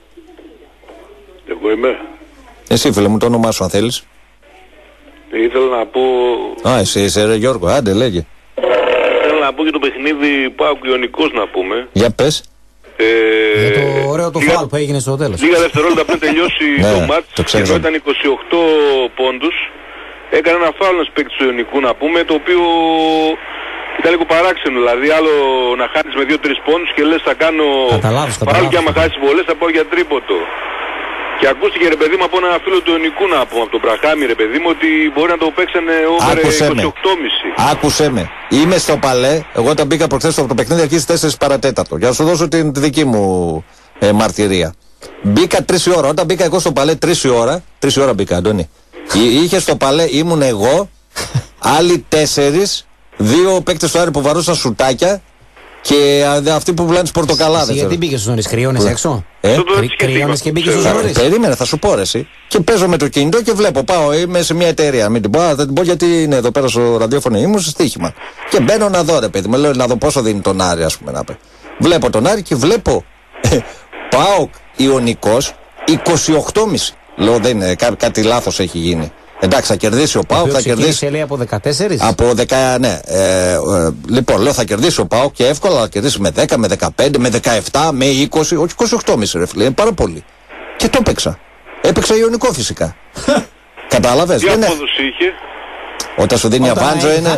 Εγώ είμαι. Εσύ, φίλε μου, το όνομά σου, αν θέλεις. Ήθελα να πω... Α, εσύ είσαι, ρε Γιώργο, άντε, λέγε. Ήθελα να πω για το παιχνίδι ΠΑΟΚ Ιωνικός να πούμε. Για πες. Για το ωραίο το φάουλ που έγινε στο τέλος. Λίγα δευτερόλεπτα πριν τελειώσει το μάτς, και εδώ ήταν 28 πόντους. Έκανε ένα φάουλ ένας παίκτης του Ιωνικού να πούμε, το οποίο ήταν λίγο παράξενο. Δηλαδή άλλο να χάνεις με 2-3 πόντους και λες θα κάνω φάουλ και άμα χάσεις βολές θα πάω για τρίποντο. Και ακούστηκε ρε παιδί μου από ένα φίλο του Ιωνικού να πούμε, από τον Μπραχάμι ρε παιδί μου, ότι μπορεί να το παίξανε over 28,5. Άκουσέ με. Είμαι στο Παλέ, εγώ όταν μπήκα προχθές στο παιχνίδι αρχίζει 4 παρατέταρτο. Για να σου δώσω τη δική μου μαρτυρία. Μπήκα 3 ώρα, όταν μπήκα εγώ στο Παλέ 3 ώρα, 3 ώρα μπήκα, Αντώνη. Είχε στο Παλέ, ήμουν εγώ, άλλοι 4, 2 παίκτες του Άρη που βαρούσαν σουτάκια και αυτοί που πουλάνε τις πορτοκαλάδες. Γιατί μπήκες στους νωρίς, κρυώνες έξω? Κρυώνες και μπήκες στους νωρίς. Περίμενε, θα σου πω ρε εσύ. Και παίζω με το κινητό και βλέπω, πάω, είμαι σε μια εταιρεία. Μην την πω, δεν την πω γιατί είναι εδώ πέρα στο ραδιόφωνο, ήμουν σε στοίχημα. Και μπαίνω να δω ρε παιδί μου, λέω να δω πόσο δίνει τον Άρη, ας πούμε να πει. Βλέπω τον Άρη και βλέπω ΠΑΟΚ Ιωνικός 28,5. Λέω δεν είναι, κάτι λάθος έχει γίνει. Εντάξει, θα κερδίσει ο ΠΑΟΚ, θα κερδίσει. Λέει από 14. Από 10, ναι. Λοιπόν, λέω θα κερδίσει ο ΠΑΟΚ και εύκολα θα κερδίσει με 10, με 15, με 17, με 20, όχι 28,5 ρε φίλε, είναι πάρα πολύ. Και το έπαιξα. Έπαιξα Ιωνικό φυσικά. Κατάλαβες. Τι απόδοση είχε? Όταν σου δίνει αβάντζο είναι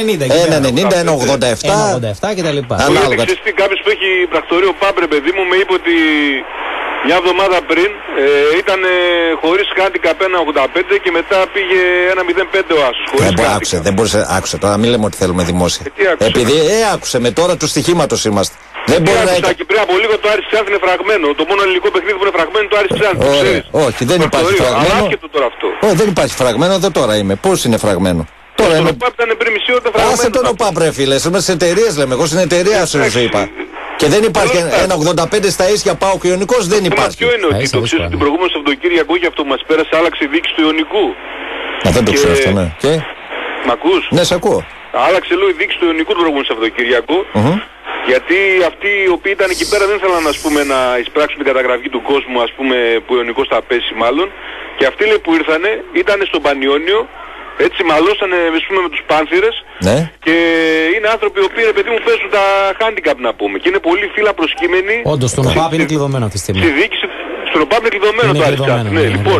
1,90, 1,87 και τα λοιπά. Ανάλογα. Κάποιος που έχει πρακτορείο Πάμπρε παιδί μου με είπε ότι μια εβδομάδα πριν ήταν χωρίς handicap 1,85 και μετά πήγε 1,05 ο Άσος. Δεν μπορούσε, άκουσε τώρα, μην λέμε ότι θέλουμε δημόσια. Επειδή άκουσε με τώρα του στοιχήματος είμαστε. Δεν μπορεί να έχει. Και πριν από λίγο το Άρης Ξάνθη είναι φραγμένο. Το μόνο ελληνικό παιχνίδι που είναι φραγμένο είναι το Άρης Ξάνθη. Όχι, δεν υπάρχει φραγμένο. Αλλά άσχετο τώρα αυτό. Όχι, δεν υπάρχει φραγμένο, εδώ τώρα είμαι. Πώς είναι φραγμένο? Τώρα είναι. Το ΠΑΠ ήταν πριν μισή ώρα φραγμένο. Άσε τον ΟΠΑΠ ρε φίλε, είμαστε σε εταιρείες λέμε. Εγώ στην εταιρεία σου είπα. Και δεν υπάρχει 1,85 στα ίσια ΠΑΟΚ και Ιωνικός, δεν υπάρχει. Ποιο είναι ότι το ξέρεις την προηγούμενη Σαββατοκύριακο για αυτό που μας πέρασε, άλλαξε η διοίκηση του Ιωνικού. Δεν το ξέρω αυτό, ναι. Και... Μ' ακούς? Ναι, σε ακούω. Άλλαξε λίγο η διοίκηση του Ιωνικού το προηγούμενο Σαββατοκύριακο. Γιατί αυτοί οι οποίοι ήταν εκεί πέρα δεν ήθελαν να εισπράξουν την καταγραφή του κόσμου, ας πούμε, που ο Ιωνικός θα πέσει μάλλον. Και αυτοί λέει, που ήρθανε ήταν στον Πανιόνιο. Έτσι μαλώσανε με τους Πάνθυρες, ναι. Και είναι άνθρωποι οι οποίοι ρε παιδί μου παίζουν τα handicap να πούμε και είναι πολύ φύλλα προσκύμενοι. Όντως στον ΟΠΑΠ είναι κλειδωμένο αυτή τη στιγμή. Στη διοίκηση, στον ΟΠΑΠ είναι κλειδωμένο το Αριστάτη. Ναι, λοιπόν.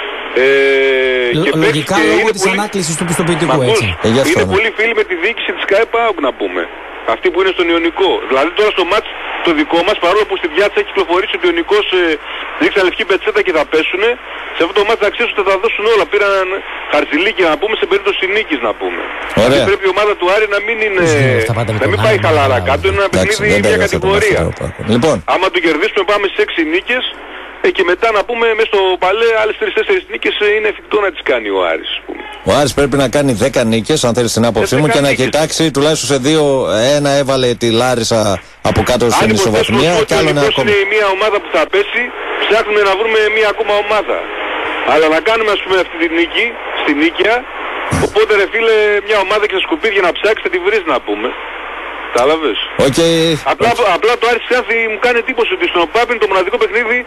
Λογικά λόγω της ανάκλησης του πιστοποιητικού έτσι. Είναι πολύ φίλοι με τη διοίκηση της ΚΑΕΠΑΟΚ να πούμε. Αυτοί που είναι στον Ιωνικό. Δηλαδή τώρα στο μάτς το δικό μας, παρόλο που στη διάτηση έχει κυκλοφορήσει ότι ο Ιωνικός ρίξα λευκή πετσέτα και θα πέσουνε, σε αυτό το μάτς θα ξέρουν ότι θα τα δώσουν όλα. Πήραν χαρτζηλίκι να πούμε σε περίπτωση νίκης να πούμε. Δηλαδή πρέπει η ομάδα του Άρη να μην είναι. Να μην πάει χαλαρά κάτω. Είναι ένα παιχνίδι η ίδια κατηγορία. Λοιπόν. Άμα το κερδίσουμε πάμε σε 6 νίκες. Και μετά να πούμε μέσα στο Παλέ άλλες 3-4 νίκες είναι εφικτό να τις κάνει ο Άρης. Ο Άρης πρέπει να κάνει 10 νίκες, αν θέλεις την άποψή μου, και να κοιτάξει τουλάχιστον σε 2. Ένα έβαλε τη Λάρισα από κάτω στην ισοβαθμία. Αν είναι μια ομάδα που θα πέσει, ψάχνουμε να βρούμε μια ακόμα ομάδα. Αλλά να κάνουμε ας πούμε αυτή τη νίκη, στη νίκαια, οπότε ρε φίλε μια ομάδα και στα σκουπίδια να ψάξει θα τη βρεις να πούμε. Κατάλαβες. Απλά το Άρης Ξάνθη μου κάνει εντύπωση ότι στον ΟΠΑΠ είναι το μοναδικό παιχνίδι.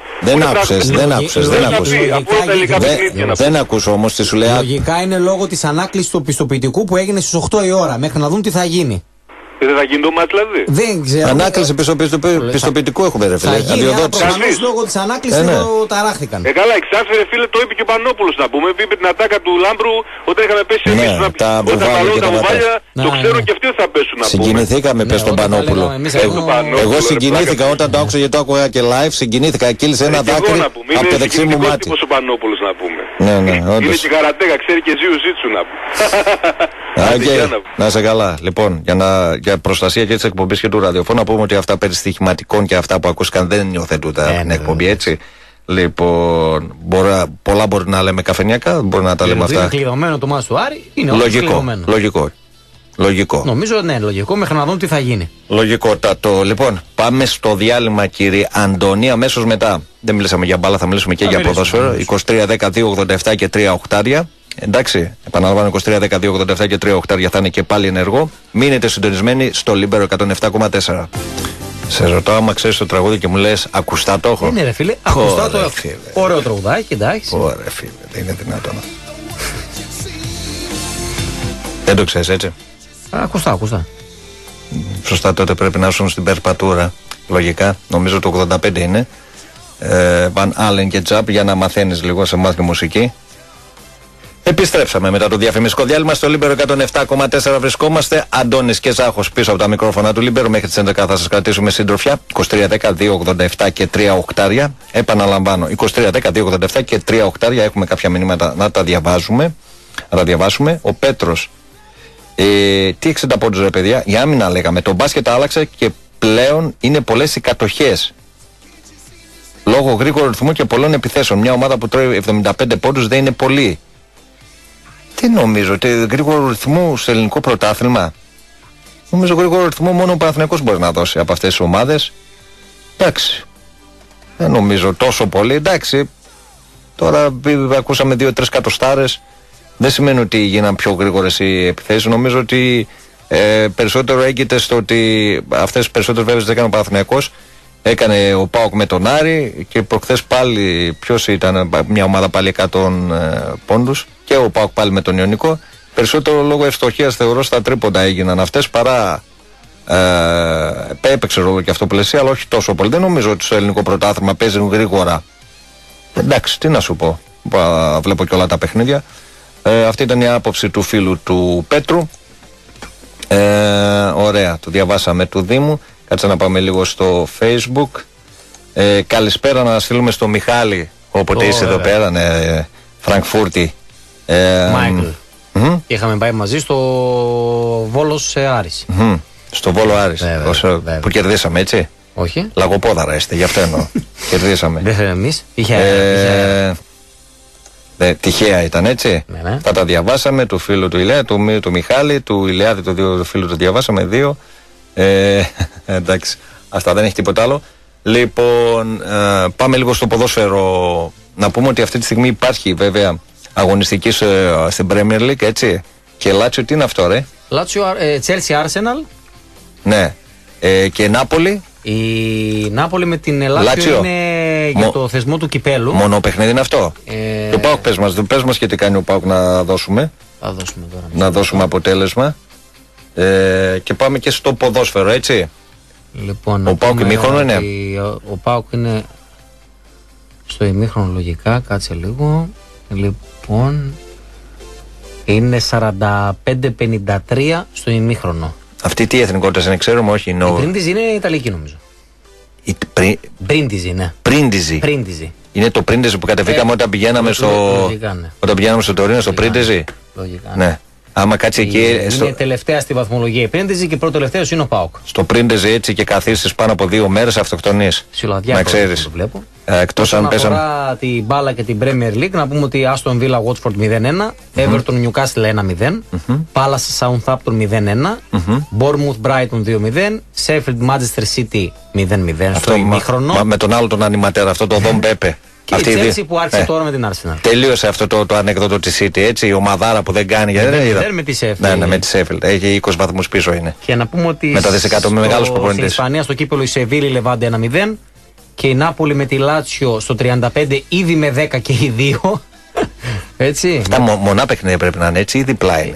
Δεν ακούς όμως τι σου λέει. Λογικά είναι λόγω της ανάκλησης του πιστοποιητικού που έγινε στις 8 η ώρα μέχρι να δουν τι θα γίνει. Δεν θα γίνει το μάτς δηλαδή. Δεν ξέρω. Ανάκληση πιστοποιητικού έχουμε ρε φίλε. Θα γίνει, αλλά προφανώς λόγω της ανάκλησης ταράχθηκαν. Καλά, εξάφερε ρε φίλε, το είπε και ο Πανόπουλος να πούμε. Είπε την ατάκα του Λάμπρου όταν είχαμε πέσει εμείς. Όταν βαλώνουν τα βουβάλια, το ξέρουν και αυτοί θα πέσουν να πούμε. Συγκινηθήκαμε, πες τον Πανόπουλο. Εγώ συγκινήθηκα όταν το άκουσα, γιατί το άκουγα και live. Συγκινήθηκα, κύλησε ένα δάκρυ από το δεξί μου μάτι. Είναι ο Πανόπουλος να πούμε. Είναι και καρατέκα, ξέρει και ζίου ζήτσου να πούμε. Να σε καλά. Λοιπόν, για προστασία και της εκπομπής και του ραδιοφώνου, να πούμε ότι αυτά περί στοιχηματικών και αυτά που ακούστηκαν δεν υιοθετούνται την εκπομπή, έτσι. Λοιπόν, πολλά μπορεί να λέμε καφενιακά, μπορεί να τα λέμε αυτά. Είναι κλειδωμένο το μάτς του Άρη, είναι λογικό. Νομίζω ναι, λογικό, μέχρι να δούμε τι θα γίνει. Λογικότατο. Λοιπόν, πάμε στο διάλειμμα, κύριε Αντώνη, αμέσως μετά. Δεν μιλήσαμε για μπάλα, θα μιλήσουμε και για ποδόσφαιρο. 23-10-2-87 και 3 οχτάρια. Εντάξει, επαναλαμβάνω, 23-10-2-87 και 3 οχτάρια θα είναι και πάλι ενεργό. Μείνετε συντονισμένοι στο Λίμπερο 107,4. Σε ρωτάω άμα ξέρεις το τραγούδι και μου λες ακουστά το έχω. Είναι ρε φίλε, ακουστά το έχω. Ωραίο τραγουδάκι, εντάξει. Ωραία φίλε, δεν είναι δυνατόν. Δεν το ξέρεις έτσι. Ακουστά. Σωστά, τότε πρέπει να ήσουν στην περπατούρα. Λογικά, νομίζω το 85 είναι. Βαν Άλεν και Τζαπ, για να μαθαίνεις λίγο σε μάθημα μουσική. Επιστρέψαμε μετά το διαφημιστικό διάλειμμα στο Λίμπερο 107,4. Βρισκόμαστε. Αντώνης και Ζάχος πίσω από τα μικρόφωνα του Λίμπερο. Μέχρι τις 11 θα σας κρατήσουμε συντροφιά. 23-10-2-87 και 3 οχτάρια. Επαναλαμβάνω, 23-10-2-87 και 3 οχτάρια. Έχουμε κάποια μηνύματα να τα διαβάσουμε. Ο Πέτρος. Τι 60 πόντους ρε παιδιά. Η άμυνα λέγαμε. Το μπάσκετ άλλαξε και πλέον είναι πολλές οι κατοχές. Λόγω γρήγορου ρυθμού και πολλών επιθέσεων. Μια ομάδα που τρώει 75 πόντους δεν είναι πολύ. Τι νομίζω, ότι γρήγορο ρυθμού στο ελληνικό πρωτάθλημα. Νομίζω γρήγορο ρυθμό μόνο ο Παναθηναϊκός μπορεί να δώσει από αυτές τις ομάδες. Εντάξει. Δεν νομίζω τόσο πολύ. Εντάξει. Τώρα ακούσαμε 2-3 κατοστάρες. Δεν σημαίνει ότι γίναν πιο γρήγορες οι επιθέσεις. Νομίζω ότι περισσότερο έγκυται στο ότι αυτές τις περισσότερες βέβαιες δεν έκανε ο Παναθηναϊκός. Έκανε ο ΠΑΟΚ με τον Άρη και προχθές πάλι ποιος ήταν, μια ομάδα πάλι 100 πόντους και ο ΠΑΟΚ πάλι με τον Ιωνικό. Περισσότερο λόγω ευστοχίας θεωρώ στα τρίποντα έγιναν αυτές παρά έπαιξε ρόλο και αυτό πλαισία, αλλά όχι τόσο πολύ. Δεν νομίζω ότι στο ελληνικό πρωτάθλημα παίζουν γρήγορα. Εντάξει, τι να σου πω. Βλέπω και όλα τα παιχνίδια. Αυτή ήταν η άποψη του φίλου του Πέτρου. Ωραία, το διαβάσαμε του Δήμου. Κάτσε να πάμε λίγο στο Facebook. Καλησπέρα να στείλουμε στο Μιχάλη, όποτε είσαι εδώ πέρα, Φραγκφούρτη. Μάικλ. Είχαμε πάει μαζί στο Βόλος Άρης. Στο Βόλο Άρης. Που κερδίσαμε, έτσι. Όχι. Λαγοπόδαρα είστε, γι' αυτό εννοώ. Κερδίσαμε. Δεν θέλαμε εμείς. Τυχαία ήταν, έτσι. Ναι. Θα τα διαβάσαμε του φίλου του Ηλέα, του Μιχάλη, του Ηλιάδη, του φίλου του διαβάσαμε 2. Εντάξει, αυτά δεν έχει τίποτα άλλο. Λοιπόν, πάμε λίγο στο ποδόσφαιρο. Να πούμε ότι αυτή τη στιγμή υπάρχει βέβαια αγωνιστική στην Premier League, έτσι. Και Λάτσιο, τι είναι αυτό, ρε? Λάτσιο, Chelsea Arsenal. Ναι. Και Νάπολη. Η Νάπολη με την Λάτσιο είναι για το θεσμό του κυπέλου. Μόνο παιχνίδι είναι αυτό. Το ΠΑΟΚ πες μας και τι κάνει ο ΠΑΟΚ να δώσουμε. Θα δώσουμε τώρα. Να δώσουμε αποτέλεσμα. Και πάμε και στο ποδόσφαιρο, έτσι. Λοιπόν, ο ΠΑΟΚ ημίχρονο είναι. Ο ΠΑΟΚ είναι στο ημίχρονο λογικά, κάτσε λίγο. Λοιπόν, είναι 45-53 στο ημίχρονο. Αυτή τι εθνικότητας είναι, ξέρουμε, όχι. Η Πρίντιζη είναι Ιταλική νομίζω. Πρίντιζη, ναι. Πρίντιζη. Είναι το Πρίντιζη που κατεβήκαμε όταν πηγαίναμε στο Τωρίνο, στο Πρίντιζη. Λογικά. Ναι. Άμα κάτσει εκεί. Είναι τελευταία στη βαθμολογία η Πρίντιζη και πρώτο τελευταίος είναι ο ΠΑΟΚ. Στο Πρίντιζη έτσι και καθίσεις πάνω από 2 μέρες αυτοκτονείς. Να ξέρεις. Το βλέπω. Εκτός αν πέσαμε. Όσον αφορά την μπάλα και την Premier League, να πούμε ότι Aston Villa Watford 0-1, Everton Newcastle 1-0, Palace Southampton 0-1, Bournemouth Brighton 2-0, Sheffield Manchester City 0-0 στο ημίχρονο. Με τον άλλο τον ανηματέρα, αυτό το Δον Πέπε. Και η Chelsea που άρχισε τώρα με την Arsenal. Τελείωσε αυτό το ανέκδοτο της City, έτσι, η ομαδάρα που δεν κάνει. Δεν με τη Sheffield. Ναι, με τη Sheffield. Έχει 20 βαθμούς πίσω είναι. Και να πούμε ότι με τα δισεκατομμύρια μεγάλους προπονητές. Στην Ισπανία στο κύπελο η Σεβίλη Λεβάντε 1-0 και η Νάπολη με τη Λάτσιο στο 35 ήδη με 10 και οι 2. Έτσι. Αυτά μονά παιχνίδια πρέπει να είναι, έτσι, ή διπλά είναι.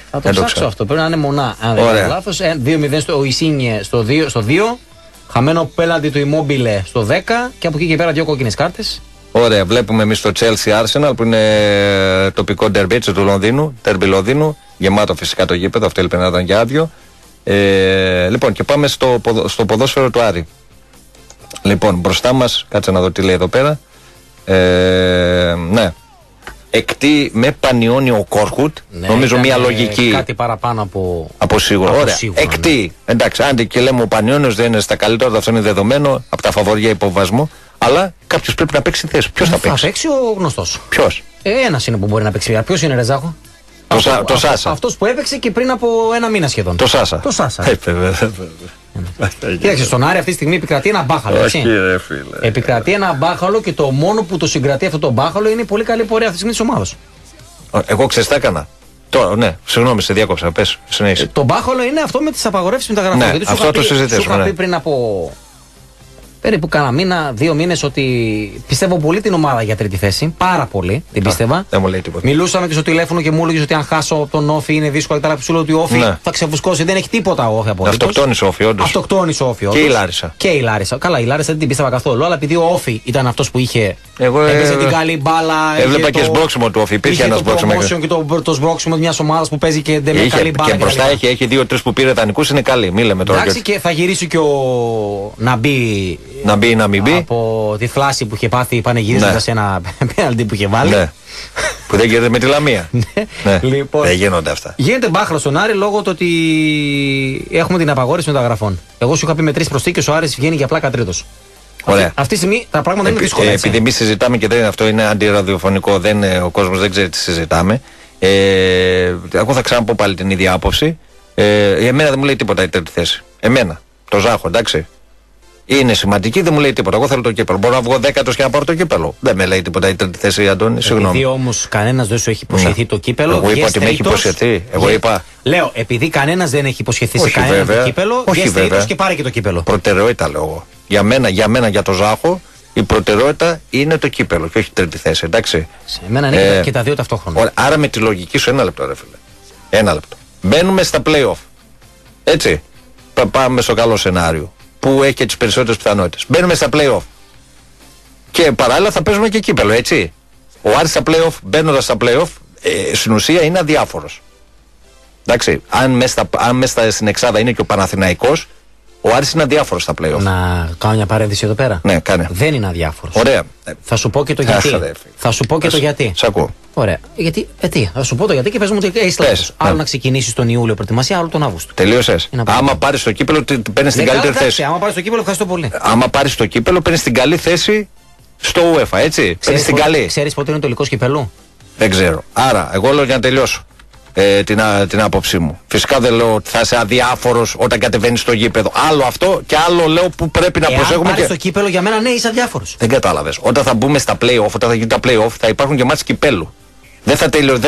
Θα το ψάξω αυτό. Πρέπει να είναι μονά. Αν δεν είναι λάθος. 2-0 ο Ισίνιε στο 2. Χαμένο πέναλτι του Immobile στο 10. Και από εκεί και πέρα 2 κόκκινες κάρτες. Ωραία, βλέπουμε εμείς το Chelsea Arsenal που είναι τοπικό derby του Λονδίνου. Derby Λονδίνου. Γεμάτο φυσικά το γήπεδο. Αυτό έλειπε να ήταν και άδειο. Λοιπόν, και πάμε στο ποδόσφαιρο του Άρη. Λοιπόν, μπροστά μας, κάτσε να δω τι λέει εδώ πέρα. Ναι. Εκτί με Πανιόνιο Κόρχουτ. Ναι, νομίζω μια λογική. Κάτι παραπάνω από σίγουρο. Ωραία. Εκτί. Ναι. Εντάξει, αν και λέμε ο Πανιόνιος δεν είναι στα καλύτερα, αυτό είναι δεδομένο από τα φαβοριά υποβασμού. Αλλά κάποιος πρέπει να παίξει θέση. Ποιος θα παίξει? Θα παίξει ο γνωστός. Ποιος? Ένας είναι που μπορεί να παίξει. Ποιος είναι, Ρεζάχο? Το Σάσα. Αυτός που έπαιξε και πριν από ένα μήνα σχεδόν. Το Σάσα. Κοίταξε, στον Άρη αυτή τη στιγμή επικρατεί ένα μπάχαλο. Έτσι. Επικρατεί ένα μπάχαλο και το μόνο που το συγκρατεί αυτό το μπάχαλο είναι η πολύ καλή πορεία αυτή τη στιγμή τη ομάδα. Εγώ ξέρεις τι έκανα. Τώρα, ναι, συγγνώμη, σε διάκοψα. Πες, συνέχισε. Το μπάχαλο είναι αυτό με τις απαγορεύσεις μεταγραφών. Ναι, αυτό το συζητήσουμε. Σου είχα πει πριν από περίπου κάνα μήνα, 2 μήνες ότι πιστεύω πολύ την ομάδα για τρίτη θέση. Πάρα πολύ την πίστευα. Δεν μου λέει τίποτα. Μιλούσαμε και στο τηλέφωνο και μου έλεγε ότι αν χάσω από τον Όφη είναι δύσκολο. Τώρα που σου λέω ότι ο Όφη θα ξεφουσκώσει, δεν έχει τίποτα ο Όφη απολύτως. Αυτοκτόνησε ο Όφη, όντως. Αυτοκτόνησε ο Όφη. Και η Λάρισα. Καλά, η Λάρισα δεν την πίστευα καθόλου. Αλλά επειδή ο Όφη ήταν αυτός που είχε. Έπαιζε την καλή μπάλα. Έβλεπα και σμπρόξιμο του Όφη. Υπήρχε ένα σμπρόξιμο. Και το σμπρόξιμο μια ομάδα που παίζει και δεν είναι καλή μπάλα. Και μπροστά έχει 2-3 που πήρε δανεικούς, είναι καλή. Μη λέμε τώρα. Εντάξει, και θα γυρίσει και ο Ναμπί. Από τη φλάση που είχε πάθει πανεγυρίζοντας σε ένα πέναλτι που είχε βάλει. Ναι. Που δεν γίνεται με τη Λαμία. Ναι. Λοιπόν, δεν γίνονται αυτά. Γίνεται μπάχαλο στον Άρη λόγω του ότι έχουμε την απαγόρευση μεταγραφών. Εγώ σου είχα πει με 3 προσθήκες ο Άρης βγαίνει για πλάκα τρίτος. Αυτή τη στιγμή τα πράγματα είναι δύσκολα. Επειδή εμείς συζητάμε και αυτό είναι αντιραδιοφωνικό, ο κόσμος δεν ξέρει τι συζητάμε. Εγώ θα ξαναπώ πάλι την ίδια άποψη. Εμένα δεν μου λέει τίποτα η τρίτη θέση. Εμένα. Το Ζάχο, εντάξει. Είναι σημαντική, δεν μου λέει τίποτα. Εγώ θέλω το κύπελο. Μπορώ να βγω 10ος και να πάρω το κύπελο. Δεν με λέει τίποτα η τρίτη θέση, Αντώνη. Συγγνώμη. Επειδή όμως κανένας δεν σου έχει υποσχεθεί το κύπελο. Εγώ είπα ότι με έχει υποσχεθεί. Εγώ είπα. Λέω, επειδή κανένας δεν έχει υποσχεθεί σε κανέναν το κύπελο, βγες τρίτος και πάρε και το κύπελο. Προτεραιότητα λέω εγώ. Για το Ζάχο, η προτεραιότητα είναι το κύπελο και όχι τρίτη θέση, εντάξει. Σε μένα είναι και τα δύο ταυτόχρονα. Άρα με τη λογική σου, ένα λεπτό, ρε φίλε. Ένα λεπτό. Μπαίνουμε στα play-off. Έτσι. Πάμε στο καλό σενάριο. Που έχει και τις περισσότερες πιθανότητες. Μπαίνουμε στα play-off. Και παράλληλα θα παίζουμε και κύπελο, έτσι. Ο Άρης στα play-off, μπαίνοντας στα play-off, στην ουσία είναι αδιάφορος. Εντάξει. Αν μέσα στην εξάδα είναι και ο Παναθηναϊκός, ο Άρης είναι αδιάφορος στα play-off. Να κάνω μια παρένθεση εδώ πέρα. Ναι, κάνε. Δεν είναι αδιάφορος. Ωραία. Θα σου πω και το γιατί. Θα σου πω και το γιατί. Σ' ακούω. Ωραία. Γιατί, θα σου πω το γιατί και πες μου ότι έχεις λάθος. Άλλο να ξεκινήσεις τον Ιούλιο προετοιμασία, άλλο τον Αύγουστο. Τελείωσες. Άμα πάρεις το κύπελο, παίρνεις την καλύτερη θέση. Άμα πάρεις το κύπελο, ευχαριστώ πολύ. Άμα πάρεις το κύπελο, παίρνεις την καλή θέση στο UEFA, έτσι. Παίρνεις την καλή. Ξέρεις πότε είναι το τελικό κυπελού? Δεν ξέρω. Άρα, εγώ λέω για να τελειώσω την άποψή μου. Φυσικά δεν λέω ότι θα είσαι αδιάφορος όταν κατεβαίνεις στο γήπεδο. Άλλο αυτό και άλλο λέω που πρέπει να προσέχουμε. Αν πάρεις το κύπελο, για μένα ναι, είσαι αδιάφορος. Δεν κατάλαβες. Όταν θα μπούμε στα play-off, όταν θα γίνουν τα play-off, θα υπάρχουν και μάτς κυπέλου. Δεν θα τελειώσει.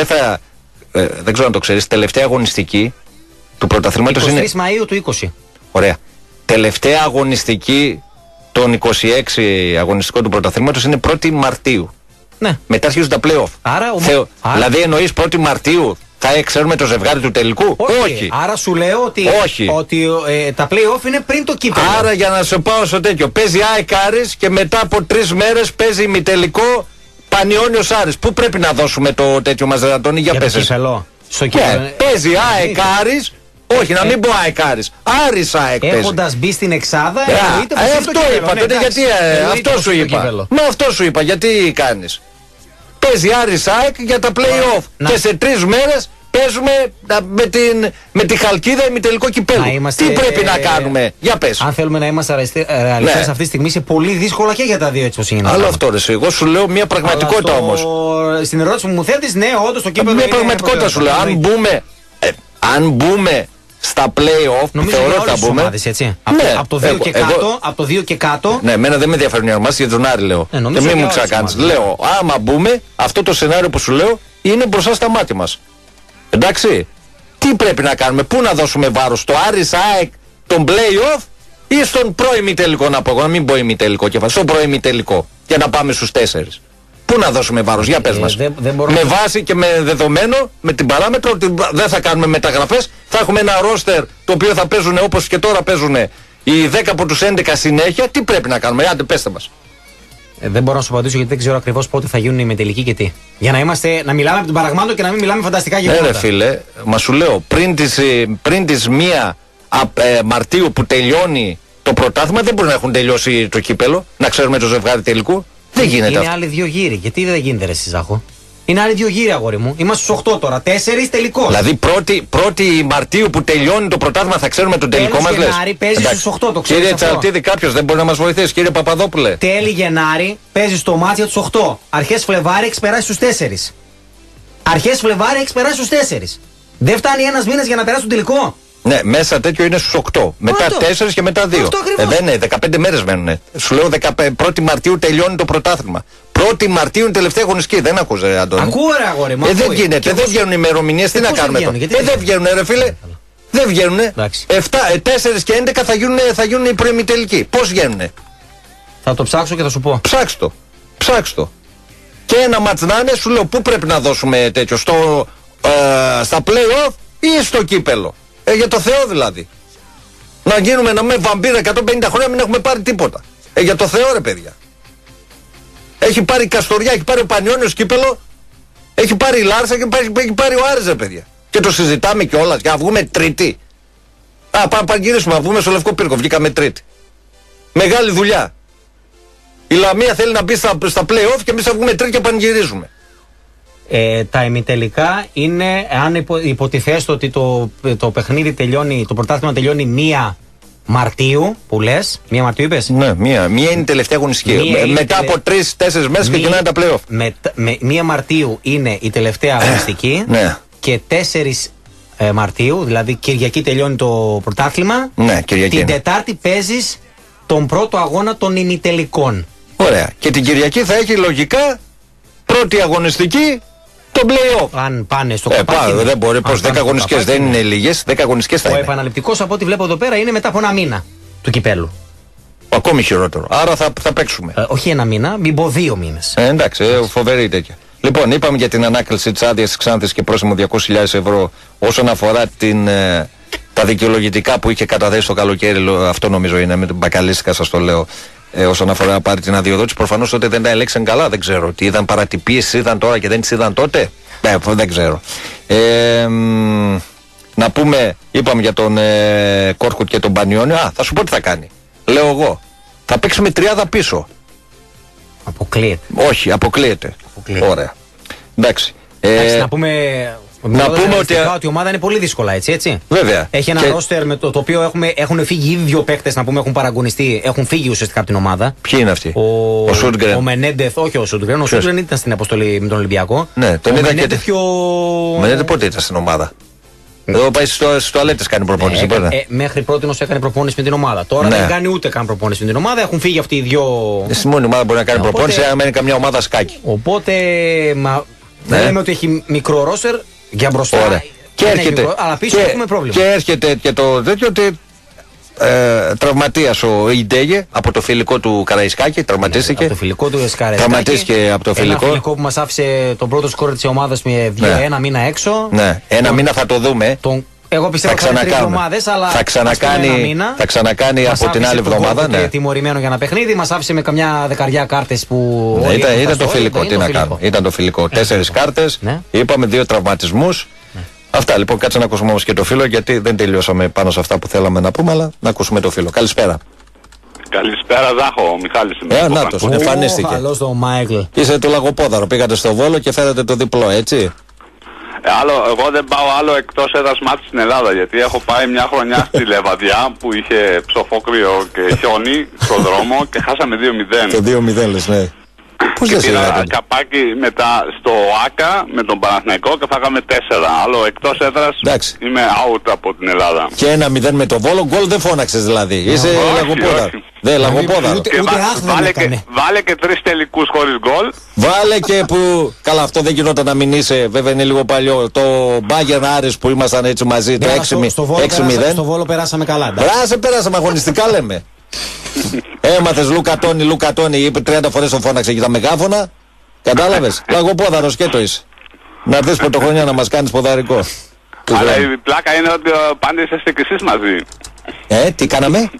Δεν ξέρω αν το ξέρεις. Τελευταία αγωνιστική του πρωταθλήματος είναι. 23 Μαΐου του 20. Ωραία. Τελευταία αγωνιστική των 26 αγωνιστικών του πρωταθλήματος είναι 1η Μαρτίου. Ναι. Μετά αρχίζουν τα play-off. Δηλαδή εννοείς 1η Μαρτίου θα ξέρουμε το ζευγάρι του τελικού? Όχι. Άρα σου λέω ότι τα play-off είναι πριν το κύπελο. Άρα για να σε πάω στο τέτοιο, παίζει ΑΕΚ Άρης και μετά από 3 μέρες παίζει ημιτελικό Πανιόνιος Άρης. Πού πρέπει να δώσουμε το τέτοιο μας, Αντώνη, για πες? Στο κύπελο. Παίζει ΑΕΚ Άρης. Όχι, να μην πω ΑΕΚ Άρης. Άρης ΑΕΚ παίζει. Έχοντας μπει στην εξάδα, αυτό είπα τότε, γιατί αυτό σου είπα. Μα αυτό σου είπα, γιατί κάνεις? Παίζει Άρης ΑΕΚ για τα play-off και σε 3 μέρες παίζουμε με τη Χαλκίδα ημιτελικό κυπέλλου. Τι πρέπει να κάνουμε? Για πες. Αν θέλουμε να είμαστε ρεαλιστές αυτή τη στιγμή, είναι πολύ δύσκολα και για τα δύο, έτσι όπως είναι. Άλλο αυτό, ρε. Εγώ σου λέω μια πραγματικότητα όμως. Στην ερώτηση που μου θέτεις, ναι, όντως το κύπελλο. Μια πραγματικότητα σου λέω. Αν μπούμε στα play-off, θεωρώ ότι θα μπούμε. Από το 2 και κάτω. Ναι, εμένα δεν με ενδιαφέρουν οι ομάδες, για τον Άρη λέω. Και μην μου ξανακάνεις. Λέω, άμα μπούμε, αυτό το σενάριο που σου λέω είναι μπροστά στα μάτια μας. Εντάξει. Τι πρέπει να κάνουμε, πού να δώσουμε βάρος, στο Άρης ΑΕΚ, τον play-off ή στον προημιτελικό? Να πω εγώ, να μην πω ημιτελικό και στον προημιτελικό, για να πάμε στους 4. Πού να δώσουμε βάρος, για πες μας. Με βάση και με δεδομένο, με την παράμετρο ότι δεν θα κάνουμε μεταγραφές, θα έχουμε ένα ρόστερ το οποίο θα παίζουν όπως και τώρα παίζουν οι 10 από τους 11 συνέχεια. Τι πρέπει να κάνουμε, άντε πέστε μας. Δεν μπορώ να σου απαντήσω γιατί δεν ξέρω ακριβώς πότε θα γίνουν οι μετελικοί και τι. Για να μιλάμε από τον παραγμάτο και να μην μιλάμε φανταστικά γεγονότα. Ναι, ρε φίλε, μα σου λέω, πριν τις 1 Μαρτίου που τελειώνει το πρωτάθλημα, δεν μπορεί να έχουν τελειώσει το κύπελο, να ξέρουμε το ζευγάρι τελικού. Δεν γίνεται. Είναι άλλοι 2 γύροι. Γιατί δεν γίνεται, ρε Ζάχο. Είναι άλλοι 2 γύροι, αγόρι μου. Είμαστε στους 8 τώρα. 4 τελικό. Δηλαδή, 1η Μαρτίου που τελειώνει το πρωτάθλημα θα ξέρουμε τον τελικό μας, λες. Γενάρη παίζει στους 8, το ξέρεις. Κύριε Τσαλτίδη, κάποιος δεν μπορεί να μας βοηθήσει, κύριε Παπαδόπουλε. Τέλη Γενάρη παίζει στο μάτσια τους 8. Αρχές Φλεβάρι έχεις περάσει στους 4. Αρχές Φλεβάρι έχεις περάσει στους 4. Δεν φτάνει ένας μήνας για να περάσει τον τελικό. Ναι, μέσα τέτοιο είναι στους 8. Μετά 4 και μετά 2. Δεν είναι, 15 μέρες μένουν. Σου λέω 1η Μαρτίου τελειώνει το πρωτάθλημα. 1η Μαρτίου είναι τελευταία αγωνιστική. Δεν ακούσε, Αντώνη. Ακούω, ρε αγόρι μου. Δεν γίνεται, δεν βγαίνουν ημερομηνίες. Τι να κάνουμε τώρα. Δεν βγαίνουν, ρε φίλε. Δεν βγαίνουν. 4 και 11 θα γίνουν οι προημιτελικοί. Πώς βγαίνουνε. Θα το ψάξω και θα σου πω. Ψάξ' το. Και ένα μάτς να είναι, σου λέω, πού πρέπει να δώσουμε τέτοιο. Στα play-off ή στο κύπελο. Για το Θεό δηλαδή. Να γίνουμε να με βαμπύρα 150 χρόνια μην έχουμε πάρει τίποτα. Για το Θεό, ρε παιδιά. Έχει πάρει η Καστοριά, έχει πάρει ο Πανιώνιος κύπελο, έχει πάρει η Λάρσα και έχει πάρει ο Άρης, ρε παιδιά. Και το συζητάμε κιόλας για να βγούμε Τρίτη. Πάμε να γυρίσουμε, να βγούμε στο Λευκό Πύργο. Βγήκαμε Τρίτη. Μεγάλη δουλειά. Η Λαμία θέλει να μπει στα play-off και εμείς θα βγούμε Τρίτη και πανηγυρίζουμε. Τα ημιτελικά είναι, αν υποτιθέστο ότι το παιχνίδι τελειώνει, το πρωτάθλημα τελειώνει 1 Μαρτίου, που λες, 1 Μαρτίου είπες. Ναι, μία είναι η τελευταία αγωνιστική. Μετά από 3-4 μέρες ξεκινάνε τα play-off. 1 Μαρτίου είναι η τελευταία αγωνιστική. Ναι. Και 4 Μαρτίου, δηλαδή Κυριακή τελειώνει το πρωτάθλημα. Ναι, Κυριακή. Την Τετάρτη παίζεις τον πρώτο αγώνα των ημιτελικών. Ωραία. Και την Κυριακή θα έχει λογικά πρώτη αγωνιστική το play-off. Αν πάνε στο καπάκι. Δεν μπορεί, πως 10 αγωνιστικές δεν είναι λίγες, 10 αγωνιστικές θα είναι. Ο επαναληπτικός από ό,τι βλέπω εδώ πέρα είναι μετά από 1 μήνα του κυπέλου. Ακόμη χειρότερο. Άρα θα παίξουμε. Όχι 1 μήνα, μην πω 2 μήνες. Εντάξει, φοβερή τέτοια. Λοιπόν, είπαμε για την ανάκληση της άδειας της Ξάνθης και πρόστιμο 200.000 ευρώ όσον αφορά τα δικαιολογητικά που είχε καταθέσει το καλοκαίρι. Αυτό νομίζω είναι, με την μπακαλίστικα σας το λέω. Όσον αφορά να πάρει την αδειοδότηση, προφανώς τότε δεν τα ελέγξαν καλά. Δεν ξέρω. Τι είδαν παρατυπίες, είδαν τώρα και δεν τις είδαν τότε. Δεν ξέρω. Να πούμε, είπαμε για τον Κόρκουτ και τον Πανιώνιο. Θα σου πω τι θα κάνει. Λέω εγώ. Θα παίξει με τριάδα πίσω. Αποκλείεται. Όχι, αποκλείεται. Ωραία. Εντάξει. Να πούμε ότι η ομάδα είναι πολύ δύσκολα, έτσι. Βέβαια. Έχει ένα ρόστερ με το οποίο έχουν φύγει ήδη 2 παίκτες, να πούμε, έχουν παραγωνιστεί, έχουν φύγει ουσιαστικά από την ομάδα. Ποιοι είναι αυτοί? Ο Σούντγκρεν. Ο Μενέντεθ, όχι ο Σούντγκρεν. Ο Σούντγκρεν ήταν στην αποστολή με τον Ολυμπιακό. Ναι, τον είδα και. Ο Μενέντεθ πότε ήταν στην ομάδα? Εδώ πάει στις τουαλέτες κάνει προπόνηση. Μέχρι πρώτη έκανε προπόνηση με την ομάδα. Τώρα δεν κάνει ούτε καν προπόνηση με την ομάδα. Έχουν φύγει αυτοί οι 2. Στη μόνη ομάδα μπορεί να κάνει προπόνηση, αν μένει καμιά ομάδα σκάκι. Οπότε. Δεν λέμε ότι έχει μικρό ρόστερ για μπροστά. Ωραία. Και έρχεται. Αλλά πίσω έχουμε πρόβλημα. Και έρχεται και το τέτοιο ότι τραυματίας ο Ιντέγε από το φιλικό του Καραϊσκάκη. Τραυματίστηκε. Από το φιλικό του Καραϊσκάκη. Τραυματίστηκε από το φιλικό. Ένα φιλικό που μας άφησε τον πρώτο σκόρ της ομάδας με 1 μήνα έξω. Ναι, 1 μήνα θα το δούμε. Εγώ πιστεύω ότι θα είναι 3 εβδομάδες, αλλά θα ξανακάνει από την άλλη εβδομάδα. Ναι. Τιμωρημένο για ένα παιχνίδι, μας άφησε με καμιά δεκαριά κάρτες που. Ήταν το φιλικό, τι να κάνω. Ήταν το φιλικό. 4 κάρτες, είπαμε 2 τραυματισμούς. Αυτά λοιπόν, κάτσε να ακούσουμε όμως και το φίλο, γιατί δεν τελειώσαμε πάνω σε αυτά που θέλαμε να πούμε, αλλά να ακούσουμε το φίλο. Καλησπέρα. Καλησπέρα, Ζάχο, ο Μιχάλης είμαι. Νάτος, εμφανίστηκε. Καλώς τον Μάικλ. Είσαι του Λαγοπόδαρο, πήγατε στο Βόλο και φέρατε το διπλό, έτσι. Εγώ δεν πάω άλλο εκτός έδρας μάτι στην Ελλάδα, γιατί έχω πάει μια χρονιά στη Λεβαδιά που είχε ψοφόκριο και χιόνι στον δρόμο και χάσαμε 2-0. Το 2-0 λες, ναι. Πώς και πήρα καπάκι μετά στο ΆΚΑ με τον Παναθηναϊκό και φάγαμε 4. Άλλο εκτός έδρας είμαι out από την Ελλάδα. Και 1-0 με το Βόλο, γκολ δεν φώναξες δηλαδή. Είσαι Λαγοπόδαρο. Δεν, Λαγοπόδαρο. Βάλε και 3 τελικούς χωρίς γκολ. Βάλε και που. Καλά, αυτό δεν γινόταν να μην είσαι, βέβαια είναι λίγο παλιό. Το Bayern Άρης που ήμασταν έτσι μαζί, το 6-0. Στο Βόλο περάσαμε καλά. Περάσαμε αγωνιστικά λέμε. Έμαθες Λουκατόνι, είπε 30 φορές τον φώναξε και τα μεγάφωνα. Κατάλαβες. Λαγοπόδαρος και το είσαι. Να έρθεις πρωτοχρονιά να μας κάνεις ποδαρικό. Αλλά η πλάκα είναι ότι πάντα είσαστε κι εσείς μαζί. Τι κάναμε?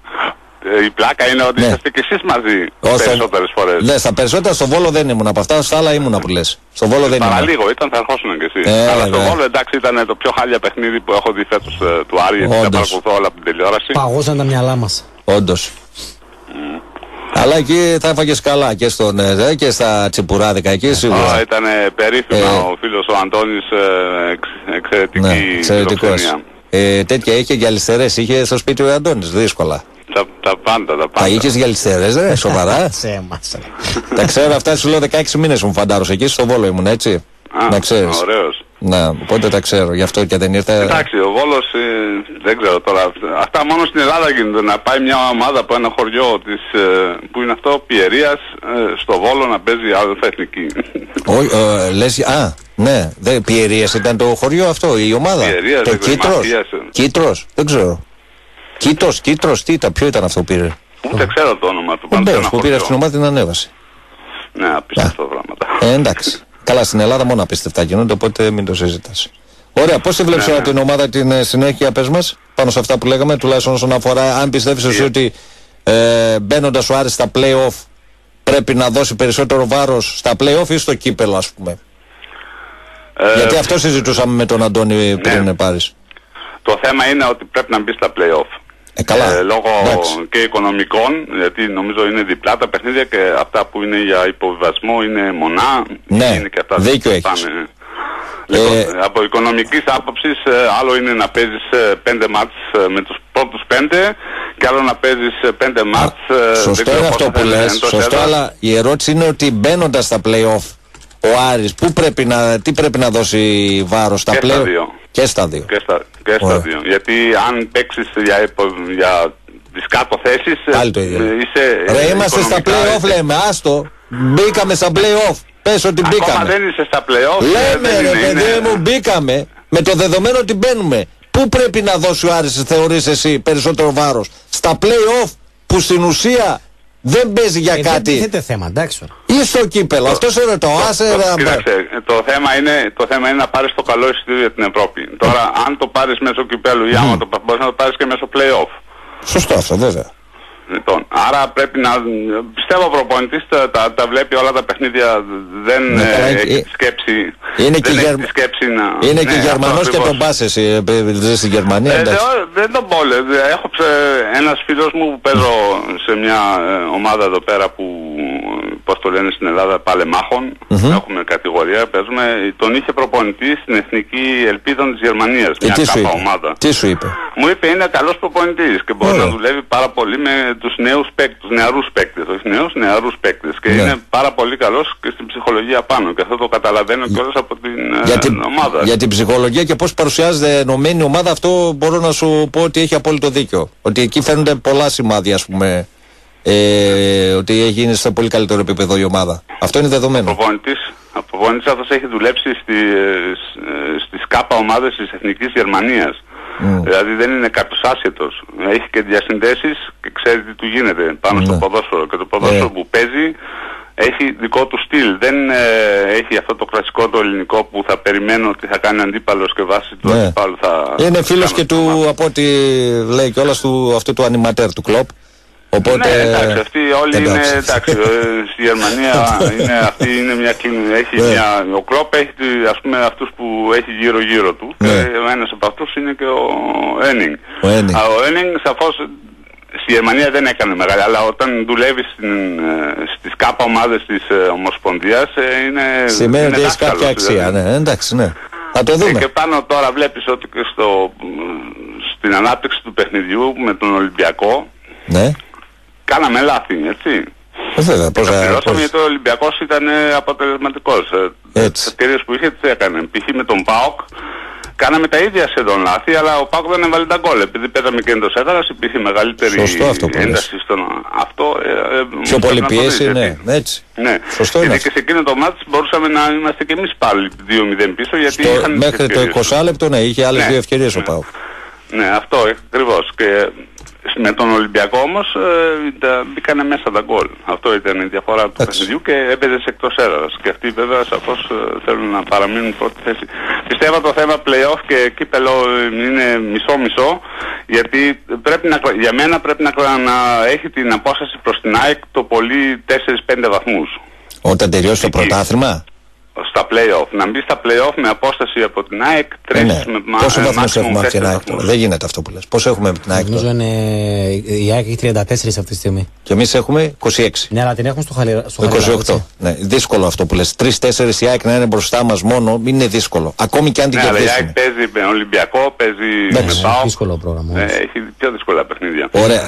Η πλάκα είναι ότι είσαστε κι εσείς μαζί περισσότερες φορές. Ναι, στα περισσότερα στο Βόλο δεν ήμουν. Από αυτά στα άλλα ήμουνα που λες. Στο Βόλο δεν ήμουν. Παραλίγο ήταν, θα ερχόσουν κι εσείς. Αλλά στο Βόλο εντάξει ήταν το πιο χάλια παιχνίδι που έχω δει φέτος του Άρη. Γιατί τα παρακολουθώ όλα από την τηλεόραση. Παγώσαν τα μυαλά μας. Όντως. Αλλά εκεί θα έφαγες καλά και στον και στα τσιπουράδικα εκεί σίγουρα. Ήταν περίφημα ο φίλος ο Αντώνης, εξαιρετική φιλοξενία. Τέτοια είχε γυαλιστερές, είχε στο σπίτι ο Αντώνης, δύσκολα. Τα πάντα. Τα είχες γυαλιστερές, σοβαρά. Τα ξέρω αυτά, σου λέω 16 μήνες μου φαντάρωσε εκεί, στο Βόλο ήμουν, έτσι. Να ξέρεις. Ωραίος. Να, οπότε τα ξέρω, γι' αυτό και δεν ήρθα. Εντάξει, ο Βόλος, δεν ξέρω τώρα. Αυτά μόνο στην Ελλάδα γίνονται. Να πάει μια ομάδα από ένα χωριό της, που είναι αυτό, Πιερίας, στο Βόλο να παίζει αλφα-εθνική. Λες, ναι, Πιερίας ήταν το χωριό αυτό, η ομάδα. Πιερίας, το Κίτρος, δεν ξέρω. Κίτρος, ποιο ήταν αυτό που πήρε? Δεν ξέρω το όνομα του. Που πήρε στην ομάδα την ανέβασε. Ναι, απίστευτα πράγματα. Εντάξει. Καλά, στην Ελλάδα μόνο απίστευτα γίνονται, οπότε μην το συζητάς. Ωραία, πώς τη βλέπεις τώρα την ομάδα την συνέχεια, πες μας, πάνω σε αυτά που λέγαμε, τουλάχιστον όσον αφορά, αν πιστεύεις εσύ ότι μπαίνοντας ο Άρης στα play-off πρέπει να δώσει περισσότερο βάρος στα play-off ή στο κύπελο, ας πούμε? Γιατί αυτό συζητούσαμε με τον Αντώνη πριν πάρεις. Το θέμα είναι ότι πρέπει να μπει στα play-off. Λόγω και οικονομικών, γιατί νομίζω είναι διπλά τα παιχνίδια και αυτά που είναι για υποβιβασμό είναι μονά. Ναι, είναι και αυτά δίκιο έχεις. Λοιπόν, από οικονομικής άποψης, άλλο είναι να παίζεις 5 μάτς με τους πρώτους 5 και άλλο να παίζεις 5 μάτς. Σωστό είναι αυτό που λες, σωστό, αλλά η ερώτηση είναι ότι μπαίνοντας στα play-off ο Άρης τι πρέπει να δώσει βάρος στα play-off? Και στα δύο. Γιατί αν παίξεις για τις κάτω θέσεις, ρε, είμαστε στα play-off, λέμε, άστο, μπήκαμε στα play-off, πες ότι μπήκαμε. Ακόμα δεν είσαι στα play-off. Λέμε ρε παιδί μου, μπήκαμε, με το δεδομένο ότι μπαίνουμε. Πού πρέπει να δώσει ο Άρης, θεωρείς εσύ, περισσότερο βάρος? Στα play-off που στην ουσία δεν παίζει για κάτι. Δεν τίθεται θέμα, εντάξει. Ή στο κύπελο, αυτό σε ρωτώ. Κοίταξε, το θέμα είναι να πάρεις το καλό εισιτήριο για την Ευρώπη. Τώρα, αν το πάρεις μέσω κυπέλου ή άμα μπορείς να το πάρεις και μέσω play-off. Σωστό αυτό, βέβαια. Λοιπόν, άρα πρέπει να. Πιστεύω ο προπονητής τα βλέπει όλα τα παιχνίδια, δεν έχει τη σκέψη. Είναι και Γερμανός και τον πας εσύ, ζεις στη Γερμανία. Δεν τον πω, έχω ένας φίλος μου που παίζω σε μια ομάδα εδώ πέρα που, πώς το λένε στην Ελλάδα, παλεμάχων. Έχουμε κατηγορία, παίζουμε. Τον είχε προπονητή στην Εθνική Ελπίδων της Γερμανίας, μια κάπα ομάδα. Τι σου είπε? Μου είπε είναι καλός προπονητής και μπορεί να δουλεύει πάρα πολύ με τους νέους παίκτες, τους νεαρούς παίκτες, όχι νέους, νεαρούς παίκτες. Και είναι πάρα πολύ καλός και στην ψυχολογία πάνω. Και αυτό το καταλαβαίνω κιόλας από την ομάδα. Για την ψυχολογία και πώς παρουσιάζεται ενωμένη ομάδα, αυτό μπορώ να σου πω ότι έχει απόλυτο δίκιο. Ότι εκεί φαίνονται πολλά σημάδια, ας πούμε, ότι έχει γίνει σε πολύ καλύτερο επίπεδο η ομάδα. Αυτό είναι δεδομένο. Ο προπονητής αυτός έχει δουλέψει στις ΚΑΠΑ ομάδες της Εθνικής Γερμανίας. Δηλαδή δεν είναι κάποιος άσχετος. Έχει και διασυνδέσεις και ξέρει τι του γίνεται πάνω στο ποδόσφαιρο. Και το ποδόσφαιρο που παίζει έχει δικό του στυλ. Δεν έχει αυτό το κλασικό το ελληνικό που θα περιμένω ότι θα κάνει αντίπαλος και βάσει του αντίπαλου θα... Είναι φίλος και του, από ό,τι λέει κιόλας, αυτού του ανιματέρ του Κλοπ. Οπότε... Ναι, εντάξει, αυτοί όλοι είναι, εντάξει, στη Γερμανία αυτή είναι μια κλινική, ο Κλοπ έχει, ας πούμε, αυτούς που έχει γύρω του και ένας από αυτούς είναι και ο Ένινγκ. Ο Ένινγκ σαφώς στη Γερμανία δεν έκανε μεγάλη, αλλά όταν δουλεύει στις κάπα ομάδες της Ομοσπονδίας είναι... Σημαίνει ότι έχει κάποια αξία, ναι, εντάξει, ναι. Θα το δούμε. Και πάνω τώρα βλέπεις ότι και στην ανάπτυξη του παιχνιδιού με τον Ολυμπιακό, ναι, κάναμε λάθη, έτσι. Βέβαια, πληρώσαμε γιατί ο Ολυμπιακός ήταν αποτελεσματικός. Τις ευκαιρίες που είχε τις έκανε. Π.χ. με τον ΠΑΟΚ κάναμε τα ίδια σχεδόν λάθη, αλλά ο ΠΑΟΚ δεν έβαλε τα γκολ. Επειδή παίζαμε και εντός έδρας, υπήρχε μεγαλύτερη ένταση στον αυτό. Πιο πολύ πίεση, ναι, έτσι. Ναι. Σωστό είναι. Και σε εκείνο το μάτς μπορούσαμε να είμαστε και εμείς πάλι 2-0 πίσω. Γιατί μέχρι το 20 λεπτό, ναι, είχε άλλες δύο ευκαιρίες ο ΠΑΟΚ. Ναι, αυτό ακριβώς. Και Με τον Ολυμπιακό όμως μπήκανε μέσα τα γκολ. Αυτό ήταν η διαφορά του παιχνιδιού και έπαιζε εκτός έδρας. Και αυτοί βέβαια σαφώς θέλουν να παραμείνουν πρώτη θέση. Πιστεύω το θέμα play-off και κύπελο είναι μισό-μισό, γιατί για μένα πρέπει να έχει την απόσταση προς την ΑΕΚ το πολύ 4-5 βαθμούς. Όταν τελειώσει το πρωτάθλημα. Στα play-off. Να μπει στα play-off με απόσταση από την ΑΕΚ 3 με πόσο βαθμούς έχουμε από την ΑΕΚ τώρα? Δεν γίνεται αυτό που λες. Πόσο έχουμε από την ΑΕΚ τώρα? Νομίζω η ΑΕΚ έχει 34 αυτή τη στιγμή. Και εμείς έχουμε 26. Ναι, αλλά την έχουν στο Χαλιρά. 28. Ναι, δύσκολο αυτό που λες. 3-4 η ΑΕΚ να είναι μπροστά μας μόνο είναι δύσκολο. Ακόμη και αν την κερδίσουμε. Η ΑΕΚ παίζει με Ολυμπιακό, παίζει με ΠΑΟΚ. Δύσκολο πρόγραμμα. Έχει πιο δύσκολα παιχνίδια. Ωραία.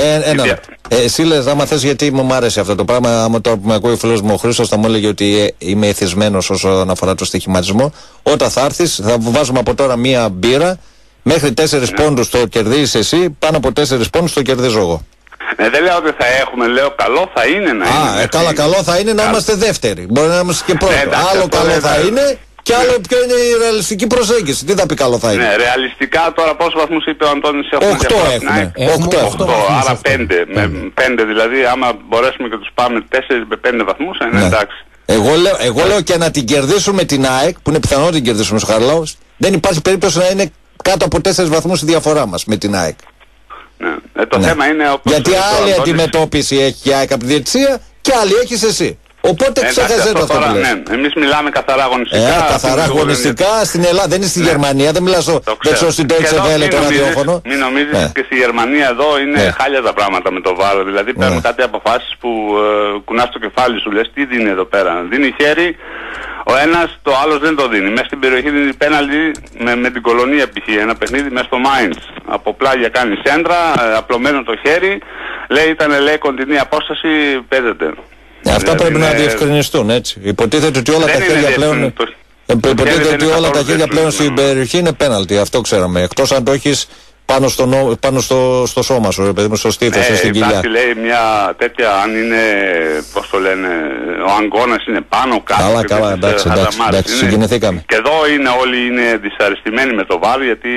Εσύ λες, άμα θες, γιατί μου άρεσε αυτό το πράγμα. Άμα τώρα που με ακούει ο φίλος μου ο Χρήστος θα μου έλεγε ότι είμαι εθισμένος όσον αφορά το στοιχηματισμό. Όταν θα έρθεις, θα βάζουμε από τώρα μία μπύρα. Μέχρι 4 πόντους το κερδίζεις εσύ, πάνω από 4 πόντους το κερδίζω εγώ. Δεν λέω ότι θα έχουμε, λέω καλό θα είναι να είναι. Καλό θα είναι να είμαστε δεύτεροι. Μπορεί να είμαστε και πρώτοι. Άλλο καλό θα είναι. Και άλλο ποιο είναι η ρεαλιστική προσέγγιση. Τι θα πει καλό θα είναι? Ναι, ρεαλιστικά τώρα πόσους βαθμούς είπε ο Αντώνης? 8 έχουμε. 8, άρα 5. Με 5 δηλαδή, άμα μπορέσουμε και τους πάμε 4 με 5 βαθμούς, είναι εντάξει. Εγώ λέω και να την κερδίσουμε την ΑΕΚ, που είναι πιθανό να την κερδίσουμε στο Χαριλάου, δεν υπάρχει περίπτωση να είναι κάτω από 4 βαθμούς η διαφορά μας με την ΑΕΚ. Ναι. Το θέμα είναι όπως. Γιατί άλλη αντιμετώπιση έχει η ΑΕΚ από τη διαιτησία και άλλη έχεις εσύ. Οπότε ξέχασε το αυτό που λες. Ναι. Εμείς μιλάμε καθαρά αγωνιστικά. Καθαρά αγωνιστικά στην Ελλάδα, δεν είναι στη Γερμανία. Δεν μιλάω στην Deutsche Welle το ραδιόφωνο. Μην νομίζεις και στη Γερμανία εδώ είναι χάλια τα πράγματα με το VAR. Δηλαδή παίρνουν κάτι αποφάσεις που κουνάς το κεφάλι σου. Λες τι δίνει εδώ πέρα? Δίνει χέρι ο ένας, το άλλος δεν το δίνει. Μέσα στην περιοχή δίνει πέναλτι με την Κολονία π.χ. Ένα παιχνίδι μέσα στο Mainz. Από πλάγια κάνει σέντρα, απλωμένο το χέρι. Λέει κοντινή απόσταση, παίζεται. Αυτά πρέπει να διευκρινιστούν, έτσι. Υποτίθεται ότι όλα τα χέρια πλέον. Υποτίθεται ότι όλα τα χέρια πλέον στην περιοχή είναι πέναλτι. Αυτό ξέραμε. Εκτός αν το έχεις πάνω στο σώμα σου, παιδί μου, στο στήθος, στην κοιλιά. Υπάρχει, λέει, μια τέτοια, αν είναι, πώς το λένε, ο αγκώνας είναι πάνω κάτω. Καλά, εντάξει, συγκινηθήκαμε. Και εδώ όλοι είναι δυσαρεστημένοι με το VAR, γιατί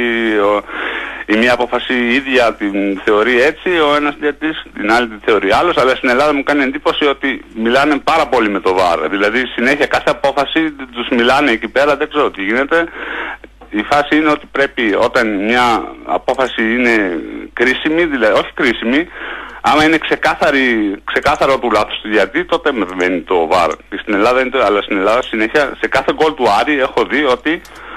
η μία απόφαση η ίδια την θεωρεί έτσι, ο ένας διαιτητής την άλλη την θεωρεί άλλος, αλλά στην Ελλάδα μου κάνει εντύπωση ότι μιλάνε πάρα πολύ με το VAR. Δηλαδή συνέχεια κάθε απόφαση τους μιλάνε εκεί πέρα, δεν ξέρω τι γίνεται. Η φάση είναι ότι πρέπει όταν μια απόφαση είναι κρίσιμη, δηλαδή όχι κρίσιμη, άμα είναι ξεκάθαρο του λάθος του διαιτητή, τότε με βαίνει το VAR. Και στην Ελλάδα είναι το, αλλά στην Ελλάδα συνέχεια σε κάθε γκολ του Άρη έχω δει ότι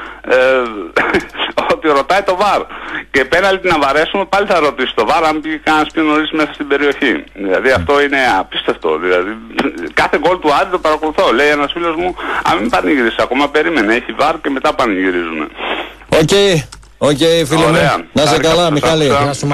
ρωτάει το VAR. Και πέναλτι να βαρέσουμε πάλι θα ρωτήσει το VAR αν πήγε κανένας πιο νωρίς μέσα στην περιοχή. Δηλαδή αυτό είναι απίστευτο. Δηλαδή, κάθε γκολ του Άρη το παρακολουθώ. Λέει ένας φίλος μου, αν μην πανηγυρίσεις ακόμα, περίμενε, έχει VAR και μετά πανηγυρίζουμε. Οκ, φίλε μου. Να είσαι καλά, Μιχάλη.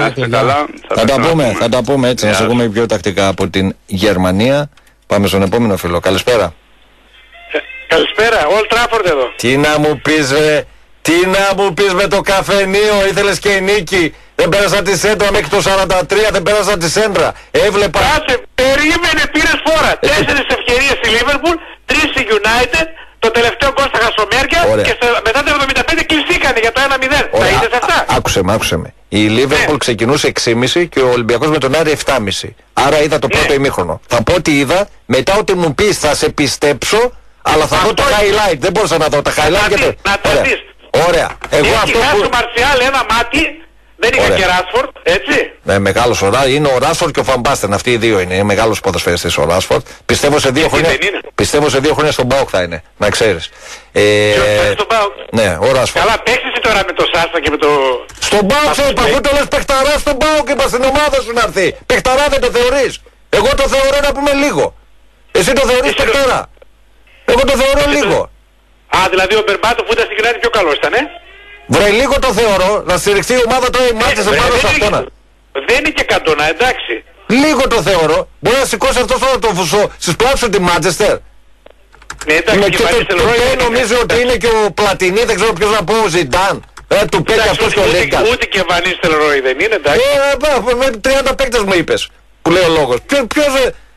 Θα τα πούμε έτσι, να σε πούμε πιο τακτικά από την Γερμανία. Πάμε στον επόμενο φίλο. Καλησπέρα. Καλησπέρα, Old Trafford εδώ. Τι να μου πεις με το καφενείο, ήθελες και η νίκη. Δεν πέρασα τη σέντρα μέχρι το 43, δεν πέρασα τη σέντρα. Έβλεπα. Κάτσε, περίμενε, πήρες φόρα. 4 ευκαιρίες στη Liverpool, 3 στη United, το τελευταίο γκολ στα χασομέρια και μετά το 75 κλειστήκανε για το 1-0. Τα είδες αυτά? Άκουσε με. Η Liverpool ξεκινούσε 6,5 και ο Ολυμπιακός με τον Άρη 7,5. Άρα είδα το πρώτο ημίχρονο. Θα πω ότι είδα, μετά ότι μου πεις θα σε πιστέψω, αλλά θα δω το highlight. Δεν μπορούσα να δω τα highlight. Να τα δεις. Ωραία. Εγώ αυτό που... Μαρσιάλ ένα μάτι, δεν είχα και Ράσφορντ, έτσι. Ναι, μεγάλος είναι ο Ράσφορντ και ο Φαμπάστεν. Αυτοί οι δύο είναι. Είναι μεγάλος ποδοσφαιριστής ο Ράσφορντ. Πιστεύω σε 2 χρόνια στον ΠΑΟΚ θα είναι. Να ξέρεις. Στον ΠΑΟΚ. Ναι, ο Ράσφορντ. Καλά, παίξεις τώρα με το Σάστα και με το... Στον ΠΑΟΚ σε είπα, αφού το λες παιχταρά στον ΠΑΟΚ, είπα στην ομάδα σου να έρθει. Παιχταρά δεν το θεωρείς? Εγώ το θεωρώ να πούμε λίγο. Εσύ το θεωρείς παιχταρά? Εγώ το θεωρώ λίγο. Α, δηλαδή ο Μπερμπάτο που ήταν στην United πιο καλός ήταν, Βρε, λίγο το θεωρώ, να στηριχθεί η ομάδα τώρα η μάτια σε πάνω σε αυτόν. Δεν είναι και καντόνα, εντάξει. Λίγο το θεωρώ. Μπορεί να σηκώσει αυτό τώρα το φουσό στις πλάψεις τη Μάντσεστερ. Ναι, εντάξει, και το νομίζω ότι είναι και ο Πλατινί, δεν ξέρω ποιος να πω, ο Ζιντάν. Του παίξει αυτός και ο Λίγκας. Ούτε και Βανίς Τελρόι δεν είναι, εντάξει. Με 30 παίκτες μου είπες, που λέει ο λόγος. Ποιος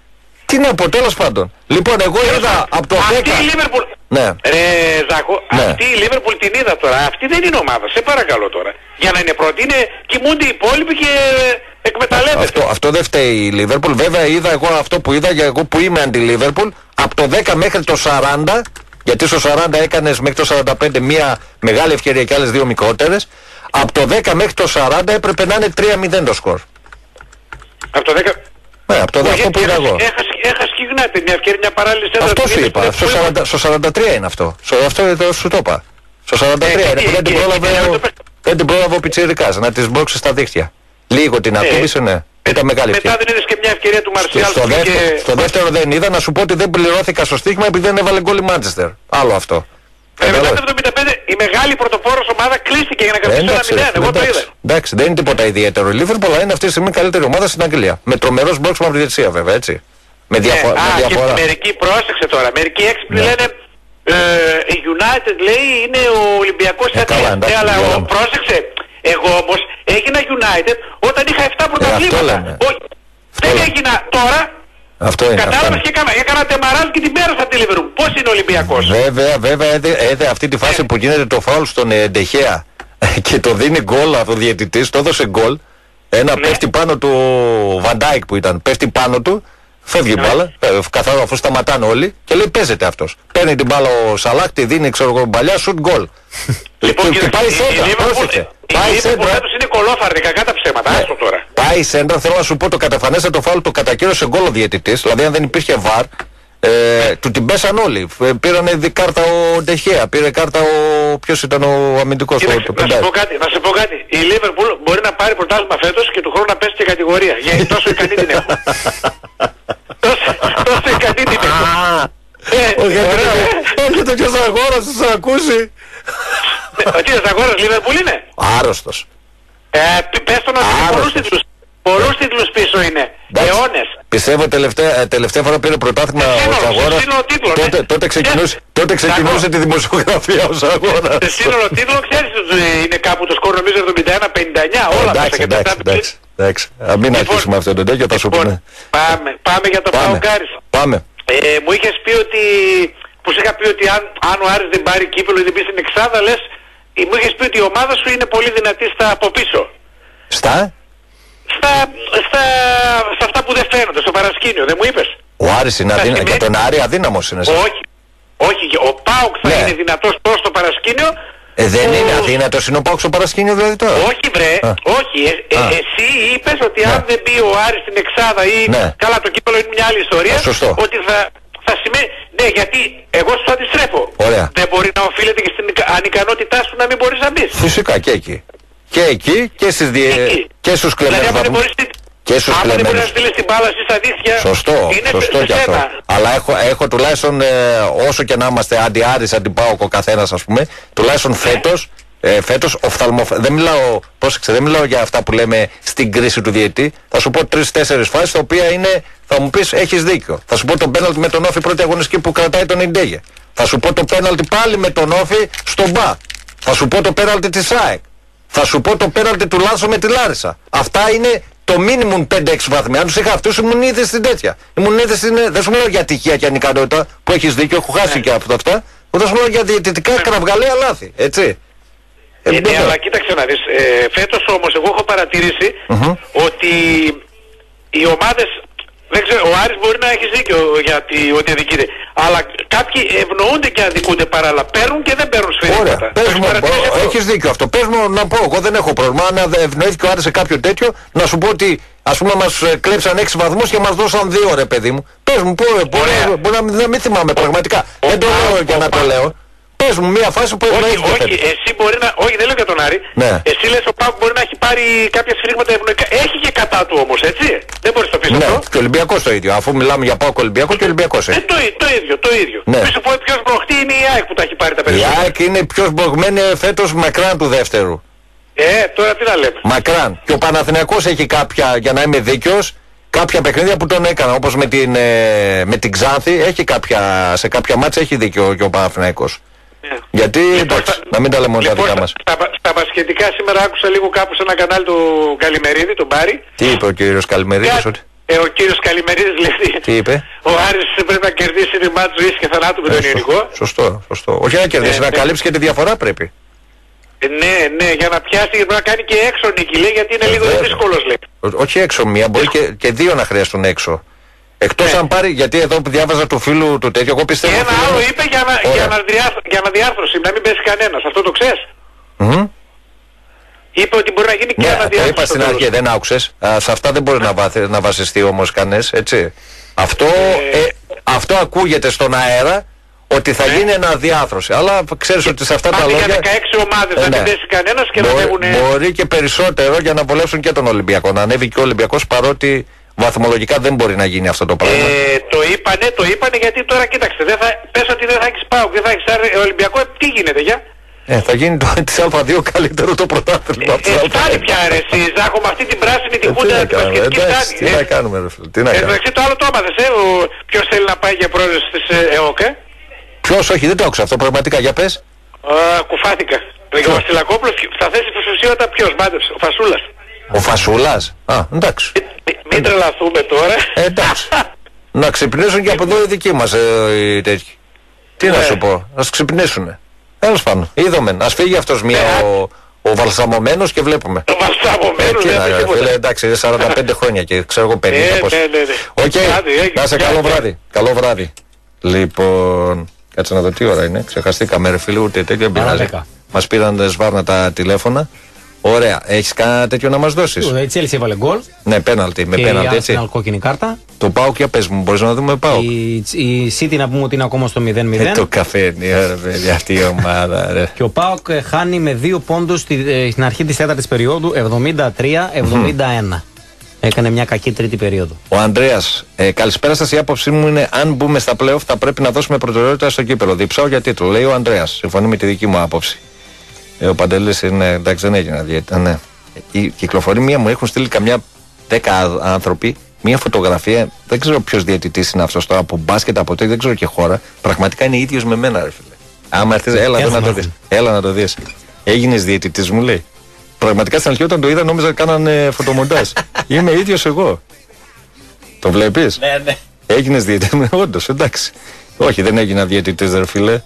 Τι να πω, τέλος πάντων. Λοιπόν, εγώ είδα από το 10. Αυτή η Λίβερπουλ. Ναι. Ζάκο, αυτή η Λίβερπουλ την είδα τώρα. Αυτή δεν είναι ομάδα, σε παρακαλώ τώρα. Για να είναι πρώτη, κοιμούνται οι υπόλοιποι και εκμεταλλεύεται. Αυτό δεν φταίει η Λίβερπουλ. Βέβαια, είδα εγώ αυτό που είδα, για εγώ που είμαι αντι-Λίβερπουλ, από το 10 μέχρι το 40. Γιατί στο 40 έκανες μέχρι το 45 μία μεγάλη ευκαιρία και άλλες δύο μικρότερες. Από το 10 μέχρι το 40 έπρεπε να είναι 3-0 το σκορ. Από το 10. Ναι, από το 10 αυτό που είδα εγώ. Έχα σκυγνάτε μια ευκαιρία, μια παράλληλη σέντρα. Αυτό σου είπα. Στο 43 είναι αυτό. Αυτό σου το είπα. Στο 43 είναι που δεν την πρόλαβε ο Πιτσιρικάς να τις μπρόξει στα δίχτυα. Λίγο την ακούμπησε, ναι. Ήταν μεγάλη ευκαιρία. Μετά δεν είδες και μια ευκαιρία του Μαρσιάλ. Στο δεύτερο δεν είδα, να σου πω ότι δεν πληρώθηκα στο στοίχημα επειδή δεν έβαλε γκολ η Μάντσεστερ. Άλλο αυτό. Μετά το 75 η μεγάλη πρωτοπόρος ομάδα κλείστηκε για να κρατήσει ένα 0. Εγώ το είδα. Εντάξει, δεν είναι τίποτα ιδιαίτερο. Η Λίβερπουλ είναι αυτή τη στιγμή η καλύτερη ομάδα στην Αγγλία. Με τρομερό μπρόξιμο από τη διαιτησία βέβαια, έτσι. Με διαφορά. Και μερικοί πρόσεξε τώρα. Μερικοί έξυπνοι λένε η United λέει είναι ο Ολυμπιακός Αθήνα. Ναι, αλλά πρόσεξε. Εγώ όμως έγινα United όταν είχα 7 πρωταθλήματα. Δεν έγινα τώρα. Αυτό είναι. Κατάλαβες και έκανα τεμαράζ και την πέρασα τη Λίβερπουλ. Πώς είναι ο Ολυμπιακός. Βέβαια, αυτή τη φάση που γίνεται το φάουλ στον Ντεχέα και το δίνει γκολ ο διαιτητής, το έδωσε γκολ. Πέφτει πάνω του Βαντάικ που ήταν, πέφτει πάνω του, φεύγει η μπάλα, καθαρό αφού σταματάνε όλοι και λέει παίζεται αυτός. Παίρνει την μπάλα ο Σαλάχ, τη δίνει ξέρω εγώ μπαλιά, σουτ γκολ. Λοιπόν, και πάει σέντρα, πρόσεχε. Πάει σέντρα. Είναι κολόφαρδη, κακά τα ψέματα, άστο τώρα. Πάει σέντρα, θέλω να σου πω το καταφανέστατο φάουλ το κατακύρωσε γκολ ο διαιτητής, δηλαδή αν δεν υπήρχε βαρ, του την πέσαν όλοι. Πήρανε κάρτα ο Ντεχέα, πήρε κάρτα ποιος ήταν ο αμυντικός του. Να σου πω κάτι. Η Λίβερπουλ μπορεί να πάρει πρωτάθλημα φέτος και του χρόνου να πέσει και κατηγορία. Γιατί τόσο ικανή την έχω. Τόσο ικανή την έχω. Έρχεται και ο Ζαγόρας θα ακούσει. Τι ο Ζαγόρας Λίβερπουλ είναι. Άρρωστος. Πες τον ότι είναι πολλούς τίτλους πίσω είναι. Αιώνες. Πιστεύω τελευταία φορά πήρε πρωτάθλημα ο Ζαγόρας. Τότε ξεκινούσε τη δημοσιογραφία ο Ζαγόρας. Σε σύνολο τίτλο ξέρεις ότι είναι κάπου το σκορ νομίζω 71-59 όλα μέσα και μετά. Εντάξει, μην αρχίσουμε αυτό το τέτοιο θα σου πούμε. Πάμε για το Παοκάρις. Πάμε. Μου είχες πει ότι, που σου είχα πει ότι αν ο Άρης δεν πάρει κύπελλο ή δεν πει στην εξάδα λες, μου είχες πει ότι η ομάδα σου είναι πολύ δυνατή στα από πίσω. Σε αυτά που δεν φαίνονται, στο παρασκήνιο, δεν μου είπες. Ο Άρης είναι για τον Άρη αδύναμος είναι. Όχι, ο ΠΑΟΚ θα είναι δυνατός τόσο στο παρασκήνιο. Δεν είναι αδύνατος, είναι ο ΠΑΟΚ στο παρασκήνιο δηλαδή τώρα. Όχι βρε, όχι. Εσύ είπες ότι αν δεν μπει ο Άρης στην εξάδα ή καλά το κύπελλο είναι μια άλλη ιστορία. Ότι θα σημαίνει. Ναι, γιατί εγώ σου αντιστρέφω. Δεν μπορεί να οφείλεται και στην ανικανότητά σου να μην μπορείς να μπεις. Φυσικά και εκεί. Και εκεί και στους κλεμμένους βαθμούς. Αν δεν μπορεί να στείλεις την μπάλα στα δίχτυα. Σωστό και αυτό. Αλλά έχω τουλάχιστον όσο και να είμαστε αντι-Άρης, αντι-ΠΑΟΚ ο καθένας ας πούμε, τουλάχιστον φέτος δεν μιλάω, πρόσεξε, δεν μιλάω για αυτά που λέμε στην κρίση του διαιτή. Θα σου πω 3-4 φάσεις τα οποία είναι, θα μου πεις έχεις δίκιο. Θα σου πω το πέναλτι με τον Όφη πρώτη αγωνιστική που κρατάει τον Ιντέγε. Θα σου πω το πέναλτι πάλι με τον Όφη στον Μπα. Θα σου πω το πέναλτι της ΑΕΚ. Θα σου πω το πέναλτι του Λάσο με τη Λάρισα. Αυτά είναι το μίνιμουμ 5-6 βαθμοί. Αν τους είχα αυτούς ήμουν ήδη στην τέτοια. Δεν σου μιλάω για τυχαία και ανικανότητα που έχεις δίκιο, έχω χάσει και από αυτά. Δεν σου μιλάω για διαιτητικά κραυγαλαία λάθη. Έτσι. Ναι, αλλά κοίταξε να δεις. Φέτος όμως εγώ έχω παρατηρήσει ότι οι ομάδες. Δεν ξέρω, ο Άρης μπορεί να έχει δίκιο γιατί ότι αδικείται. Αλλά κάποιοι ευνοούνται και αδικούνται παράλληλα. Παίρνουν και δεν παίρνουν σφαιρήματα. Έχεις δίκιο αυτό. Πες μου να πω, εγώ δεν έχω πρόβλημα. Αν ευνοήθηκε ο Άρης σε κάποιο τέτοιο, να σου πω ότι ας πούμε μας κλέψαν 6 βαθμούς και μας δώσαν 2 ρε παιδί μου. Πες μου, μπορεί να μην θυμάμαι πραγματικά. Δεν το λέω για να το λέω. Πες μου μια φάση που όχι, εσύ μπορεί να. Όχι, δεν λέω για τον Άρη. Ναι. Εσύ λες ο ΠΑΟΚ μπορεί να έχει πάρει κάποια σφυρίγματα ευνοϊκά. Έχει και κατά του όμως, έτσι. Δεν μπορείς να το πεις αυτό. Και ο Ολυμπιακός το ίδιο. Αφού μιλάμε για ΠΑΟΚ Ολυμπιακό και ο Ολυμπιακός. Το ίδιο. Ναι. Μη σου πω ποιος μπροχτή είναι η ΑΕΚ που τα έχει πάρει τα περισσότερα. Η ΑΕΚ είναι πιο σμπρογμένη φέτος μακράν του δεύτερου. Τώρα τι να λέμε. Μακράν. Και ο Παναθηναϊκός έχει κάποια, για να είμαι δίκαιος, κάποια παιχνίδια που τον έκανα. Όπως με την Ξάνθη, έχει σε κάποια μάτσα έχει δίκιο και ο Παναθηναϊκός. Γιατί εντάξει, να μην τα λέμε όλα δικά μας. Στα μπασκετικά σήμερα άκουσα λίγο κάπου σε ένα κανάλι του Καλημερίδη, τον Μπάρη. Τι είπε ο κύριος Καλημερίδης? Ο κύριος Καλημερίδης λέει. Τι είπε? Ο Άρης πρέπει να κερδίσει τη μάτς ζωής και θανάτου με τον Ιωνικό. Σωστό. Όχι να κερδίσει, να καλύψει και τη διαφορά πρέπει. Ναι, για να πιάσει πρέπει να κάνει και έξω νίκη, λέει, γιατί είναι λίγο δύσκολος, λέει. Όχι έξω μία, μπορεί και δύο να χρειαστούν έξω. Εκτός αν πάρει, γιατί εδώ που διάβαζα του φίλου του τέτοιου, εγώ πιστεύω. Και ένα άλλο είπε για αναδιάρθρωση, να μην πέσει κανένας. Αυτό το ξέρεις? Είπε ότι μπορεί να γίνει και αναδιάρθρωση. Το είπα στην αρχή, δεν άκουσες. Σε αυτά δεν μπορεί να βασιστεί όμως κανένας, έτσι. Αυτό ακούγεται στον αέρα ότι θα γίνει αναδιάρθρωση. Αλλά ξέρεις ότι σε αυτά τα λόγια. Για 16 ομάδες να μην πέσει κανένας και να ανέβουν. Μπορεί και περισσότερο για να βολεύσουν και τον Ολυμπιακό. Να ανέβει και ο Ολυμπιακός, παρότι βαθμολογικά δεν μπορεί να γίνει αυτό το πράγμα. Το είπανε γιατί τώρα κοίταξε. Πες ότι δεν θα έχεις ΠΑΟΚ, δεν θα έχεις Ολυμπιακό, τι γίνεται για? Θα γίνει της Α2 καλύτερο το πρωτάθλημα. Φτάνει πια ρε εσύ, Ζάχο, με αυτή την πράσινη τη χούντα την πασχετική φτάνει. Τι να κάνουμε ρε φίλε, τι να κάνουμε. Εντάξει, το άλλο το άμαθες, ποιος θέλει να πάει για πρόεδρος της ΕΟΚ? Ποιος? Όχι, δεν το άκουσα αυτό πραγματικά, για πες. Κουφάθηκα. Ο Βασιλακόπουλος θα θέσει προσουσιότητα ποιος μάντεψε, ο Φασούλας. Ο Φασούλας, εντάξει. Μην τρελαθούμε τώρα. Εντάξει. Να ξυπνήσουν και από εδώ οι δικοί μας οι τέτοιοι. Τι να σου πω, ας ξυπνήσουνε. Τέλος πάντων, είδαμε. Ας φύγει αυτός ο βαλσαμωμένος και βλέπουμε. Ο βαλσαμωμένος δεν είναι τίποτα. Εντάξει, είναι 45 χρόνια και ξέρω εγώ 50 πώς. Οκ, να είσαι καλό βράδυ. Καλό βράδυ. Λοιπόν, κάτσε να δω τι ώρα είναι. Ξεχαστήκαμε ρε φίλε, ούτε τέτοιο πειράζει. Μας πήραν σβάρνα τα τηλέφωνα. Ωραία, έχεις κανένα τέτοιο να μας δώσεις? Η Chelsea έβαλε γκολ. Ναι, πέναλτι, με πέναλτι έτσι. Και κόκκινη κάρτα. Το ΠΑΟΚ, για πες μου, μπορείς να δούμε ΠΑΟΚ? Η City να πούμε ότι είναι ακόμα στο 0-0. Το καφένι, ρε παιδί, αυτή η ομάδα ρε. Και ο ΠΑΟΚ χάνει με 2 πόντους στην αρχή της 4ης περίοδου, 73-71. Έκανε μια κακή τρίτη περίοδο. Ο Ανδρέας, καλησπέρα σας. Η άποψή μου είναι αν μπούμε στα play-off θα πρέπει να δώσουμε προτεραιότητα στο κύπελο. Διψάω για τίτλο, λέει ο Ανδρέας. Συμφωνεί με τη δική μου άποψη. Ο Παντελής είναι, εντάξει, δεν έγινε διαιτητή. Ναι. Η κυκλοφορεί μία, μου έχουν στείλει καμιά 10 άνθρωποι μία φωτογραφία. Δεν ξέρω ποιος διαιτητής είναι αυτός τώρα, από μπάσκετ, από τέτοιο, δεν ξέρω και χώρα. Πραγματικά είναι ίδιος με μένα, ρε φίλε. Άμα έρθεις, έλα εδώ να το δεις. Έλα να το δεις. Έγινες διαιτητής, μου λέει. Πραγματικά στην αρχή όταν το είδα νόμιζα κάνανε φωτομοντάζ. Είμαι ίδιος εγώ. Το βλέπεις? Ναι. Έγινες διαιτητής, όντως, εντάξει. Όχι, δεν έγινα διαιτητής, ρε φίλε.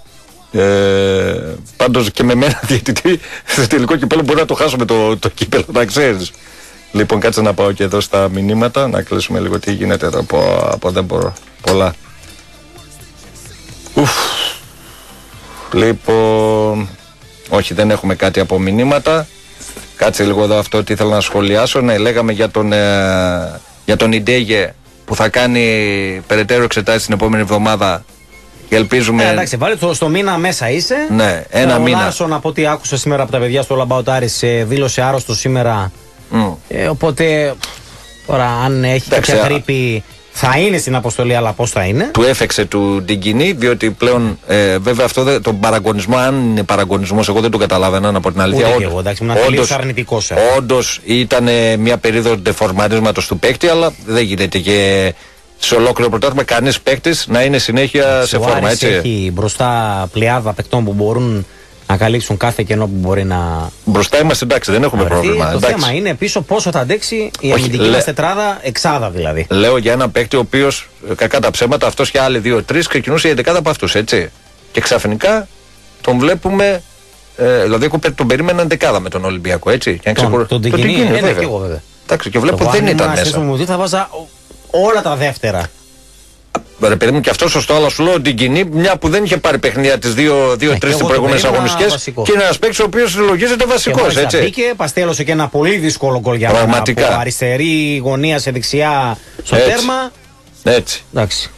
Πάντως και με μένα διαιτητή στο τελικό κυπέλλο μπορεί να το χάσουμε το κύπελλο, να ξέρεις. Λοιπόν, κάτσε να πάω και εδώ στα μηνύματα, να κλείσουμε λίγο τι γίνεται εδώ από δεν μπορώ. Πολλά. Λοιπόν, όχι, δεν έχουμε κάτι από μηνύματα. Κάτσε λίγο εδώ αυτό τι ήθελα να σχολιάσω. Ναι, λέγαμε για τον Ιντέγε που θα κάνει περαιτέρω εξετάσεις την επόμενη εβδομάδα. Και ελπίζουμε. Εντάξει, βάλε στο μήνα μέσα είσαι. Ναι, ένα μήνα. Ο Λάρσον, από ό,τι άκουσα σήμερα από τα παιδιά στο Λαμπαουτάρης, δήλωσε άρρωστο σήμερα. Οπότε τώρα, αν έχει κάποια γρήπη, θα είναι στην αποστολή, αλλά πώς θα είναι. Του έφεξε του Ντιγκινή, διότι πλέον βέβαια αυτό τον παραγωνισμό, αν είναι παραγωνισμός, εγώ δεν τον καταλάβαινα από την αλήθεια. Ούτε και εγώ, εντάξει, ήμουν τελείως αρνητικός. Όντως ήταν μια περίοδος ντεφορμαρίσματος του παίκτη, αλλά δεν γίνεται και σε ολόκληρο πρωτάθλημα κανείς παίκτης να είναι συνέχεια σε φόρμα, έτσι. Έχει μπροστά πλειάδα παικτών που μπορούν να καλύψουν κάθε κενό που μπορεί να. Μπροστά είμαστε, εντάξει, δεν έχουμε πρόβλημα. Το θέμα είναι πίσω πόσο θα αντέξει η αμυντική μας τετράδα, εξάδα δηλαδή. Λέω για ένα παίκτη ο οποίος, κακά τα ψέματα, αυτός και άλλοι 2-3 ξεκινούσε η 11 από αυτούς, έτσι. Και ξαφνικά τον βλέπουμε. Δηλαδή, τον περίμενα 11 με τον Ολυμπιακό, έτσι. Τον Ντιγκινή, βέβαια. Και εγώ βέβαια. Εντάξει, και βλέπω δεν ήταν μέσα. Θα βάζα όλα τα δεύτερα. Ρε παιδί μου, και αυτό σωστό, αλλά σου λέω ότι Ντιγκινή, μια που δεν είχε πάρει παιχνίδια τις 2-3 τις προηγούμενες αγωνιστικές, και είναι ένας παίκτης ο οποίος συλλογίζεται βασικός, έτσι. Μπήκε, παστέλωσε και ένα πολύ δύσκολο γκολ για μένα. Από αριστερή γωνία σε δεξιά στο τέρμα. Έτσι. Εντάξει.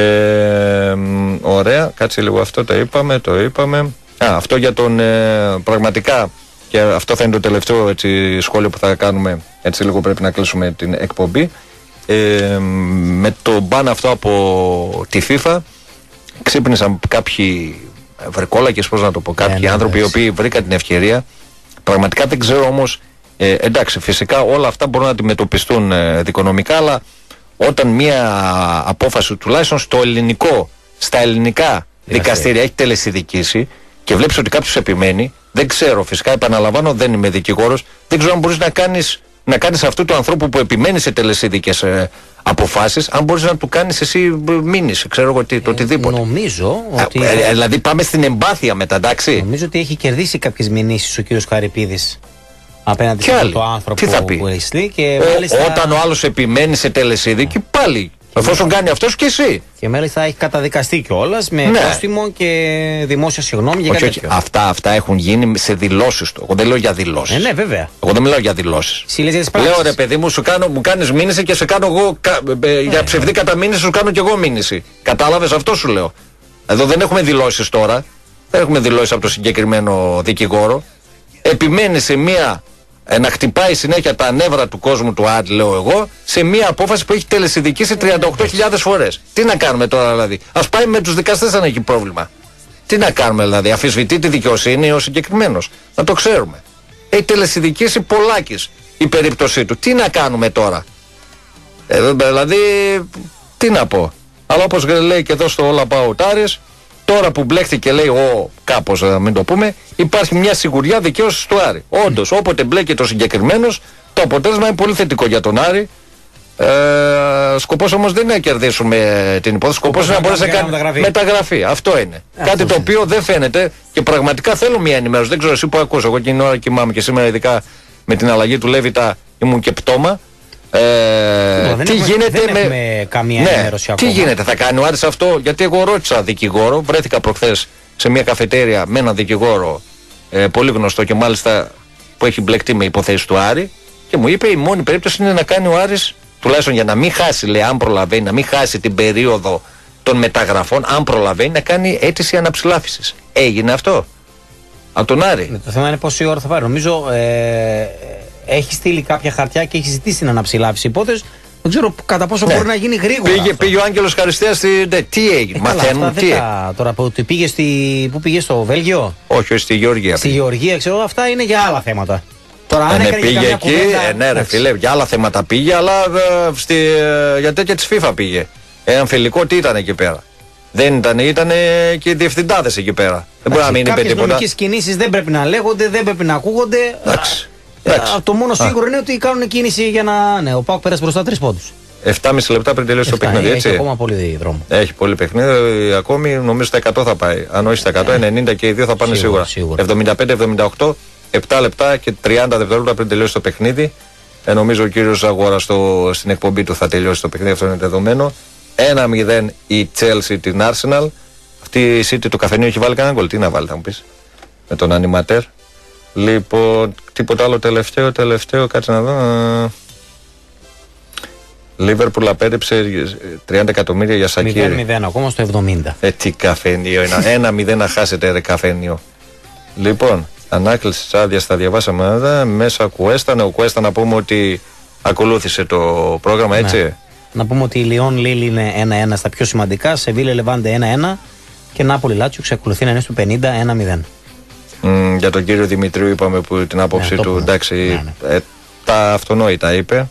Ωραία, κάτσε λίγο, αυτό το είπαμε. Αυτό για τον πραγματικά, και αυτό θα είναι το τελευταίο έτσι, σχόλιο που θα κάνουμε, έτσι λίγο πρέπει να κλείσουμε την εκπομπή. Με το μπαν αυτό από τη FIFA ξύπνησαν κάποιοι βρεκόλακες, πώς να το πω, κάποιοι άνθρωποι οι οποίοι βρήκαν την ευκαιρία. Πραγματικά δεν ξέρω όμως, εντάξει, φυσικά όλα αυτά μπορούν να αντιμετωπιστούν δικονομικά, αλλά όταν μια απόφαση τουλάχιστον στα ελληνικά δικαστήρια έχει τελεσιδικήσει και βλέπεις ότι κάποιος επιμένει, δεν ξέρω, φυσικά επαναλαμβάνω, δεν είμαι δικηγόρος, δεν ξέρω αν μπορείς να κάνεις να κάνεις αυτού του ανθρώπου που επιμένει σε τελεσίδικες αποφάσεις, αν μπορείς να του κάνεις εσύ μήνυση, ξέρω εγώ το οτιδήποτε. Νομίζω ότι. Δηλαδή πάμε στην εμπάθεια μετά, εντάξει. Νομίζω ότι έχει κερδίσει κάποιες μηνύσεις ο κύριος Χαρυπίδης απέναντι σε αυτό το άνθρωπο που έχει στείλει. Και μάλιστα... Όταν ο άλλος επιμένει σε τελεσίδικη, πάλι. Εφόσον κάνει αυτός και εσύ. Και μάλιστα έχει καταδικαστεί κιόλας με πρόστιμο και δημόσια συγγνώμη για κάτι τέτοιο. Αυτά έχουν γίνει σε δηλώσεις του. Εγώ δεν λέω για δηλώσεις. Ναι, βέβαια. Εγώ δεν μιλάω για δηλώσεις. Λέω ρε παιδί μου κάνεις μήνυση και σε κάνω εγώ για ψευδή καταμήνυση, σου κάνω κι εγώ μήνυση. Κατάλαβες, αυτό σου λέω. Εδώ δεν έχουμε δηλώσεις τώρα. Δεν έχουμε δηλώσεις από το συγκεκριμένο δικηγόρο. Επιμένει σε μία. Να χτυπάει συνέχεια τα νεύρα του κόσμου του Άρη, λέω εγώ, σε μια απόφαση που έχει τελεσιδικήσει 38.000 φορές. Τι να κάνουμε τώρα δηλαδή? Ας πάει με τους δικαστές αν έχει πρόβλημα. Τι να κάνουμε δηλαδή? Αμφισβητεί τη δικαιοσύνη ο συγκεκριμένος. Να το ξέρουμε. Έχει τελεσιδικήσει πολλάκις η περίπτωσή του. Τι να κάνουμε τώρα? Δηλαδή, τι να πω. Αλλά όπως λέει και εδώ στο Όλα Πάω Άρης, τώρα που μπλέχτηκε, λέει, κάπως να μην το πούμε, υπάρχει μια σιγουριά δικαίωσης του Άρη. Όντως, όποτε μπλέκεται ο συγκεκριμένος, το αποτέλεσμα είναι πολύ θετικό για τον Άρη. Σκοπός όμως δεν είναι να κερδίσουμε την υπόθεση. Σκοπός είναι να μπορέσει να κάνει μεταγραφή. Αυτό είναι. Κάτι το οποίο δεν φαίνεται και πραγματικά θέλω μια ενημέρωση. Δεν ξέρω εσύ που ακούς. Εγώ εκείνη την ώρα κοιμάμαι και σήμερα, ειδικά με την αλλαγή του Λέβιτα, ήμουν και πτώμα. Τι γίνεται με καμία ενημέρωση ακόμα. Τι γίνεται, θα κάνει ο Άρης αυτό? Γιατί εγώ ρώτησα δικηγόρο, βρέθηκα προχθές σε μια καφετέρια με έναν δικηγόρο πολύ γνωστό και μάλιστα που έχει μπλεκτεί με υποθέσεις του Άρη, και μου είπε η μόνη περίπτωση είναι να κάνει ο Άρης, τουλάχιστον για να μην χάσει, λέει, αν προλαβαίνει, να μην χάσει την περίοδο των μεταγραφών, αν προλαβαίνει, να κάνει αίτηση αναψηλάφισης. Έγινε αυτό από τον Άρη? Το θέμα είναι πόση ώρα θα πάρει. Νομίζω έχει στείλει κάποια χαρτιά και έχει ζητήσει την αναψηλάφιση υπόθεση. Δεν ξέρω κατά πόσο μπορεί να γίνει γρήγορα. Πήγε ο Άγγελος Χαριστέας τι έγινε? Μαθαίνουν τι. Τώρα που πήγε πού πήγε, στο Βέλγιο? Όχι, στη Γεωργία. Στη Γεωργία, ξέρω, αυτά είναι για άλλα θέματα. Τώρα αν πήγε εκεί, ναι ρε φίλε, για άλλα θέματα πήγε, αλλά για τέτοια της FIFA πήγε. Φιλικό τι ήταν εκεί πέρα? Δεν ήταν και οι διευθυντάδες εκεί πέρα. Δεν μπορεί να μην είπε τίποτα. Κάποιες νομικές κινήσεις δεν πρέπει να λέγονται, δεν πρέπει να ακούγονται. Το μόνο σίγουρο είναι ότι κάνουν κίνηση για να. Ναι, ο ΠΑΟΚ πέρασε μπροστά 3 πόντους. 7,5 λεπτά πριν τελειώσει το παιχνίδι, έτσι. Έχει ακόμα πολύ δρόμο. Έχει πολύ παιχνίδι. Ακόμη νομίζω στα 100 θα πάει. Αν όχι στα 100, 90 και οι δύο θα πάνε σίγουρα. 75-78, 7 λεπτά και 30 δευτερόλεπτα πριν τελειώσει το παιχνίδι. Νομίζω ο κύριος Ζαγόρα στην εκπομπή του θα τελειώσει το παιχνίδι, αυτό είναι δεδομένο. 1-0 η Chelsea την Arsenal. Αυτή η City του καφενείου έχει βάλει κανένα γκολ. Τι να βάλει, θα μου πει, με τον Ανιματέρ. Λοιπόν, τίποτα άλλο τελευταίο, κάτσε να δω. Λίβερπουλ απέριψε 30 εκατομμύρια για Σακίρι. 0-0 ακόμα στο 70. Τι καφενείο είναι. 1-0 να χάσετε, ρε καφενείο. Λοιπόν, ανάκληση της άδειας θα διαβάσαμε μέσα Κουέστα. Ο Κουέστα να πούμε ότι ακολούθησε το πρόγραμμα, έτσι. Ναι. Να πούμε ότι η Λιόν Λίλ είναι 1-1 στα πιο σημαντικά. Σεβίλε Λεβάντε 1-1 και Νάπολη Λάτσιο ξεκολουθεί να είναι στο 50 1-0. Για τον κύριο Δημητρίου είπαμε που την άποψή του, εντάξει, τα αυτονόητα είπε.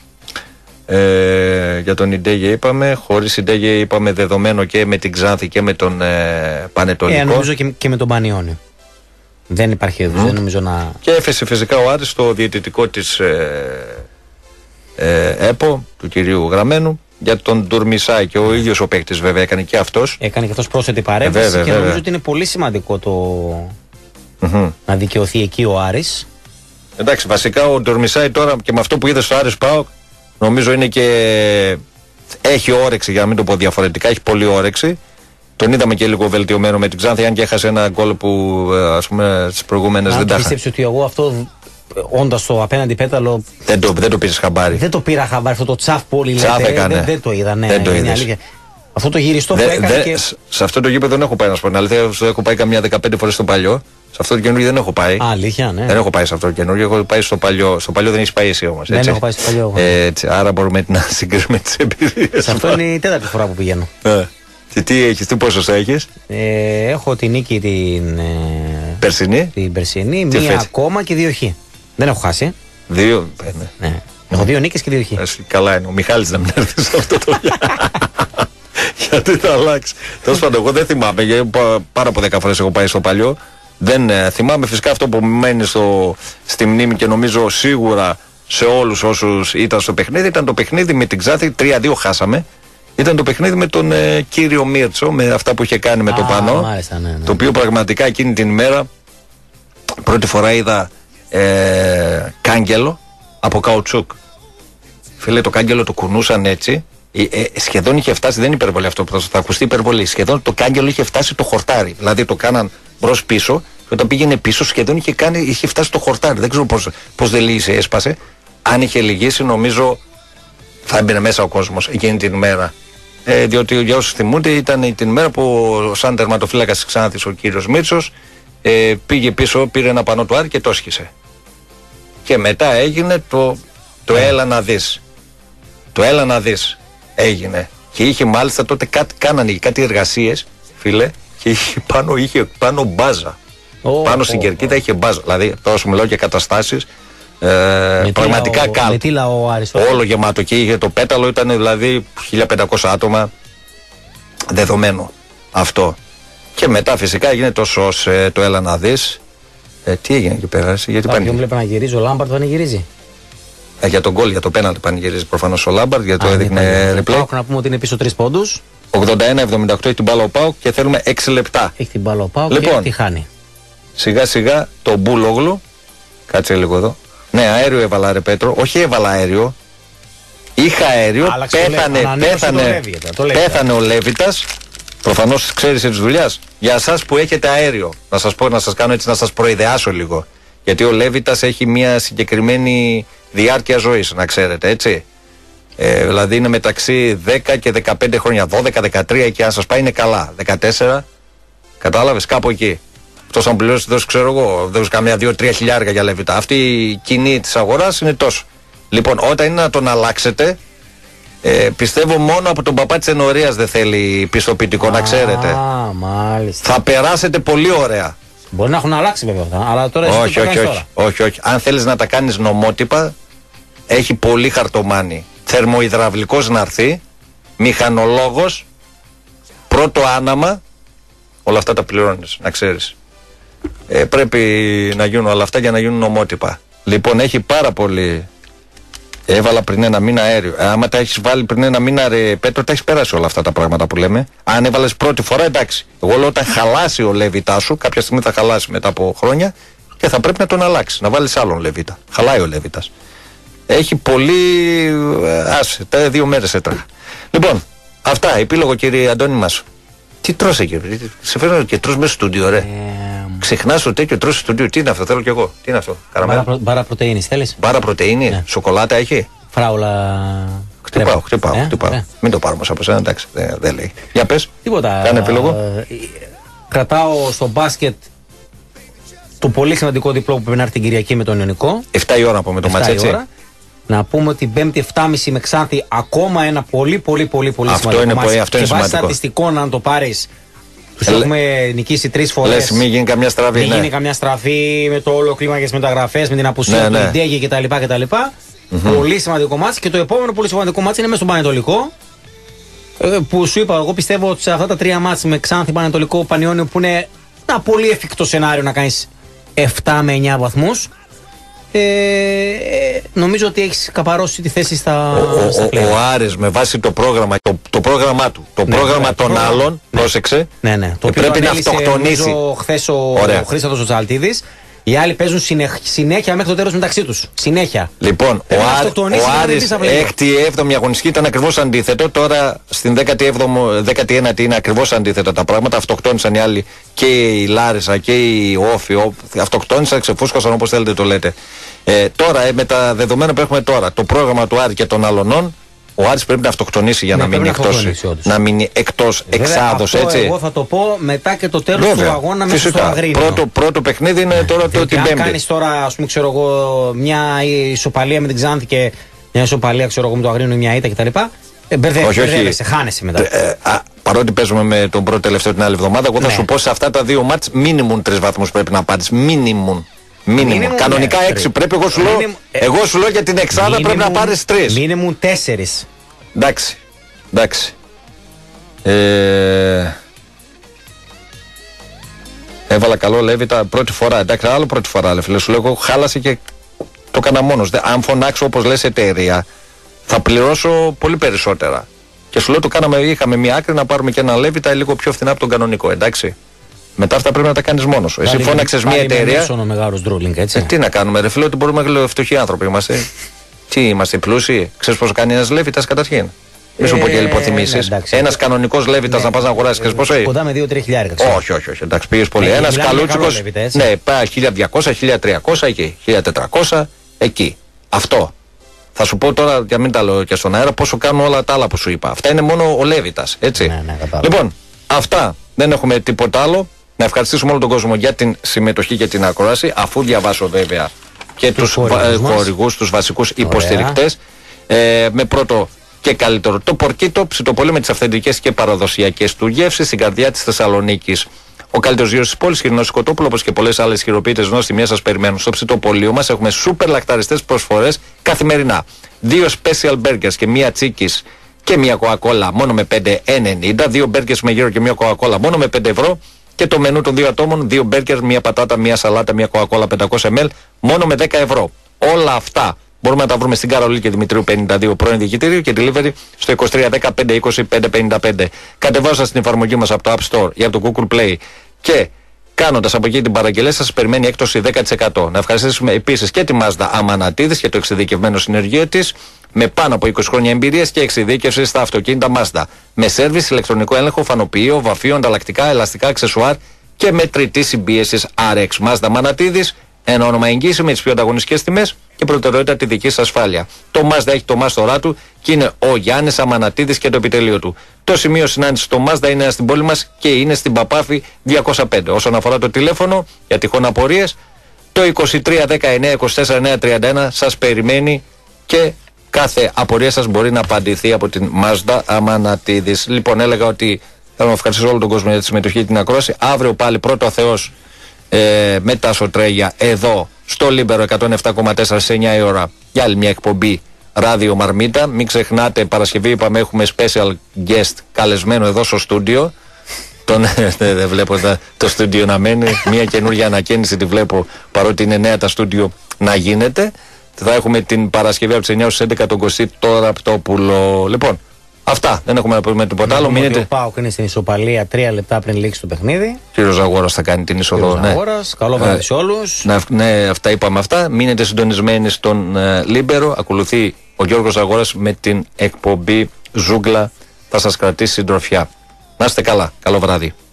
Για τον Ιντέγε είπαμε, χωρίς Ιντέγε είπαμε δεδομένο και με την Ξάνθη και με τον Πανετολικό. Νομίζω και με τον Πανιόνιο. Δεν υπάρχει, δεν νομίζω να. Και έφεσε φυσικά ο Άρης στο διαιτητικό της ΕΠΟ, του κυρίου Γραμμένου, για τον Ντουρμισάη, και ο ίδιος ο παίκτης βέβαια έκανε και αυτός. Έκανε και αυτός πρόσθετη παρέμβαση και νομίζω ότι είναι πολύ σημαντικό να δικαιωθεί εκεί ο Άρης. Εντάξει, βασικά ο Ντουρμισάη τώρα και με αυτό που είδε στο Άρης ΠΑΟΚ, νομίζω είναι και έχει όρεξη, για να μην το πω διαφορετικά, έχει πολύ όρεξη. Τον είδαμε και λίγο βελτιωμένο με την Ξάνθη, αν και έχασε ένα γκολ που ας πούμε στις προηγούμενες δεν τα είχα. Πίστεψε ότι εγώ αυτό, όντας το απέναντι πέταλο. Δεν το πήρες χαμπάρι. Δεν το πήρα χαμπάρι, αυτό το τσαφ που όλοι λέτε. Δεν το είδα, ναι. Δεν το είδες. Αυτό το γυριστό που έκανε. Και... Σε αυτό το γήπεδο δεν έχω πάει, να σου πω την αλήθεια. Έχω πάει καμιά 15 φορές στο παλιό. Σε αυτό το καινούργιο δεν έχω πάει. Αλήθεια, ναι. Δεν έχω πάει σε αυτό το καινούργιο. Έχω πάει στο παλιό. Στο παλιό δεν έχει πάει εσύ όμως. Δεν έχω πάει στο παλιό. Άρα μπορούμε να συγκρίνουμε τις εμπειρίες. Σε αυτό είναι η 4η φορά που πηγαίνω. Τι έχεις, τι ποσοστό έχεις? Έχω την νίκη την περσινή. Μία ακόμα και 2 χ. Δεν έχω χάσει. 2. Ναι. Έχω 2 νίκες και 2 χ. Καλά είναι. Ο Μιχάλης να μην έρθει σε αυτό το γιατί θα αλλάξει. Τέλος πάντων, εγώ δεν θυμάμαι. Γιατί πάρα από 10 φορές έχω πάει στο παλιό. Δεν θυμάμαι. Φυσικά αυτό που μένει στη μνήμη και νομίζω σίγουρα σε όλους όσους ήταν στο παιχνίδι. Ήταν το παιχνίδι με την Ξάνθη, 3-2 χάσαμε. Ήταν το παιχνίδι με τον κύριο Μίρτσο, με αυτά που είχε κάνει με το Πανό. Μάλιστα, ναι. Το οποίο πραγματικά εκείνη την ημέρα πρώτη φορά είδα κάγκελο από καουτσούκ. Φίλε, το κάγκελο το κουνούσαν έτσι. Σχεδόν είχε φτάσει, δεν είναι υπερβολή αυτό που θα ακουστεί υπερβολή. Σχεδόν το κάγκελο είχε φτάσει το χορτάρι. Δηλαδή το κάναν μπρος πίσω και όταν πήγαινε πίσω σχεδόν είχε φτάσει το χορτάρι. Δεν ξέρω πώς δεν λύγησε, έσπασε. Αν είχε λυγίσει, νομίζω θα έμπαινε μέσα ο κόσμος εκείνη την ημέρα. Διότι για όσους θυμούνται, ήταν την ημέρα που ο σαν τερματοφύλακας της Ξάνθης, ο κύριος Μίρτσος, πήγε πίσω, πήρε ένα πανό του Άρη και το έσχισε. Και μετά έγινε το έλα να δεις. Το έλα να δεις έγινε. Και είχε μάλιστα τότε κάνανε κάτι εργασίες, φίλε, και είχε πάνω μπάζα. Πάνω στην κερκίδα είχε μπάζα. Δηλαδή, τώρα σου μιλάω για καταστάσεις. Πραγματικά κάτω. Όλο γεμάτο και είχε το πέταλο, ήταν δηλαδή 1500 άτομα. Δεδομένο αυτό. Και μετά φυσικά έγινε το σως, το έλα να δεις. Τι έγινε εκεί πέρα, γιατί Κάποιον βλέπει να γυρίζει, ο Λάμπαρτ πανηγυρίζει. Για τον γκολ, για το πέναλτι πανηγυρίζει προφανώς ο Λάμπαρτ, γιατί το έδειχνε replay. Να πούμε ότι είναι πίσω 3 πόντους. 81-78 έχει την μπάλα ο ΠΑΟΚ και θέλουμε 6 λεπτά. Έχει την μπάλα ο ΠΑΟΚ λοιπόν, και τι χάνει. Σιγά σιγά το Μπούλογλου. Κάτσε λίγο εδώ. Ναι, αέριο έβαλα ρε Πέτρο. Όχι έβαλα αέριο. Είχα αέριο. Πέθανε ο Λέβιτας. Προφανώς ξέρεις της δουλειάς. Για εσάς που έχετε αέριο, να σας πω, να σας κάνω έτσι, να σας προειδεάσω λίγο. Γιατί ο Λέβιτας έχει μια συγκεκριμένη διάρκεια ζωής, να ξέρετε, έτσι. Δηλαδή είναι μεταξύ 10 και 15 χρόνια. 12-13 και αν σας πάει είναι καλά. 14, κατάλαβες, κάπου εκεί. Τόσο αν πληρώσει, δώσει, ξέρω εγώ, δώσει καμιά 2-3 χιλιάρια για Λέβιτα. Αυτή η κοινή της αγοράς είναι τόσο. Λοιπόν, όταν είναι να τον αλλάξετε, πιστεύω μόνο από τον παπά της ενορίας δεν θέλει πιστοποιητικό, να ξέρετε. Μάλιστα. Θα περάσετε πολύ ωραία. Μπορεί να έχουν αλλάξει βέβαια αυτά, αλλά τώρα όχι. Αν θέλεις να τα κάνεις νομότυπα, έχει πολύ χαρτομάνι. Θερμοϊδραυλικός να έρθει, μηχανολόγος, πρώτο άναμα, όλα αυτά τα πληρώνεις, να ξέρεις. Πρέπει να γίνουν όλα αυτά για να γίνουν νομότυπα. Λοιπόν, έχει πάρα πολύ. Έβαλα πριν ένα μήνα αέριο. Άμα τα έχεις βάλει πριν ένα μήνα, ρε Πέτρο, τα έχεις περάσει όλα αυτά τα πράγματα που λέμε. Αν έβαλες πρώτη φορά, εντάξει. Εγώ λέω όταν χαλάσει ο Λεβιτά σου, κάποια στιγμή θα χαλάσει μετά από χρόνια και θα πρέπει να τον αλλάξει. Να βάλεις άλλον Λεβίτα. Χαλάει ο Λεβίτας. Έχει πολύ. Άσε, τα 2 μέρες έτρεχα. Λοιπόν, αυτά. Επίλογο, κύριε Αντώνη μας. Τι τρως εκεί, σε φέρνω και τρως μέσα στο στούντιο, ρε. Ξεχνάς το τέτοιο τρως στο στούντιο. Τι είναι αυτό, θέλω κι εγώ. Τι είναι αυτό, καραμέλα. Μπάρα πρωτεΐνης θέλεις. Μπάρα πρωτεΐνη, ναι. Σοκολάτα έχει. Φράουλα. Χτυπάω. Μην το πάρουμε από σένα, εντάξει, δεν λέει. Για πες. Τίποτα. Κάνε επίλογο. Κρατάω στο μπάσκετ το πολύ σημαντικό διπλό που πρέπει να έρθει την Κυριακή με τον Ιωνικό. 7 η ώρα από με το μάτς, έτσι. Να πούμε ότι 5η 7.30 με Ξάνθη, ακόμα ένα πολύ σημαντικό μάτς. Αυτό είναι και βάσει στατιστικών, αν το πάρεις, τους έχουμε νικήσει 3 φορές. Λες, μην γίνει καμιά στραβή. Μην γίνει καμιά στραβή με το όλο κλίμα για τις μεταγραφές, με την απουσία του Ιντέγη κτλ. Πολύ σημαντικό μάτς. Και το επόμενο πολύ σημαντικό μάτς είναι μέσα στον Πανετολικό. Που σου είπα, εγώ πιστεύω ότι σε αυτά τα 3 μάτς με Ξάνθη, Πανετολικό, Πανιόνιο, που είναι ένα πολύ εφικτό σενάριο να κάνεις 7 με 9 βαθμούς. Νομίζω ότι έχεις καπαρώσει τη θέση στα πλέον. Ο Άρης με βάση το πρόγραμμα, το πρόγραμμά του, το πρόγραμμα των άλλων, πρόσεξε, το πρέπει να αυτοκτονήσει. Χθες ο Χρήστατος ο Τσαλτίδης. Οι άλλοι παίζουν συνέχεια μέχρι το τέλος μεταξύ τους. Συνέχεια. Λοιπόν, ο Άρης 6η-7η αγωνιστική ήταν ακριβώς αντίθετο. Τώρα στην 19η είναι ακριβώς αντίθετα τα πράγματα. Αυτοκτόνησαν οι άλλοι, και η Λάρισα και η Όφη. Αυτοκτόνησαν, ξεφούσκωσαν, όπως θέλετε το λέτε. Τώρα, με τα δεδομένα που έχουμε τώρα, το πρόγραμμα του Άρη και των άλλων, ο Άρης πρέπει να αυτοκτονήσει για να μείνει εκτός εξάδος, έτσι. Εγώ θα το πω μετά και το τέλος του αγώνα μέσα στο Αγρίνιο. Πρώτο παιχνίδι είναι τώρα το την Πέμπτη. Αν κάνεις τώρα, ας πούμε, ξέρω εγώ, μια ισοπαλία με την Ξάνθη και μια ισοπαλία, ξέρω εγώ, με το Αγρίνιο, μια ήττα κτλ. Μπερδεύεσαι, χάνεσαι μετά. Παρότι παίζουμε με τον πρώτο τελευταίο την άλλη εβδομάδα, εγώ θα σου πω σε αυτά τα 2 μάτς μίνιμουμ 3 βαθμούς πρέπει να πάρεις. Μίνιμουμ. Κανονικά 6 πρέπει. Εγώ σου λέω για την εξάδα πρέπει να πάρεις 3. Μίνιμουμ 4. Εντάξει. Έβαλα καλό Λέβιτα πρώτη φορά. Εντάξει, άλλο πρώτη φορά. Φίλε, σου λέω, εγώ χάλασε και Το έκανα μόνος. Αν φωνάξω όπως λες εταιρεία, θα πληρώσω πολύ περισσότερα. Και σου λέω είχαμε μια άκρη να πάρουμε και ένα Λέβητα λίγο πιο φθηνά από τον κανονικό, εντάξει. Μετά αυτά πρέπει να τα κάνεις μόνος σου. Εσύ φώναξες μια εταιρεία. Τι να κάνουμε, ρε φίλε, ότι μπορούμε να λέω φτωχοί άνθρωποι είμαστε. Τι είμαστε, πλούσιοι. Ξέρεις πόσο κάνει ένας Λέβητας καταρχήν? Μη σου πω και λιποθυμήσεις. Ένας κανονικός Λέβητας να πας να αγοράσεις, ξέρεις πόσο είναι? Κοντά με 2-3 χιλιάρικα. Όχι, εντάξει, πήγες πολύ. Ένας καλούτσικος. Ναι, πάει 1200, 1300 εκεί. 1400 εκεί. Αυτό. Θα σου πω τώρα, για μην τα λέω και στον αέρα, πόσο κάνουν όλα τα άλλα που σου είπα. Αυτά είναι μόνο ο Λέβητας, έτσι. Ναι, λοιπόν, αυτά. Δεν έχουμε τίποτα άλλο. Να ευχαριστήσουμε όλο τον κόσμο για την συμμετοχή και την ακρόαση, αφού διαβάσω βέβαια και τους χορηγούς, τους βασικούς υποστηρικτές. Με πρώτο και καλύτερο το Πορκίτο, ψητοπολί με τις αυθεντικές και παραδοσιακές του γεύσεις, στην καρδιά της Θεσσαλονίκης. Ο καλύτερος γύρος της πόλης, χοιρινός σκοτόπουλο, όπως και πολλές άλλες χειροποίητες γνώστιμιες σας περιμένουν. Στο ψητοπολείο μας έχουμε σούπερ λακταριστές προσφορές καθημερινά. 2 special burgers και μία τσίκης και μία κοακόλα μόνο με 5,90. 2 burgers με γύρο και μία κοακόλα μόνο με 5 ευρώ. Και το μενού των 2 ατόμων, 2 burgers, μία πατάτα, μία σαλάτα, μία κοακόλα 500 ml μόνο με 10 ευρώ. Όλα αυτά μπορούμε να τα βρούμε στην Καρολή και Δημητρίου 52 πρώην διοικητήριο και delivery στο 2310 520 555. Κατεβάζοντας την εφαρμογή μας από το App Store ή από το Google Play και κάνοντας από εκεί την παραγγελία σας, περιμένει έκπτωση 10%. Να ευχαριστήσουμε επίσης και τη Mazda Αμανατίδης και το εξειδικευμένο συνεργείο της με πάνω από 20 χρόνια εμπειρίας και εξειδίκευση στα αυτοκίνητα Mazda. Με σέρβις, ηλεκτρονικό έλεγχο, φανοποιείο, βαφείο, ανταλλακτικά, ελαστικά, αξεσουάρ και μετρητή συμπίεσης RX. Mazda Αμανατίδης, ένα όνομα εγγύηση με τις πιο ανταγωνιστικές τιμές και προτεραιότητα τη δική σας ασφάλεια. Το Mazda έχει το μάστορά του και είναι ο Γιάννης Αμανατίδης και το επιτελείο του. Το σημείο συνάντησης στο Mazda είναι στην πόλη μας και είναι στην Παπάφη 205. Όσον αφορά το τηλέφωνο για τυχόν απορίες, το 23 19 24 9 31 σας περιμένει και κάθε απορία σας μπορεί να απαντηθεί από την Mazda Αμανατίδης. Λοιπόν, έλεγα ότι θέλω να ευχαριστήσω όλο τον κόσμο για τη συμμετοχή και την ακρόαση. Αύριο πάλι πρώτο Θεός με τα Σωτρέγια εδώ στο Λίμπερο 107,4 σε 9 η ώρα για άλλη μια εκπομπή Ράδιο Μαρμίτα. Μην ξεχνάτε, Παρασκευή είπαμε έχουμε special guest καλεσμένο εδώ στο στούντιο. Δεν βλέπω το στούντιο να μένει. Μια καινούργια ανακαίνιση τη βλέπω, παρότι είναι νέα τα στούντιο, να γίνεται. Θα έχουμε την Παρασκευή από τις 9 στις 11 τον Κωστή το Ραπτόπουλο. Λοιπόν, αυτά. Δεν έχουμε να πούμε τίποτα άλλο. Ο ΠΑΟΚ είναι στην ισοπαλία 3 λεπτά πριν λήξει το παιχνίδι. Κύριος Ζαγόρας θα κάνει την είσοδο. Καλό βράδυ σε όλους. Ναι, αυτά είπαμε αυτά. Μείνετε συντονισμένοι στον Λίμπερο. Ακολουθεί ο Γιώργος Ζαγόρας με την εκπομπή Ζούγκλα. Θα σας κρατήσει συντροφιά. Να είστε καλά. Καλό βράδυ.